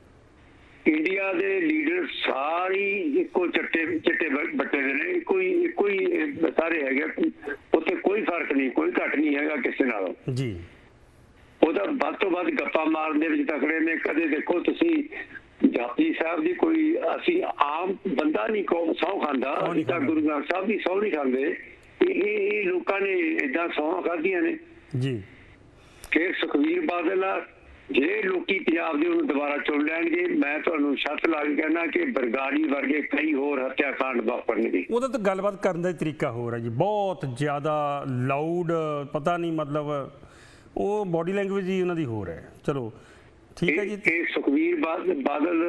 ਇੰਡੀਆ ਦੇ ਲੀਡਰ ਸਾਰੀ ਇੱਕੋ ਚੱਟੇ ਚਿੱਟੇ ਬੱਟੇ ਦੇ ਨੇ, ਇੱਕੋ ਹੀ ਇੱਕੋ ਹੀ ਸਾਰੇ ਹੈਗੇ, ਉੱਥੇ ਕੋਈ ਫਰਕ ਨਹੀਂ, ਕੋਈ ਘੱਟ ਨਹੀਂ ਹੈਗਾ ਕਿਸੇ ਨਾਲੋਂ ਜੀ। ਉਹਦਾ ਵੱਧ ਤੋਂ ਵੱਧ ਗੱਪਾਂ ਮਾਰਨ ਦੇ ਵਿੱਚ ਤਕੜੇ ਨੇ। ਕਦੇ ਦੇਖੋ ਤੁਸੀਂ ਜਪਜੀ ਸਾਹਿਬ ਦੀ ਕੋਈ, ਅਸੀਂ ਆਮ ਬੰਦਾ ਨਹੀਂ ਕੌਮ ਸਹੁੰ ਖਾਂਦਾ, ਅਸੀਂ ਤਾਂ ਗੁਰੂ ਗ੍ਰੰਥ ਸਾਹਿਬ ਦੀ ਸਹੁੰ ਨਹੀਂ ਖਾਂਦੇ, ਇਹ ਲੋਕਾਂ ਨੇ ਏਦਾਂ ਸਹੁੰ ਖਾਧੀਆਂ ਨੇ ਜੀ। ਫਿਰ ਸੁਖਬੀਰ ਬਾਦਲ ਆ, ਜੇ ਲੋਕੀ ਪੰਜਾਬ ਦੇ ਉਹਨੂੰ ਦੁਬਾਰਾ ਚੁਣ ਲੈਣਗੇ, ਮੈਂ ਤੁਹਾਨੂੰ ਛੱਤ ਲਾ ਕੇ ਕਹਿਣਾ ਕਿ ਬਰਗਾੜੀ ਵਰਗੇ ਕਈ ਹੋਰ ਹੱਤਿਆਕਾਂਡ ਵਾਪਰਨਗੇ। ਉਹਦਾ ਤਾਂ ਗੱਲਬਾਤ ਕਰਨ ਦਾ ਤਰੀਕਾ ਹੋਰ ਹੈ ਜੀ, ਬਹੁਤ ਜ਼ਿਆਦਾ ਲਾਊਡ, ਪਤਾ ਨਹੀਂ ਮਤਲਬ ਉਹ ਬੋਡੀ ਲੈਂਗੁਏਜ ਹੀ ਉਹਨਾਂ ਦੀ ਹੋਰ ਹੈ। ਚਲੋ ਠੀਕ ਹੈ ਜੀ। ਇਹ ਸੁਖਬੀਰ ਬਾਦਲ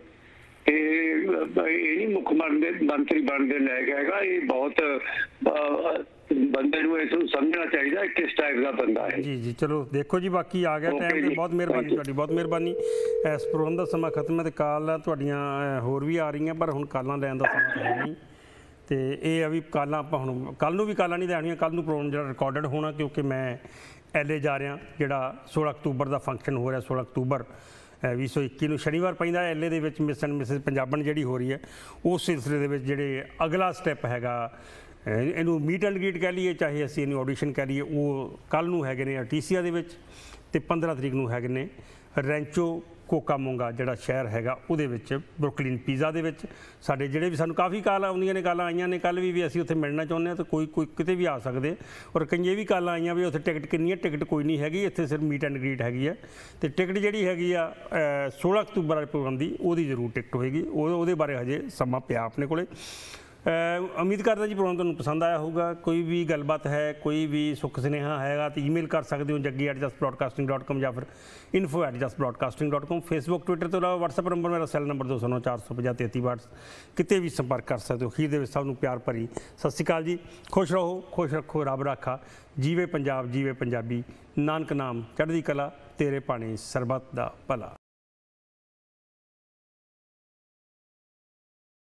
ਇਹ ਇਹ ਨਹੀਂ ਮੁੱਖ ਮੰਤਰੀ ਬਣਨ ਦੇ ਲਾਇਕ ਹੈਗਾ, ਇਹ ਬਹੁਤ ਬੰਦੇ ਨੂੰ ਇਸ ਨੂੰ ਸਮਝਣਾ ਚਾਹੀਦਾ ਕਿਸ ਟਾਈਪ ਦਾ ਬੰਦਾ ਹੈ ਜੀ। ਜੀ ਚਲੋ ਦੇਖੋ ਜੀ, ਬਾਕੀ ਆ ਗਿਆ ਟਾਈਮ ਤੇ ਬਹੁਤ ਮਿਹਰਬਾਨੀ ਤੁਹਾਡੀ, ਬਹੁਤ ਮਿਹਰਬਾਨੀ। ਇਸ ਪ੍ਰੋਗਰਾਮ ਦਾ ਸਮਾਂ ਖਤਮ ਹੈ ਤੇ ਕਾਲਾਂ ਤੁਹਾਡੀਆਂ ਹੋਰ ਵੀ ਆ ਰਹੀਆਂ, ਪਰ ਹੁਣ ਕਾਲਾਂ ਲੈਣ ਦਾ ਸਮਾਂ ਹੈ ਨਹੀਂ, ਤੇ ਇਹ ਆ ਵੀ ਕਾਲਾਂ ਆਪਾਂ ਹੁਣ ਕੱਲ ਨੂੰ ਵੀ ਕਾਲਾਂ ਨਹੀਂ ਲੈਣੀਆਂ। ਕੱਲ ਨੂੰ ਪ੍ਰੋਗਰਾਮ ਜਿਹੜਾ ਰਿਕਾਰਡਡ ਹੋਣਾ ਕਿਉਂਕਿ ਮੈਂ ਐਲ ਏ ਜਾ ਰਿਹਾ, ਜਿਹੜਾ ਸੋਲਾਂ ਅਕਤੂਬਰ ਦਾ ਫੰਕਸ਼ਨ ਹੋ ਰਿਹਾ, ਸੋਲਾਂ ਅਕਤੂਬਰ ਵੀਹ ਸੌ ਇੱਕੀ ਨੂੰ ਸ਼ਨੀਵਾਰ ਪੈਂਦਾ ਐਲ ਏ ਦੇ ਵਿੱਚ ਮਿਸ ਐਂਡ ਮਿਸਿਸ ਪੰਜਾਬਣ ਜਿਹੜੀ ਹੋ ਰਹੀ ਹੈ, ਉਸ ਸਿਲਸਿਲੇ ਦੇ ਵਿੱਚ ਜਿਹੜੇ ਅਗਲਾ ਸਟੈਪ ਹੈਗਾ, ਇਹਨੂੰ ਮੀਟ ਐਂਡ ਗ੍ਰੀਟ ਕਹਿ ਲਈਏ ਚਾਹੇ ਅਸੀਂ ਇਹਨੂੰ ਆਡੀਸ਼ਨ ਕਹਿ ਲਈਏ, ਉਹ ਕੱਲ੍ਹ ਨੂੰ ਹੈਗੇ ਨੇ ਅਰਟੀਸੀਆ ਦੇ ਵਿੱਚ, ਅਤੇ ਪੰਦਰਾਂ ਤਰੀਕ ਨੂੰ ਹੈਗੇ ਨੇ ਰੈਂਚੋ ਕੋਕਾਮੋਂਗਾ ਜਿਹੜਾ ਸ਼ਹਿਰ ਹੈਗਾ ਉਹਦੇ ਵਿੱਚ, ਬਰੁਕਲਿਨ ਪੀਜ਼ਾ ਦੇ ਵਿੱਚ। ਸਾਡੇ ਜਿਹੜੇ ਵੀ ਸਾਨੂੰ ਕਾਫੀ ਕਾਲ ਆਉਂਦੀਆਂ ਨੇ, ਕਾਲਾਂ ਆਈਆਂ ਨੇ ਕੱਲ੍ਹ ਵੀ ਵੀ ਅਸੀਂ ਉੱਥੇ ਮਿਲਣਾ ਚਾਹੁੰਦੇ ਹਾਂ, ਤਾਂ ਕੋਈ ਕੋਈ ਕਿਤੇ ਵੀ ਆ ਸਕਦੇ। ਔਰ ਕਈਆਂ ਵੀ ਕਾਲਾਂ ਆਈਆਂ ਵੀ ਉੱਥੇ ਟਿਕਟ ਕਿੰਨੀ ਹੈ, ਟਿਕਟ ਕੋਈ ਨਹੀਂ ਹੈਗੀ, ਇੱਥੇ ਸਿਰਫ ਮੀਟ ਐਂਡ ਗ੍ਰੀਟ ਹੈਗੀ ਹੈ। ਅਤੇ ਟਿਕਟ ਜਿਹੜੀ ਹੈਗੀ ਆ ਸੋਲਾਂ ਅਕਤੂਬਰ ਵਾਲੇ ਪ੍ਰੋਗਰਾਮ ਦੀ, ਉਹਦੀ ਜ਼ਰੂਰ ਟਿਕਟ ਹੋਏਗੀ, ਉਹ ਉਹਦੇ ਬਾਰੇ ਹਜੇ ਸਮਾਂ ਪਿਆ ਆਪਣੇ ਕੋਲੇ। ਉਮੀਦ ਕਰਦਾ ਜੀ ਪ੍ਰੋਗਰਾਮ ਤੁਹਾਨੂੰ ਪਸੰਦ ਆਇਆ ਹੋਊਗਾ। ਕੋਈ ਵੀ ਗੱਲਬਾਤ ਹੈ, ਕੋਈ ਵੀ ਸੁੱਖ ਸੁਨੇਹਾ ਹੈਗਾ ਤਾਂ ਈਮੇਲ ਕਰ ਸਕਦੇ ਹੋ Jaggi at just broadcasting dot com ਜਾਂ ਫਿਰ info at just broadcasting dot com. Facebook Twitter ਤੋਂ ਇਲਾਵਾ ਵਟਸਐਪ ਨੰਬਰ ਮੇਰਾ ਸੈੱਲ ਨੰਬਰ ਦੋ ਸੌ ਨੌ ਚਾਰ ਸੌ ਪੰਜਾਹ ਤੇਤੀ ਬਾਟਸ, ਕਿਤੇ ਵੀ ਸੰਪਰਕ ਕਰ ਸਕਦੇ ਹੋ। ਅਖੀਰ ਦੇ ਵਿੱਚ ਸਭ ਨੂੰ ਪਿਆਰ ਭਰੀ ਸਤਿ ਸ਼੍ਰੀ ਅਕਾਲ ਜੀ। ਖੁਸ਼ ਰਹੋ, ਖੁਸ਼ ਰੱਖੋ, ਰੱਬ ਰਾਖਾ। ਜੀਵੇ ਪੰਜਾਬ, ਜੀਵੇ ਪੰਜਾਬੀ। ਨਾਨਕ ਨਾਮ ਚੜ੍ਹਦੀ ਕਲਾ, ਤੇਰੇ ਭਾਣੇ ਸਰਬੱਤ ਦਾ ਭਲਾ।